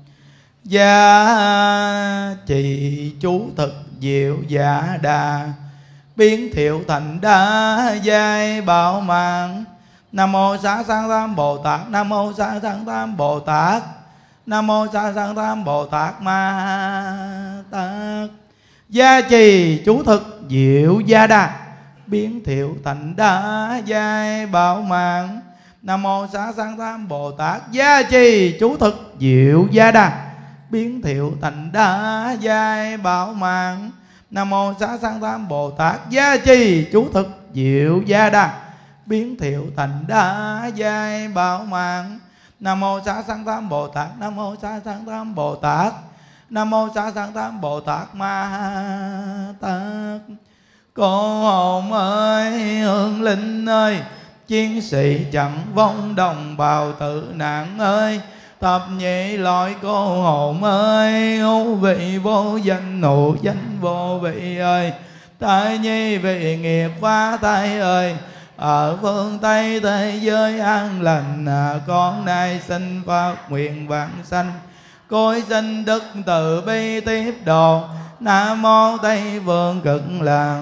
Gia trì chú thực diệu giả đà, biến thiệu thành đa giai bảo mạng. Nam mô Xá Sanh Tam Bồ Tát, Nam mô Xá Sanh Tam Bồ Tát, Nam mô Xá Sanh Tam Bồ Tát Ma Tát. Gia trì chú thực diệu gia đà, biến thiệu thành đa giai bảo mạng. Nam mô Xá Sanh Tam Bồ Tát. Gia trì chú thực diệu gia đà, biến thiệu thành đa giai bảo mạng. Nam mô Xá Sanh Tam Bồ Tát. Gia trì chú thực diệu gia đà, biến thiệu thành đa giai bảo mạng. Nam mô Xá Sanh Tam Bồ Tát, Nam mô Xá Sanh Tam Bồ Tát, Nam mô Xá Sanh Tam Bồ Tát Ma Tát. Cô hồn ơi, hương linh ơi, chiến sĩ chẳng vong đồng bào tử nạn ơi. Thập nhị loại cô hồn ơi, hữu vị vô danh, hữu danh vô vị ơi. Tại nhi vị nghiệp phá thai ơi, ở phương Tây thế giới an lành, con nay xin phát nguyện vãng sanh, cối sinh đức từ bi tiếp độ. Nam mô Tây Phương Cực Lạc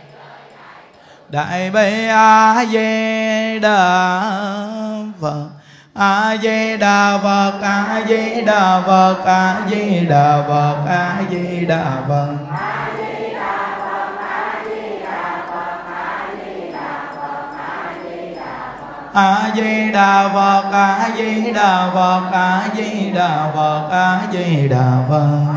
Đại Bi A Di Đà Phật. A Di Đà Phật, A Di Đà Phật, A Di Đà Phật, A Di Đà Phật. A Di Đà Phật, A Di Đà Phật, A Di Đà Phật, A Di Đà Phật.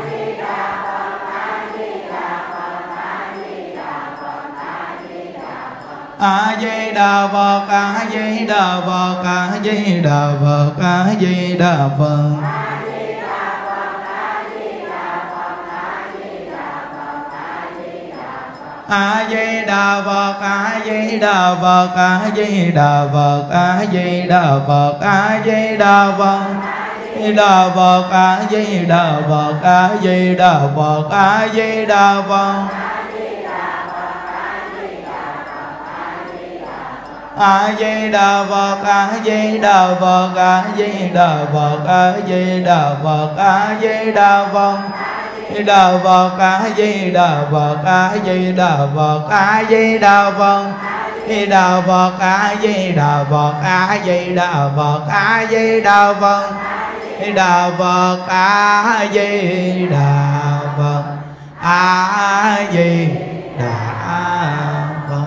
A Di Đà Phật, A Di Đà Phật, A Di Đà Phật, A Di Đà Phật. A Di Đà Phật, A Di Đà Phật, A Di Đà Phật, A Di Đà Phật, A Di Đà Phật. Di Đà Phật, A Di Đà Phật, A Di Đà Phật, A Di Đà Phật. A Di Đà Phật, A Di Đà Phật, A Di Đà Phật, A Di Đà Phật, A Di Đà Phật. Di Đà Phật, A Di Đà Phật, A Di Đà Phật, A Di Đà Phật. Di Đà Phật, A Di Đà Phật, A Di Đà Phật, A Di Đà Phật. Di Đà Phật, A Di Đà Phật, A Di Đà Phật.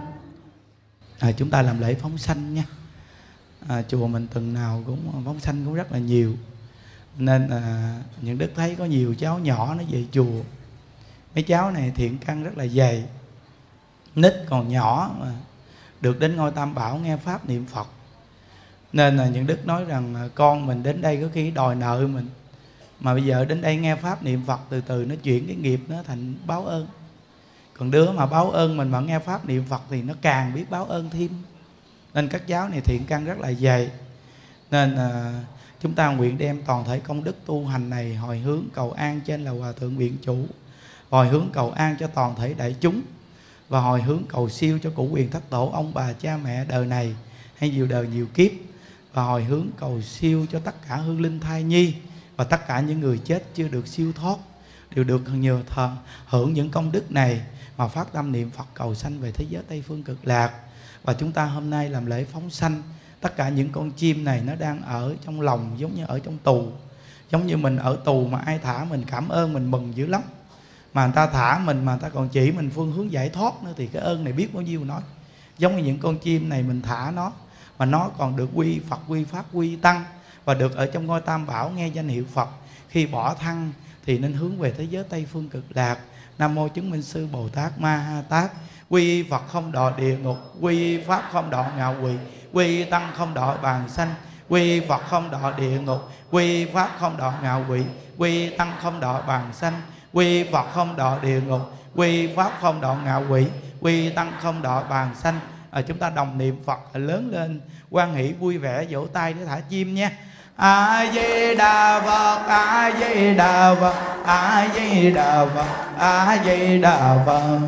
Chúng ta làm lễ phóng sanh nha. Chùa mình tuần nào cũng phóng sanh cũng rất là nhiều, nên những đức thấy có nhiều cháu nhỏ nó về chùa. Mấy cháu này thiện căn rất là dày, nít còn nhỏ mà được đến ngôi Tam Bảo nghe pháp niệm Phật, nên là những đức nói rằng con mình đến đây có khi đòi nợ mình, mà bây giờ đến đây nghe pháp niệm Phật, từ từ nó chuyển cái nghiệp nó thành báo ơn. Còn đứa mà báo ơn mình mà nghe pháp niệm Phật thì nó càng biết báo ơn thêm. Nên các cháu này thiện căn rất là dày, nên chúng ta nguyện đem toàn thể công đức tu hành này hồi hướng cầu an trên là Hòa Thượng Viện Chủ, hồi hướng cầu an cho toàn thể đại chúng, và hồi hướng cầu siêu cho cụ quyền thất tổ ông bà cha mẹ đời này hay nhiều đời nhiều kiếp, và hồi hướng cầu siêu cho tất cả hương linh thai nhi và tất cả những người chết chưa được siêu thoát đều được nhờ hưởng những công đức này mà phát tâm niệm Phật cầu sanh về thế giới Tây Phương Cực Lạc. Và chúng ta hôm nay làm lễ phóng sanh. Tất cả những con chim này nó đang ở trong lòng giống như ở trong tù. Giống như mình ở tù mà ai thả mình cảm ơn mình mừng dữ lắm. Mà người ta thả mình mà người ta còn chỉ mình phương hướng giải thoát nữa thì cái ơn này biết bao nhiêu nói. Giống như những con chim này mình thả nó mà nó còn được quy Phật, quy Pháp, quy Tăng, và được ở trong ngôi Tam Bảo nghe danh hiệu Phật. Khi bỏ thân thì nên hướng về thế giới Tây Phương Cực Lạc. Nam mô chứng minh sư Bồ Tát Ma Ha Tát. Quy Phật không đọa địa ngục, quy Pháp không đọa ngạ quỷ, quy Tăng không đọa bàn sanh. Quy Phật không đọa địa ngục, quy Pháp không đọa ngạ quỷ, quy Tăng không đọa bàn sanh. Quy Phật không đọa địa ngục, quy Pháp không đọa ngạ quỷ, quy Tăng không đọa bàn sanh. Chúng ta đồng niệm Phật lớn lên, hoan hỷ vui vẻ, vỗ tay để thả chim nha. A Di Đà Phật, A Di Đà Phật, A Di Đà Phật, A Di Đà Phật.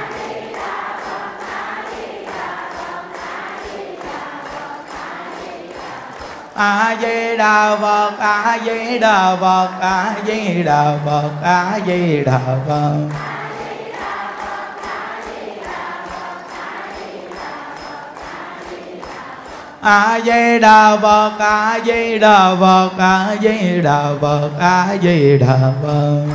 A Di Đà Phật, A Di Đà Phật, A Di Đà Phật, A Di Đà Phật. A Di Đà Phật, A Di Đà Phật, A Di Đà Phật, A Di Đà Phật.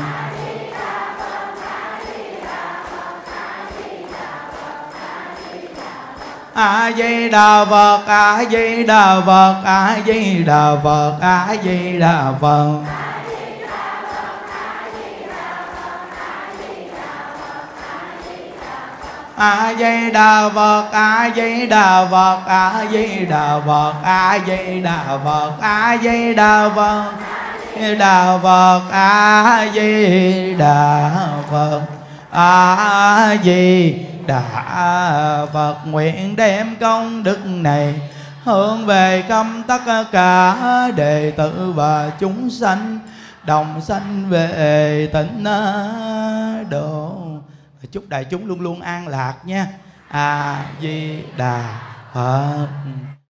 A Di Đà Phật, A Di Đà Phật, A Di Đà Phật, A Di Đà Phật. A Di Đà Phật, A Di Đà Phật, A Di Đà Phật, A Di Đà Phật, A Di Đà Phật. Đà Phật, A Di Đà Phật, A Di Đà Phật. Nguyện đem công đức này hướng về khắp tất cả đệ tử và chúng sanh, đồng sanh về tịnh độ. Chúc đại chúng luôn luôn an lạc nha. A Di Đà Phật.